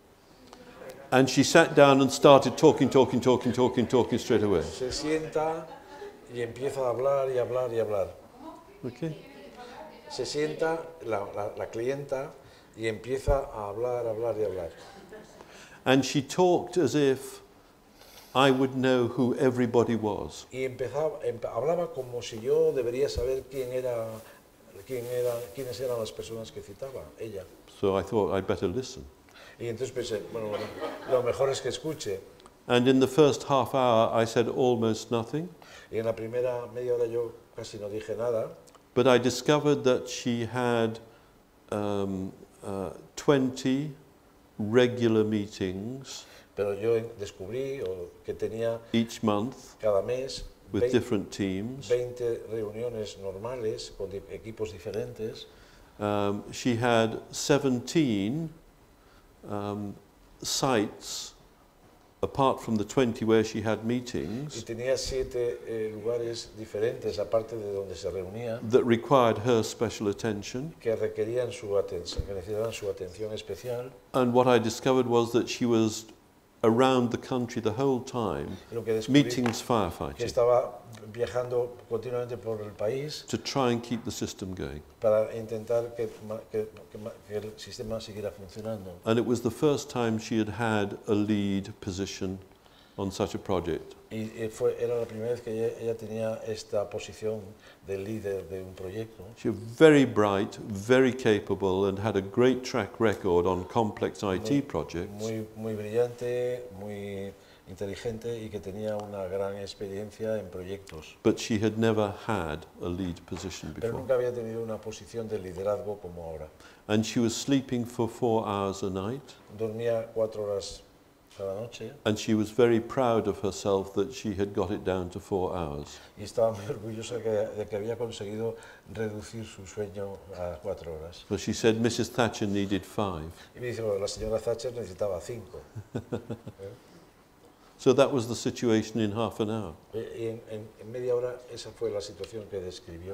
And she sat down and started talking, talking, talking, talking, talking straight away. Se sienta y empieza a hablar y hablar y hablar. Okay? Se sienta la, la, la clienta y empieza a hablar, hablar y hablar. And she talked as if I would know who everybody was. Y empezaba, empe- hablaba como si yo debería saber quién era, quién era, quiénes eran las personas que citaba, ella. So I thought I'd better listen. Y entonces pensé, bueno, lo mejor es que escuche. And in the first half hour, I said almost nothing. Y en la primera media hora yo casi no dije nada, But I discovered that she had um, uh, twenty regular meetings pero yo descubrí o, que tenía each month cada mes with veinte, different teams. veinte reuniones normales con di- equipos diferentes. Um, she had seventeen um, sites, apart from the twenty where she had Y meetings, tenía siete eh, lugares diferentes, aparte de donde se reunía, that required her special attention. que requerían su atención, que necesitaban su atención especial. And what I discovered was that she was around the country the whole time, Y lo que descubrí meetings que firefighting, estaba viajando continuamente por el país to try and keep the system going. para intentar que, ma- que- que ma- que el sistema siguiera funcionando. And it was the first time she had had a lead position on such a project. Y eh, fue, era la primera vez que ella, ella tenía esta posición de líder de un proyecto. She was very bright, very capable, and had a great track record on complex I T projects. Muy, muy brillante, muy inteligente y que tenía una gran experiencia en proyectos. But she had never had a lead position Pero before. nunca había tenido una posición de liderazgo como ahora. And she was sleeping for four hours a night. Dormía cuatro horas cada noche And she was very proud of herself that she had got it down to four hours. y estaba muy orgullosa que- de que había conseguido reducir su sueño a cuatro horas. So she said Missus Thatcher needed five. Y me dice, bueno, la señora Thatcher necesitaba cinco. So that was the situation in half an hour. Y y en, en- en media hora esa fue la situación que describió.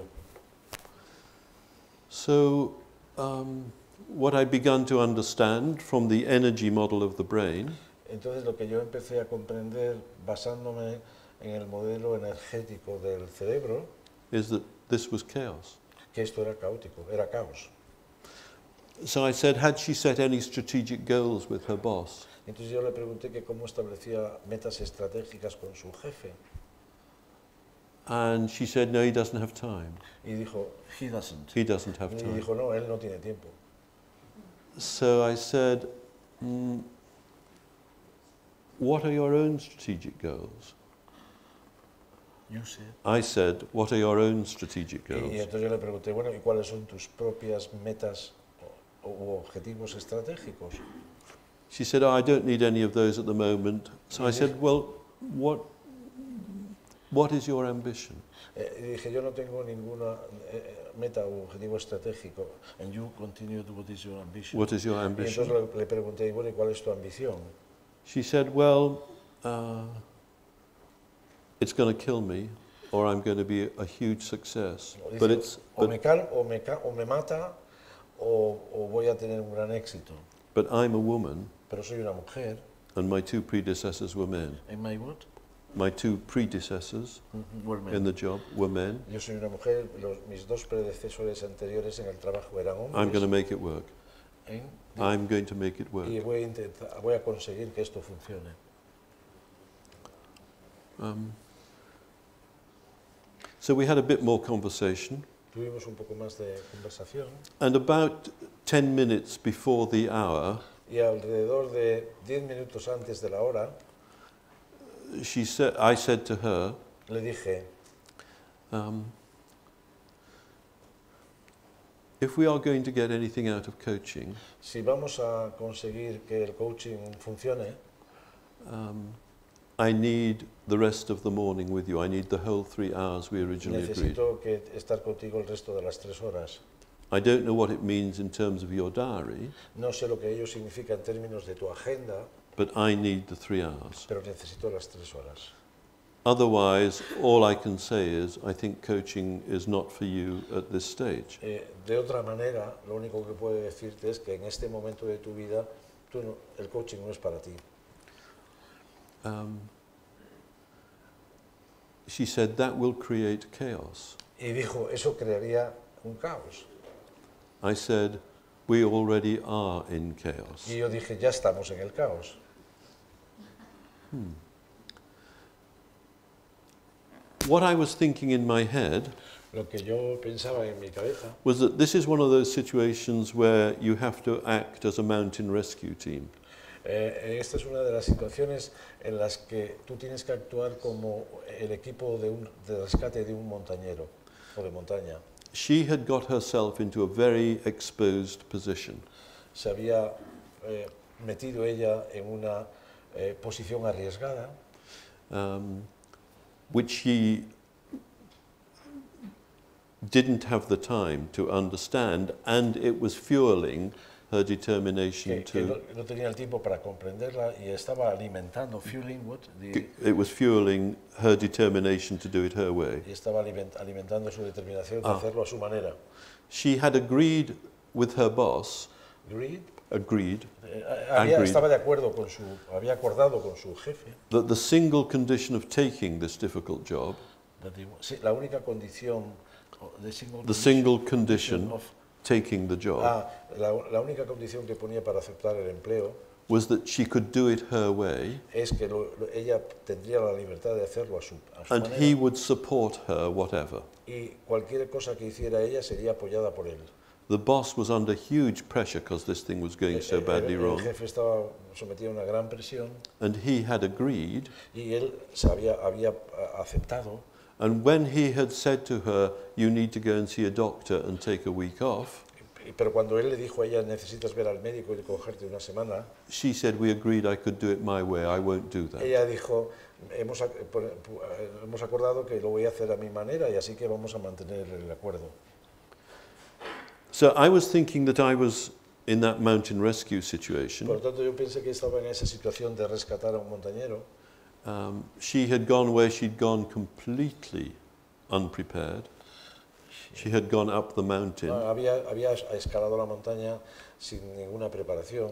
So um, what I began to understand from the energy model of the brain Entonces lo que yo empecé a comprender basándome en el modelo energético del cerebro, is that this was chaos. que esto era caótico, era caos. So I said, had she set any strategic goals with her boss? Entonces yo le pregunté que cómo establecía metas estratégicas con su jefe And she said, no, he doesn't have time. y dijo, he doesn't. He doesn't have Y time. dijo, no, él no tiene tiempo. So I said, mm, what are your own strategic goals? You said. I said, what are your own strategic Y, y goals? entonces yo le pregunté, bueno, ¿y cuáles son tus propias metas o, u objetivos estratégicos? She said, oh, I don't need any of those at the moment. So I said, well, what, what is your ambition? Eh, y dije, yo no tengo ninguna eh, meta o objetivo estratégico. And you continued, what is your ambition? What is your Y ambition? entonces le, le pregunté, bueno, ¿y cuál es tu ambición? She said, well, uh, it's going to kill me or I'm going to be a huge success. Dice, But it's, o, me but, cal, o, me ca, o me mata o, o voy a tener un gran éxito. but I'm a woman Pero soy una mujer. and my two predecessors were men. Am I what? My two predecessors Were men. in the job were men. Yo soy una mujer, los, mis dos predecesores anteriores en el trabajo eran hombres. I'm going to make it work. ¿eh? I'm going to make it work. Y voy a, intentar, voy a conseguir que esto funcione. Um, so we had a bit more conversation. Tuvimos un poco más de conversación And about ten minutes before the hour, y alrededor de diez minutos antes de la hora she said, I said to her, le dije, um, if we are going to get anything out of coaching, si vamos a conseguir que el coaching funcione, um, I need the rest of the morning with you. I need the whole three hours we originally agreed. necesito que estar contigo el resto de las tres horas. I don't know what it means in terms of your diary, No sé lo que ello significa en términos de tu agenda, but I need the three hours. pero necesito las tres horas. Otherwise, all I can say is, I think coaching is not for you at this stage. Eh, de otra manera, lo único que puedo decirte es que en este momento de tu vida, tú no, el coaching no es para ti. Um, she said, that will create chaos. Y dijo, eso crearía un caos. I said, we already are in chaos. Y yo dije, ya estamos en el caos. Hmm. What I was thinking in my head Lo que yo pensaba en mi cabeza was that this is one of those situations where you have to act as a mountain rescue team. Eh, esta es una de las situaciones en las que tú tienes que actuar como el equipo de, un, de rescate de un montañero o de montaña. She had got herself into a very exposed position. Se había eh, metido ella en una eh, posición arriesgada, Um, which she didn't have the time to understand, and it was fueling her determination que, que no, to. no tenía el tiempo para comprenderla y estaba alimentando, fueling, what? The, It was fueling her determination to do it her way. y estaba aliment, alimentando su determinación de Ah. hacerlo a su manera. She had agreed with her boss. Greed, Agreed eh, había, Agreed. estaba de acuerdo con su, había acordado con su jefe. that the single condition of taking this difficult job, that the- sí, la única condición, the single the condition single condition of taking the job, Ah, la, la única condición que ponía para aceptar el empleo was that she could do it her way, es que lo- lo- ella tendría la libertad de hacerlo a su, a su and manera he would support her whatever. y cualquier cosa que hiciera ella sería apoyada por él. The boss was under huge pressure because this thing was going so El- badly el, el wrong, jefe estaba sometido a una gran presión and he had agreed. y él se había, había ah, aceptado. And when he had said to her, "You need to go and see a doctor and take a week off," y- Pero cuando él le dijo a ella, necesitas ver al médico y cogerte una semana, she said, "We agreed I could do it my way. I won't do that." ella dijo, hemos, ac- por- pu- eh, hemos acordado que lo voy a hacer a mi manera y así que vamos a mantener el acuerdo. So I was thinking that I was in that mountain rescue Por situation. lo tanto, yo pensé que estaba en esa situación de rescatar a un montañero. Um, she had gone where she'd gone completely unprepared. She had gone up the mountain. Ah, había, había escalado la montaña sin ninguna preparación.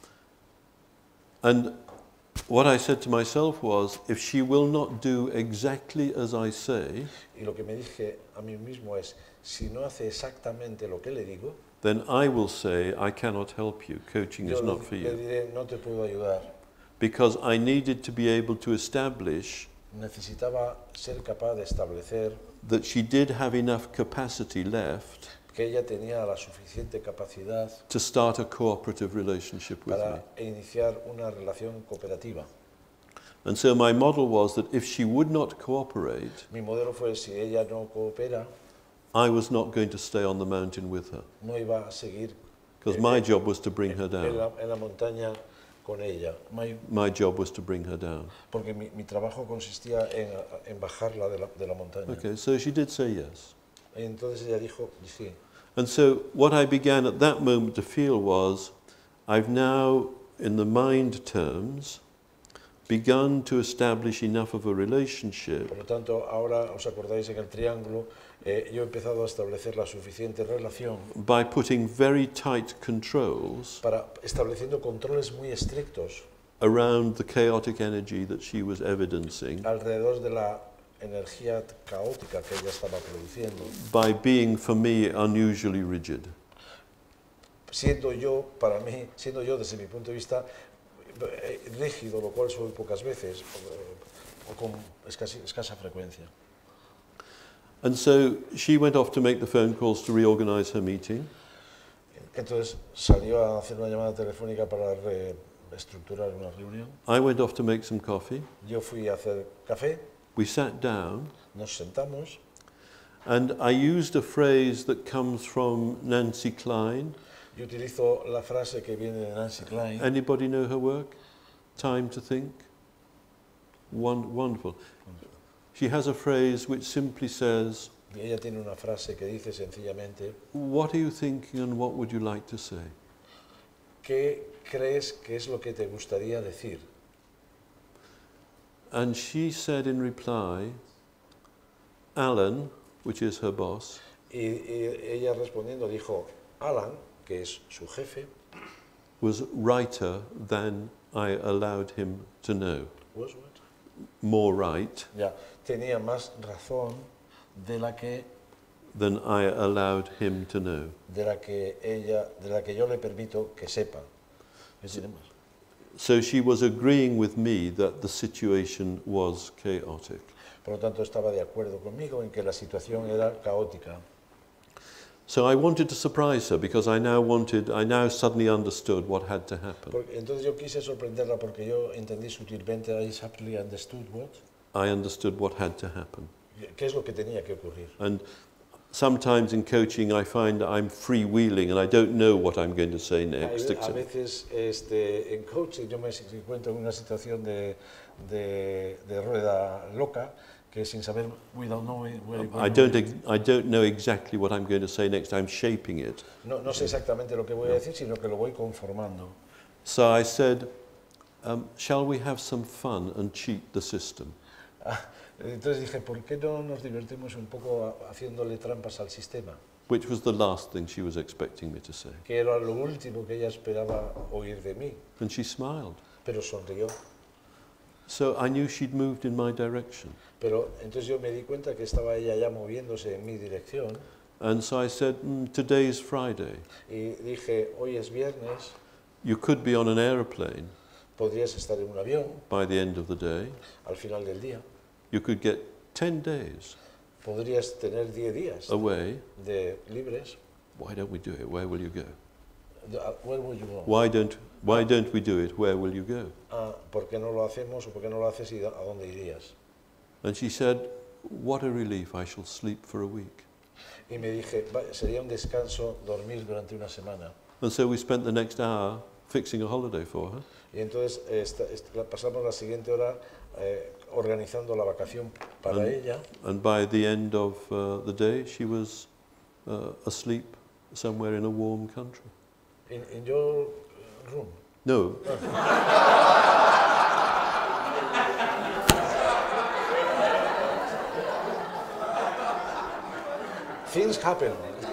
And what I said to myself was, if she will not do exactly as I say, Y lo que me dije a mí mismo es, si no hace exactamente lo que le digo, then I will say, I cannot help you. Coaching yo is le, not for le you. diré, no te puedo ayudar. Because I needed to be able to establish Necesitaba ser capaz de establecer that she did have enough capacity left que ella tenía la suficiente capacidad to start a cooperative relationship with me. para iniciar una relación cooperativa. And so my model was that if she would not cooperate, Mi modelo fue, si ella no coopera, I was not going to stay on the mountain with her. no iba a seguir Because my job was to bring her en down. la, en la montaña con ella. My- My job was to bring her down. porque mi, mi trabajo consistía en, en bajarla de la, de la montaña. Okay, so she did say yes. Y entonces ella dijo, sí. And so what I began at that moment to feel was, I've now, in the mind terms, begun to establish enough of a relationship Por lo tanto, ahora os acordáis en el triángulo, eh, yo he empezado a establecer la suficiente relación by putting very tight controls para estableciendo controles muy estrictos around the chaotic energy that she was evidencing, alrededor de la energía caótica que ella estaba produciendo, by being, for me, unusually rigid. siendo yo, para mí, siendo yo desde mi punto de vista eh, rígido, lo cual soy pocas veces, o, o con escasi- escasa frecuencia. And so she went off to make the phone calls to reorganize her meeting. Entonces salió a hacer una llamada telefónica para reestructurar una reunión. I went off to make some coffee. Yo fui a hacer café, We sat down, nos sentamos and I used a phrase that comes from Nancy Klein. y utilizo la frase que viene de Nancy Klein. Anybody know her work? Time to think? Won- wonderful. She has a phrase which simply says, Y ella tiene una frase que dice sencillamente, what are you thinking and what would you like to say? ¿qué crees que es lo que te gustaría decir? And she said in reply, Alan, which is her boss, Y, y ella respondiendo dijo, Alan, que es su jefe, was righter than I allowed him to know. was what? More right Ya, tenía más razón de la que than I allowed him to know. de la que ella, de la que yo le permito que sepa. ¿Qué tiene más? So she was agreeing with me that the situation was chaotic. Por lo tanto, estaba de acuerdo conmigo en que la situación era caótica. So I wanted to surprise her because I now wanted, I now suddenly understood what had to happen. Porque, entonces yo quise sorprenderla porque yo entendí sutilmente, I subtly understood what, I understood what had to happen. qué es lo que tenía que ocurrir. And sometimes in coaching I find that I'm freewheeling and I don't know what I'm going to say next. A, a except- veces este, en coaching yo me encuentro en una situación de, de, de rueda loca que sin saber, without knowing where it I don't, ex- I don't know exactly what I'm going to say next. I'm shaping it. no, no sé exactamente lo que voy a decir, sino que lo voy conformando. So I said, um, shall we have some fun and cheat the system? Ah, entonces dije, ¿por qué no nos divertimos un poco a- haciéndole trampas al sistema? Which was the last thing she was expecting me to say. Que era lo último que ella esperaba oír de mí, And she smiled. pero sonrió. So I knew she'd moved in my direction. Pero entonces yo me di cuenta que estaba ella ya moviéndose en mi dirección And so I said, mm, today's Friday. y dije, hoy es viernes, You could be on an aeroplane podrías estar en un avión by the end of the day. al final del día, You could get ten days podrías tener diez días away. de libres. Why don't we do it? Where will you go? De- a- Where would you go? Why don't, why don't we do it? Where will you go? Ah, ¿por qué no lo hacemos o por qué no lo haces y a a dónde irías? And she said, what a relief, I shall sleep for a week. Y me dije, "Va- sería un descanso dormir durante una semana. And so we spent the next hour fixing a holiday for her. Y entonces esta- esta- pasamos la siguiente hora eh, organizando la vacación para And- ella. And by the end of uh, the day, she was uh, asleep somewhere in a warm country. In, in your room. No, Things happen.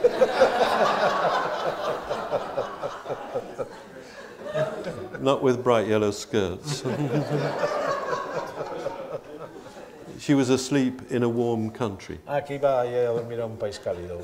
not with bright yellow skirts. She was asleep in a warm country. Aquí va ella a dormir a un país cálido.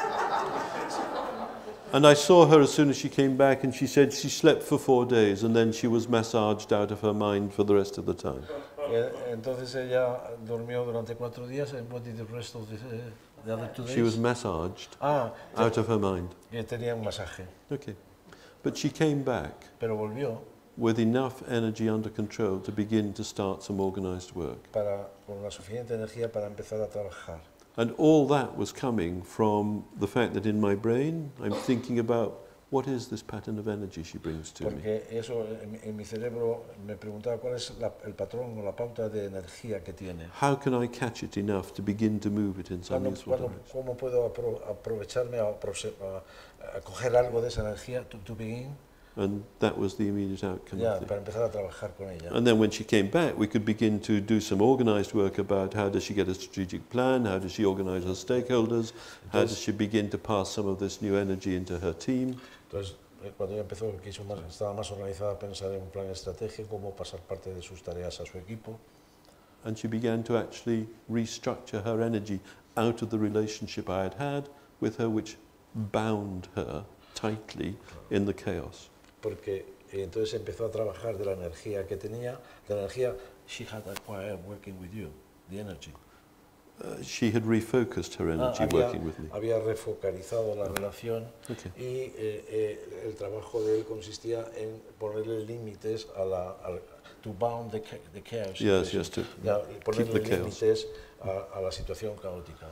And I saw her as soon as she came back, and she said she slept for four days and then she was massaged out of her mind for the rest of the time. Eh, Entonces ella durmió durante cuatro días. And what did the rest of the, eh, the other two days? She was massaged Ah, out of her mind. que tenía un masaje. Okay. But she came back Pero volvió with enough energy under control to begin to start some organized work. para, con la suficiente energía para empezar a trabajar. And all that was coming from the fact that in my brain, I'm thinking about what is this pattern of energy she brings to me. Porque eso en, mi- en mi cerebro me preguntaba cuál es la- el patrón o la pauta de energía que tiene. How can I catch it enough to begin to move it in some ¿Cuándo- useful cuándo- direction? ¿Cómo puedo apro- aprovecharme a, prose- a- a coger algo de esa energía to, to begin? And that was the immediate outcome Ya, of the para empezar a trabajar con ella. And then when she came back, we could begin to do some organized work about how does she get a strategic plan, how does she organize her stakeholders, how does she begin to pass some of this new energy into her team. Entonces, eh, cuando ella empezó, quiso más, estaba más organizada a pensar en un plan estratégico, cómo pasar parte de sus tareas a su equipo. And she began to actually restructure her energy out of the relationship I had had with her, which bound her tightly in the chaos. Porque eh, entonces empezó a trabajar de la energía que tenía, de la energía she had acquired working with you, the energy. Uh, she had refocused her Ah, energy había, working with me. había refocalizado la relación Okay. y eh, eh, el trabajo de él consistía en ponerle límites a la, al- to bound the, cha- the chaos. Yes, situation. yes, to Ya, keep ponerle the chaos. límites a, a la situación caótica.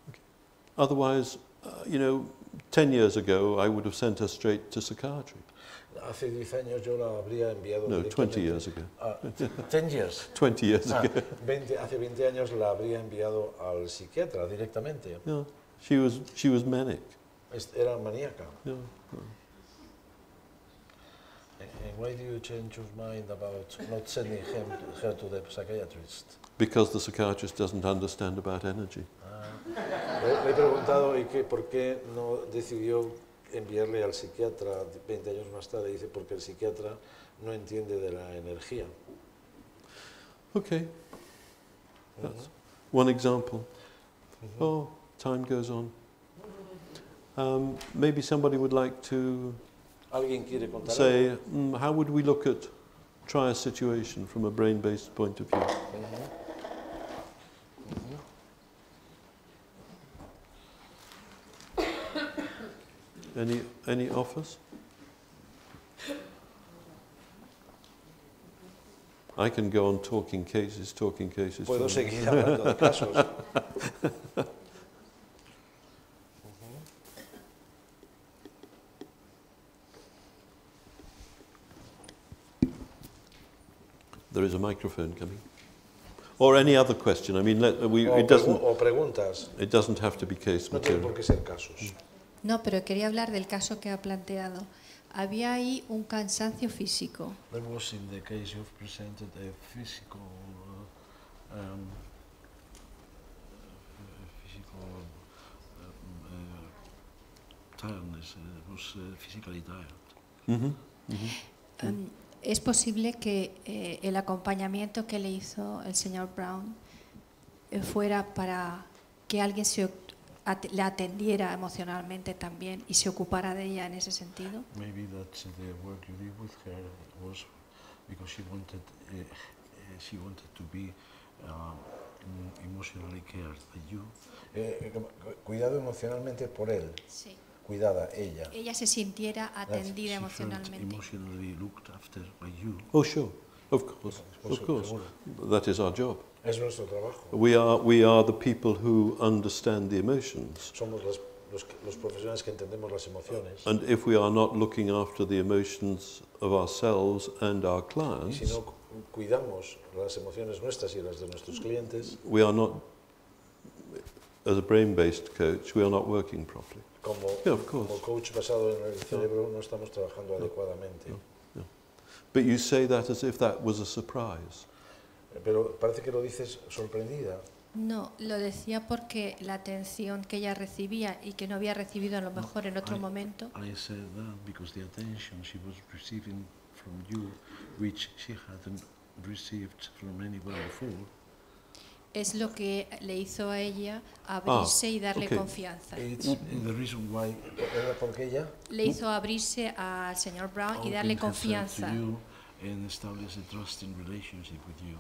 Otherwise, uh, you know, ten years ago, I would have sent her straight to psychiatry. Hace diez años yo la habría enviado No, twenty directamente years ago. a- ten years. twenty years Ah, ago. veinte, hace veinte años la habría enviado al psiquiatra directamente. Yeah, she was, she was manic. Es- Era maníaca. Yeah. Eh, saying, why do you change your mind about not sending him, her to the psychiatrist? Because the psychiatrist doesn't understand about energy. Ah. Le, le he preguntado y que por qué no decidió enviarle al psiquiatra veinte años más tarde. Dice, porque el psiquiatra no entiende de la energía. Okay, that's one example. Mm-hmm. Oh, time goes on. Um, maybe somebody would like to ¿Alguien quiere contar say, algo? mm, how would we look at, try a situation from a brain-based point of view? Mm-hmm. Mm-hmm. Any, any offers? I can go on talking cases, talking cases. Puedo for- seguir hablando de casos. There is a microphone coming. Or any other question. I mean, let, we, O, it, pregu- doesn't, o preguntas. it doesn't have to be case No tienen por material. qué ser casos. No, pero quería hablar del caso que ha planteado. Había ahí un cansancio físico. There was in the case you've presented a physical, uh, um, uh, physical um, uh, tiredness. Uh, was uh, physically tired. Mhm. Um, es posible que eh, el acompañamiento que le hizo el señor Brown eh, fuera para que alguien se, at- la atendiera emocionalmente también y se ocupara de ella en ese sentido. Maybe that the work you did with her was because she wanted, uh, uh, she wanted to be uh, emotionally cared by you. Eh, eh, cuidado emocionalmente por él. Sí. Cuidada ella. Ella se sintiera That atendida she felt emocionalmente. emotionally looked after by you. Oh, sure. Of course. Pues, Of course. seguro. That is our job. Es nuestro trabajo. We are, we are the people who understand the emotions. Somos los, los, los profesionales que entendemos las emociones. And if we are not looking after the emotions of ourselves and our Y clients, si no cu- cuidamos las emociones nuestras y las de nuestros clientes, we are not, as a brain-based coach, we are not working properly. como, Yeah, of course. como coach basado en el cerebro, no estamos trabajando adecuadamente. But you say that as if that was a surprise. Pero parece que lo dices sorprendida. No, lo decía porque la atención que ella recibía y que no había recibido a lo mejor en otro I- momento, I said that because the attention she was receiving from you, which she hadn't received from anyone before, es lo que le hizo a ella abrirse y darle okay. confianza. it's the reason why, era porque ella Le hizo abrirse al señor Brown y darle opened herself confianza. to you and established a trusting relationship with you.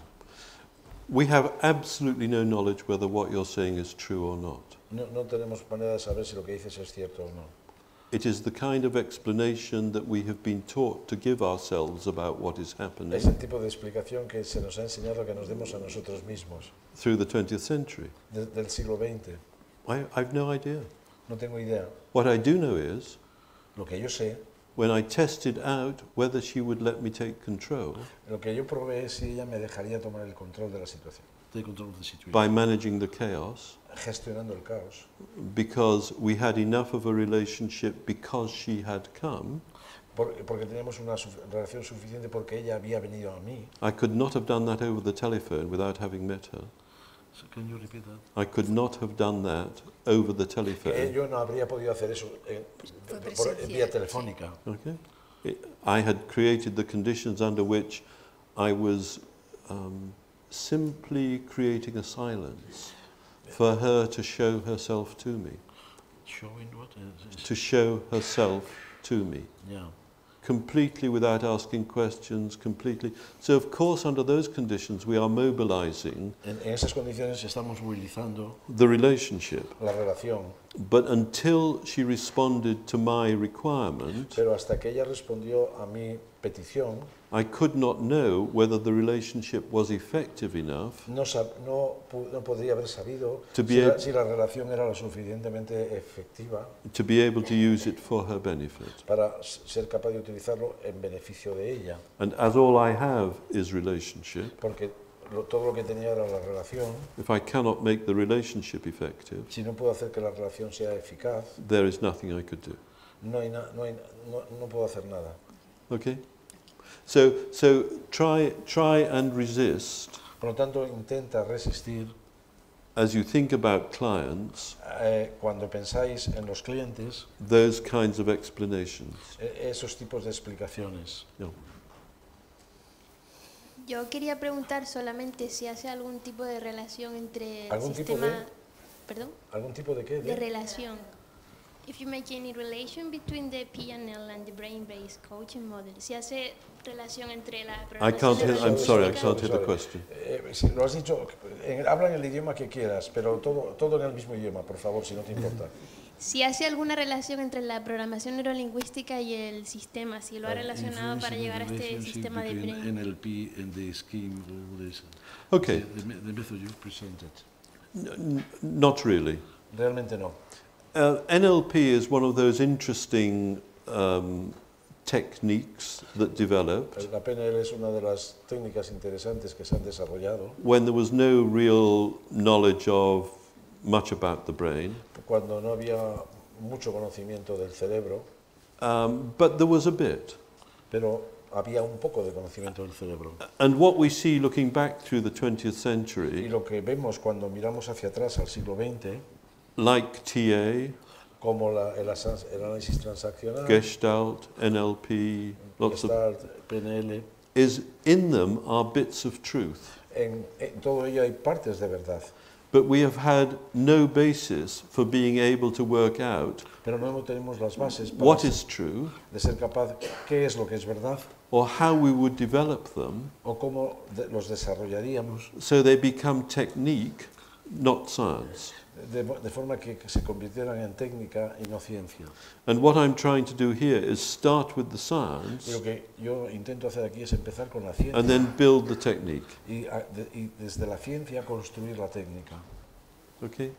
We have absolutely no knowledge whether what you're saying is true or not. No, no tenemos manera de saber si lo que dices es cierto o no. It is the kind of explanation that we have been taught to give ourselves about what is happening Es el tipo de explicación que se nos ha enseñado que nos demos a nosotros mismos through the twentieth century. de- del siglo veinte. I, I've no idea. No tengo idea. What I do know is, Lo que yo sé, when I tested out whether she would let me take control lo que yo probé es si ella me dejaría tomar el control de la situación. Take control of the situation. by managing the chaos, Gestionando el caos. because we had enough of a relationship because she had come, Por- Porque teníamos una suf- relación suficiente porque ella había venido a mí. I could not have done that over the telephone without having met her. So can you repeat that? I could not have done that over the Que telephone. yo no habría podido hacer eso eh, Fue por- presencial, vía sí. telefónica. Okay? It- I had created the conditions under which I was um, simply creating a silence for her to show herself to me, Showing what? Is- is- to show herself to me, Yeah. completely without asking questions, completely. So, of course, under those conditions, we are mobilizing En, en esas condiciones estamos movilizando the relationship. la relación, But until she responded to my requirement, pero hasta que ella respondió a mi petición, I could not know whether the relationship was effective enough no, sab- no, pu- no podría haber sabido To be si la, ab- si la relación era lo suficientemente efectiva to be able to use it for her benefit. para s- ser capaz de utilizarlo en beneficio de ella, And as all I have is relationship, porque lo- todo lo que tenía era la relación. if I cannot make the relationship effective, Si no puedo hacer que la relación sea eficaz, there is nothing I could do. no, hay na- no, hay- no, no puedo hacer nada. Okay? So, so try, try and resist Por lo tanto, intenta resistir as you think about clients eh, cuando pensáis en los clientes those kinds of explanations. eh, esos tipos de explicaciones. Yeah. Yo quería preguntar solamente si hace algún tipo de relación entre el ¿Algún tipo sistema... de? ¿Perdón? ¿Algún tipo de qué? De relación. If you make any relation between the P N L and the brain-based coaching model. Si hace relación entre la I can't hear, I'm sorry, I can't hear the Sorry. question. Eh, si lo has dicho, en- habla en el idioma que quieras, pero todo, todo en el mismo idioma, por favor, si no te importa. Si hace alguna relación entre la programación neurolingüística y el sistema, si lo ha relacionado para llegar a este sistema de brain. N L P and the scheme, all this, Okay, the, the, the method you've presented. N- not really. Realmente no. Uh, N L P is one of those interesting um, techniques that developed La P N L es una de las técnicas interesantes que se han desarrollado when there was no real knowledge of much about the brain, cuando no había mucho conocimiento del cerebro, um, but there was a bit. pero había un poco de conocimiento del cerebro. And what we see looking back through the twentieth Y century, lo que vemos cuando miramos hacia atrás al siglo veinte, like T A, como la, el, asas- el análisis transaccional, Gestalt, N L P, lots of, Gestalt, P N L, is in them are bits of truth. en, en todo ello hay partes de verdad, But we have had no basis for being able to work out pero no tenemos las bases para what ser- is true de ser capaz qué es lo que es verdad or how we would develop them o cómo de- los desarrollaríamos so they become technique, not science. de, de forma que, que se convirtieran en técnica y no ciencia. And what I'm trying to do here is start with the Y science lo que yo intento hacer aquí es empezar con la ciencia and then build the technique. y, a- de- y desde la ciencia construir la técnica. Okay?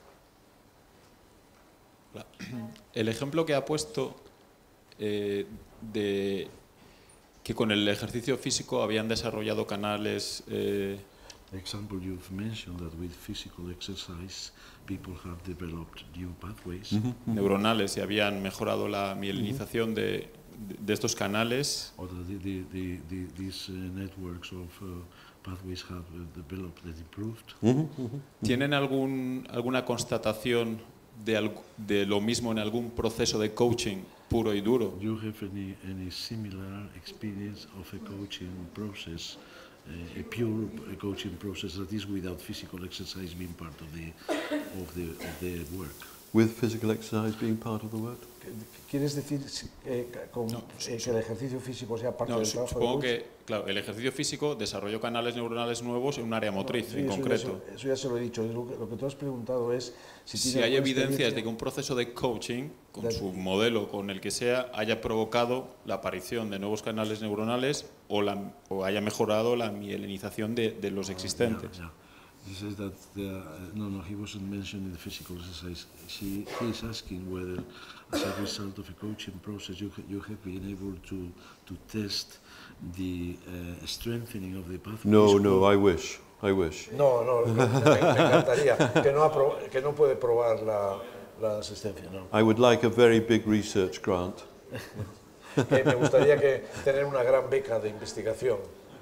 El ejemplo que ha puesto eh, de que con el ejercicio físico habían desarrollado canales eh, The example you've mentioned that with physical exercise people have developed new pathways. neuronales y habían mejorado la mielinización de, de estos canales. Or the, the, the, the, these uh, networks of uh, pathways have uh, developed and improved. Mhm, mhm. ¿Tienen algún, alguna constatación de, al- de lo mismo en algún proceso de coaching puro y duro? Do you have any, any similar experience of a coaching process, uh, a pure uh, coaching process that is without physical exercise being part of the, of the, of the work? With physical exercise being part of the work? ¿Quieres decir eh, con, No, eh, que el ejercicio físico sea parte No, del su- trabajo supongo del coach? que claro, el ejercicio físico desarrolló canales neuronales nuevos en un área motriz Sí, en eso ya concreto. se- Eso ya se lo he dicho. Lo que, lo que tú has preguntado es si, Si tiene hay alguna evidencias de que experiencia- un proceso de coaching, con De- su modelo, con el que sea, haya provocado la aparición de nuevos canales neuronales o, la, o haya mejorado la mielinización de, de los existentes. Yeah, yeah. He says that the, uh, no, no, he wasn't mentioning the physical exercise. She, he is asking whether, as a result of a coaching process, you, ha- you have been able to, to test the uh, strengthening of the pathways. No, no, I wish. I wish. No, no, me, me encantaría que no, apro- que no puede probar la, la asistencia, no. I would like a very big research grant. Que me gustaría que tener una gran beca de investigación.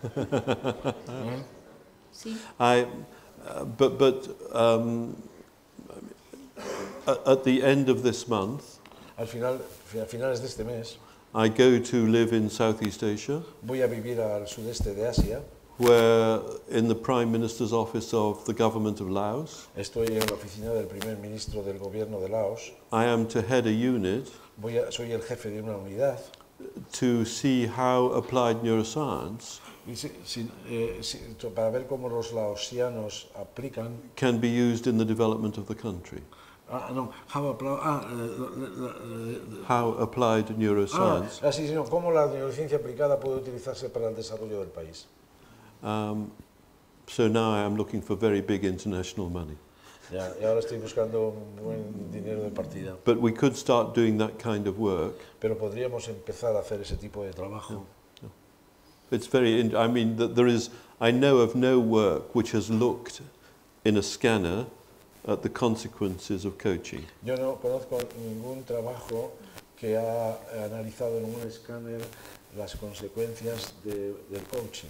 Sí. I, uh, but but um, at, at the end of this month, Al final, a finales de este mes, I go to live in Southeast Asia, voy a vivir al sudeste de Asia. where in the Prime Minister's office of the government of Laos, Estoy en la oficina del primer ministro del gobierno de Laos. I am to head a unit Voy a, soy el jefe de una unidad. to see how applied neuroscience Y si- si- eh, si- to- para ver cómo los laosianos aplican. can be used in the development of the country. Ah, no, how apply, ah, eh, la- la- la- How applied ah, neuroscience. ah, sí, sí, no, cómo la neurociencia aplicada puede utilizarse para el desarrollo del país. Um, so now I am looking for very big international money. Ya, y ahora estoy buscando un buen dinero de partida. But we could start doing that kind of work. Pero podríamos empezar a hacer ese tipo de trabajo. It's very, in, I mean, that there is, I know of no work which has looked in a scanner at the consequences of coaching. Yo no conozco ningún trabajo que ha analizado en un escáner las consecuencias de, del coaching.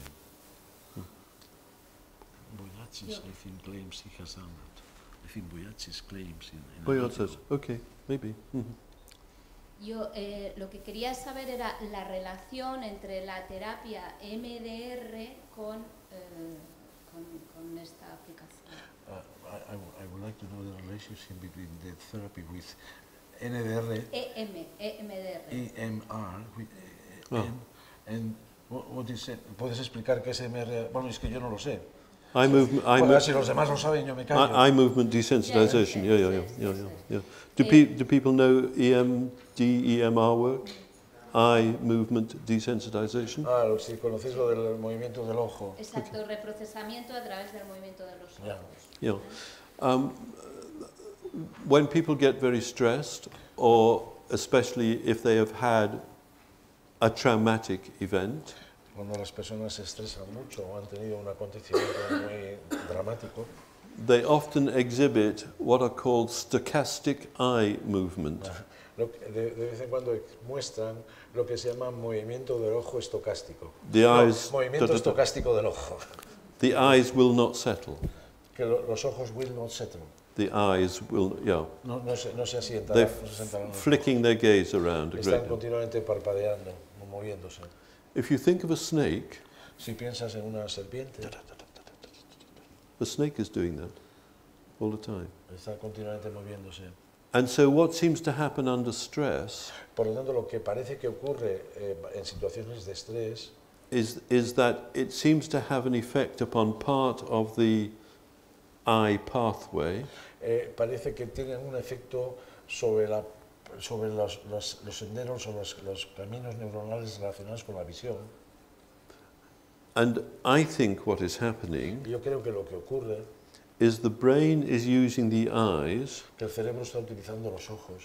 Boyachis, I think, claims he has done that. I think Boyachis claims in, in Boyard says, okay, maybe. Mhm. Yo eh, lo que quería saber era la relación entre la terapia M D R con, eh, con, con esta aplicación. Uh, I, I, w- I would like to know the relationship between the therapy with N D R, E M, E M D R. E M R, with, uh, Ah. and, and what, what is it? ¿Puedes explicar qué es M R? Bueno, es que yo no lo sé. Eye movement, eye, Bueno, mo- si los demás lo saben, yo me callo. eye, eye movement desensitization. Yeah, yeah, yeah, yeah, yeah. yeah. Do, pe- do people know E M D E M R work? Eye movement desensitization. Ah, lo- si conocéis lo del movimiento del ojo. Exacto, reprocesamiento a través del movimiento de los Ya. ojos. Yeah. Um, when people get very stressed, or especially if they have had a traumatic event, Cuando las personas se estresan mucho o han tenido un acontecimiento muy dramático, they often exhibit what are called stochastic eye movement. lo que- de, de vez en cuando muestran lo que se llama movimiento del ojo estocástico. The No, eyes, movimiento da, da, da. estocástico del ojo. The eyes will not settle. Que lo- los ojos will not settle. The eyes will, yeah. No, no, se, no se asientan. They're No se sentarán los flicking their gaze around a ojos. great Están deal. continuamente parpadeando, moviéndose. If you think of a snake, Si piensas en una serpiente, the snake is doing that all the time. está continuamente moviéndose. And so what seems to happen under stress Por lo tanto, lo que parece que ocurre eh, en situaciones de estrés is, is that it seems to have an effect upon part of the eye pathway, eh, parece que tienen un efecto sobre, la, sobre los, los, los senderos o los, los caminos neuronales relacionados con la visión. and I think what is happening Y yo creo que lo que ocurre is the brain is using the eyes que el cerebro está utilizando los ojos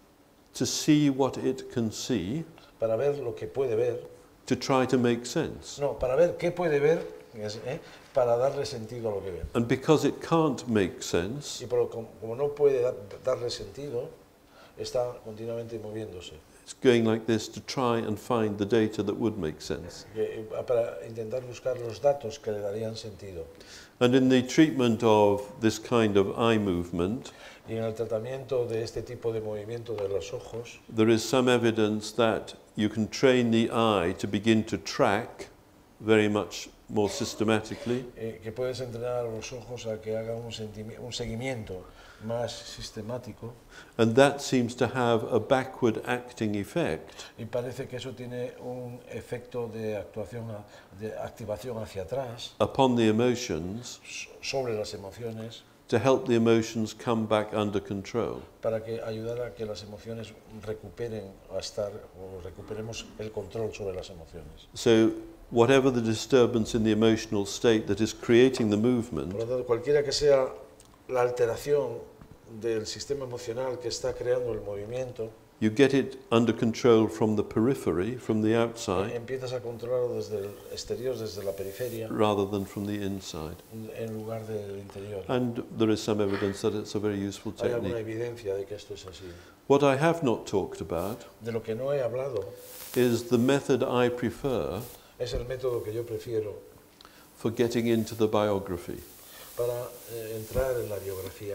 to see what it can see, para ver lo que puede ver, to try to make sense. no, para ver qué puede ver, es, ¿eh? para darle sentido a lo que ve. And because it can't make sense, Y por, lo- como, como no puede da- darle sentido, está continuamente moviéndose. it's going like this to try and find the data that would make sense. Que, eh, para intentar buscar los datos que le darían sentido. And in the treatment of this kind of eye movement, Y en el tratamiento de este tipo de movimiento de los ojos, there is some evidence that you can train the eye to begin to track very much more systematically, eh, que puedes entrenar a los ojos a que hagan un, sentimi- un seguimiento más sistemático, and that seems to have a backward acting effect y parece que eso tiene un efecto de actuación, a- de activación hacia atrás upon the emotions so- sobre las emociones, to help the emotions come back under control. para que ayudar a que las emociones recuperen a estar o recuperemos el control sobre las emociones. So whatever the disturbance in the emotional state that is creating the Por movement, lo tanto, cualquiera que sea la alteración del sistema emocional que está creando el movimiento, you get it under control from the periphery, from the eh, outside, empiezas a controlarlo desde el exterior, desde la periferia, rather than from the inside. en lugar del interior. And there is some evidence that it's a very useful Hay alguna technique. evidencia de que esto es así. What I have not talked about De lo que no he hablado is the method I prefer es el método que yo prefiero for getting into the biography. para eh, entrar en la biografía.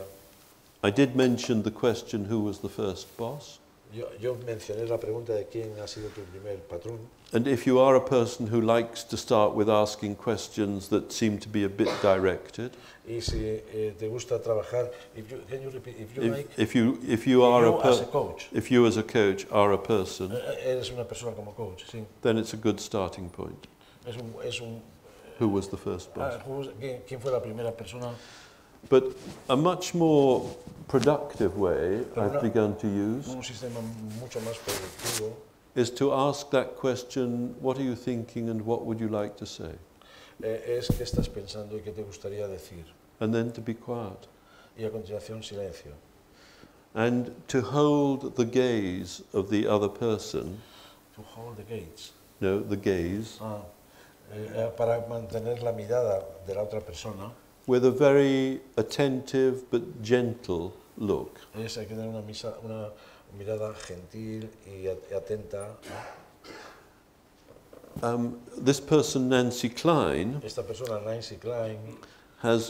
I did mention the question, who was the first boss? Yo, yo mencioné la pregunta de quién ha sido tu primer patrón. And if you are a person who likes to start with asking questions that seem to be a bit directed, Y si eh, te gusta trabajar, if you, can you repeat, if you if, like, if you if you are you a as a per, coach, if you as a coach are a person, eh, eres una persona como coach, sí. then it's a good starting point. Es un, es un, Who was the first boss? ah, who's- ¿quién, quién fue la primera persona? But a much more productive way Pero I've una- begun to use Un sistema mucho más productivo is to ask that question, what are you thinking and what would you like to say? eh, es qué estás pensando y qué te gustaría decir. And then to be quiet. Y a continuación silencio. And to hold the gaze of the other person, To hold the gates. no, the gaze, Ah, eh, eh, para mantener la mirada de la otra persona, with a very attentive but gentle look. es, hay que tener una, misa, una mirada gentil y at- y atenta. ¿no? um, this person, Nancy Klein, Esta persona, Nancy Klein, has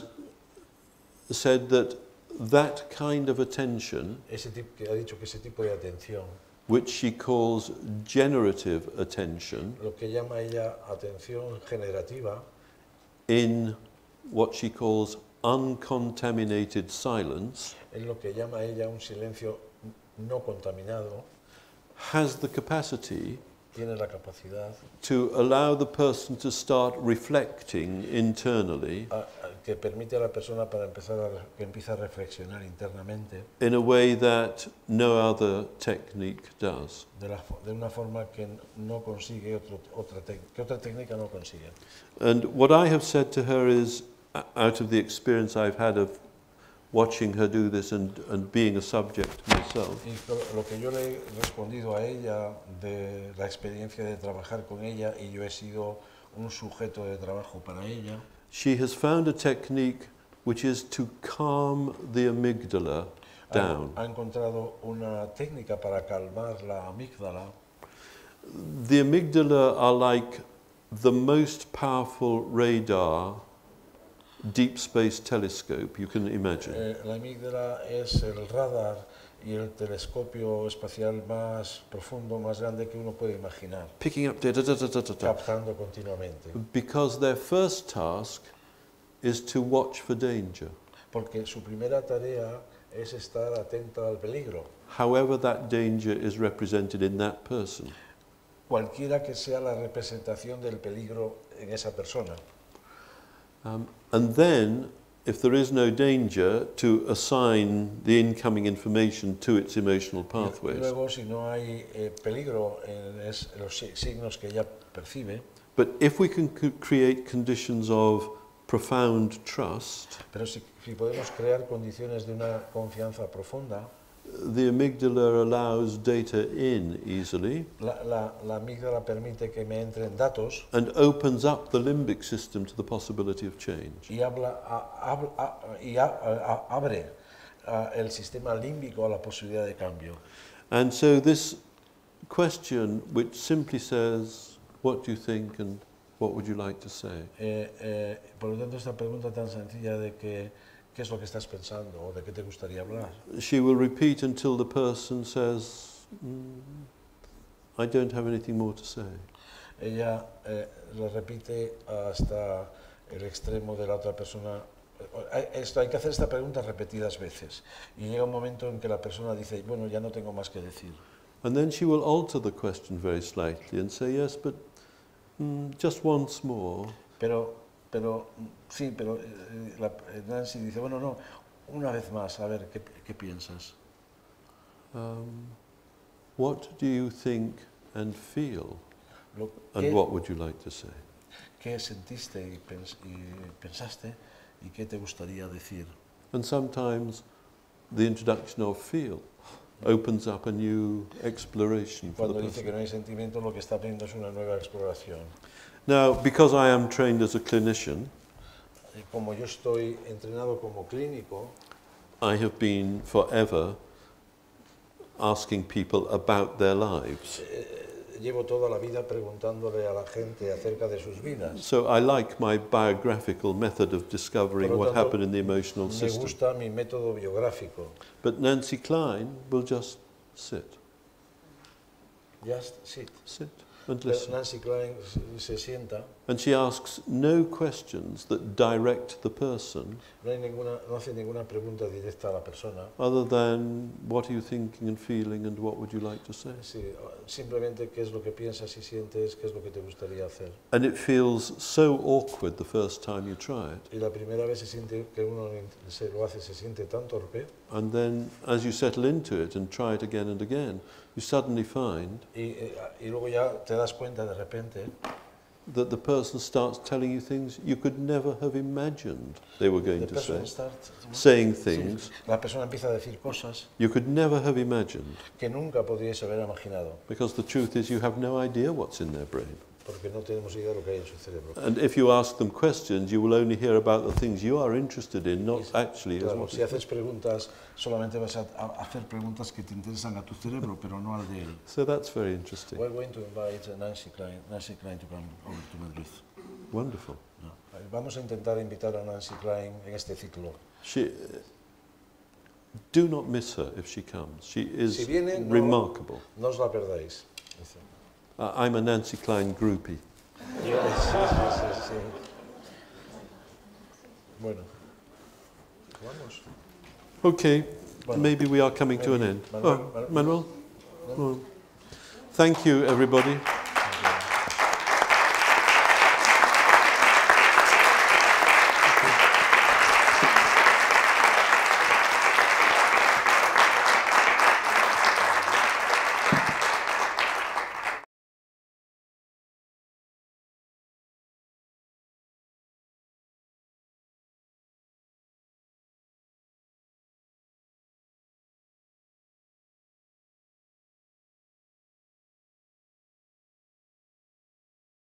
said that that kind of attention, ese tipo, que ha dicho que ese tipo de atención, which she calls generative attention, lo que llama ella atención generativa, in what she calls uncontaminated silence, es lo que llama ella un silencio no contaminado, has the capacity tiene la capacidad to allow the person to start reflecting internally a, a, que permite a la persona para empezar a, que empiece a reflexionar internamente in a way that no other technique does. de, la, de una forma que no consigue otro, otra, tec, que otra técnica no consigue. And what I have said to her is, uh, out of the experience I've had of watching her do this and, and being a subject myself, Y lo que yo le he respondido a ella de la experiencia de trabajar con ella, y yo he sido un sujeto de trabajo para ella, she has found a technique which is to calm the amygdala down. ha, ha encontrado una técnica para calmar la amígdala. The amygdala are like the most powerful radar deep space telescope you can imagine. Eh, la amígdala es el radar y el telescopio espacial más profundo, más grande que uno puede imaginar, Picking up data, da, da, da, da, da. captando continuamente. Because their first task is to watch for danger, Porque su primera tarea es estar atenta al peligro, however that danger is represented in that person. cualquiera que sea la representación del peligro en esa persona. Um, and then, if there is no danger, to assign the incoming information to its emotional Y pathways. luego, si no hay eh, peligro en es, los si- signos que ella percibe, But if we can c- create conditions of profound trust, pero si, si podemos crear condiciones de una confianza profunda, the amygdala allows data in easily la, la, la amígdala permite que me entren datos and opens up the limbic system to the possibility of change. y, habla, a- habla- a- y a- a- abre a, el sistema límbico a la posibilidad de cambio. And so this question, which simply says, what do you think and what would you like to say? Eh, eh, por lo tanto, esta pregunta tan sencilla de que, qué es lo que estás pensando o de qué te gustaría hablar, She will repeat until the person says, mm, I don't have anything more to say. ella eh, lo repite hasta el extremo de la otra persona. Eh, Esto, hay que hacer esta pregunta repetidas veces y llega un momento en que la persona dice, bueno, ya no tengo más que decir. And then she will alter the question very slightly and say, yes, but mm, just once more. Pero, pero sí, pero eh, la, Nancy dice, bueno, no, una vez más, a ver, ¿qué, qué piensas? Um, what do you think and feel? Lo, And ¿qué, what would you like to say? ¿Qué sentiste y, pens y pensaste y qué te gustaría decir? And sometimes the introduction of feel opens up a new exploration for the Cuando dice que person. no hay sentimiento, lo que está abriendo es una nueva exploración. Now, because I am trained as a clinician, Y como yo estoy entrenado como clínico, I have been forever asking people about their lives. eh, llevo toda la vida preguntándole a la gente acerca de sus vidas. So I like my biographical method of discovering Por lo what tanto, happened in the emotional Me system. gusta mi método biográfico. But Nancy Klein will just sit, Just sit. sit and Pero listen. Nancy Klein se- se sienta, And she asks no questions that direct the person no, hay ninguna, no hace ninguna pregunta directa a la persona, other than what are you thinking and feeling and what would you like to say. sí, simplemente qué es lo que piensas y sientes, qué es lo que te gustaría hacer. And it feels so awkward the first time you try it. Y la primera vez se siente que uno se lo hace, se siente tan torpe, And then as you settle into it and try it again and again, you suddenly find y, eh, y luego ya te das cuenta de repente that the person starts telling you things you could never have imagined they were going the to person say, starts- saying sí, things la persona empieza a decir cosas you could never have imagined, que nunca podríais haber imaginado, because the truth is you have no idea what's in their brain. porque no tenemos idea de lo que hay en su cerebro. And if you ask them questions, you will only hear about the things you are interested in, not actually as Claro, what si haces preguntas, solamente vas a, a hacer preguntas que te interesan a tu cerebro, pero no al de él. So that's very interesting. We're going to invite Nancy Klein, Nancy Klein to come over to Madrid. Wonderful. No. Vamos a intentar invitar a Nancy Klein en este ciclo. She, do not miss her if she comes. She is Si viene, no, remarkable. no os la perdáis. Dice. Uh, I'm a Nancy Klein groupie. Sí, sí, sí, sí. Bueno, vamos. Okay, Bueno, maybe we are coming to an maybe end. Manuel, Oh, Manuel. Manuel? Oh. Thank you, everybody.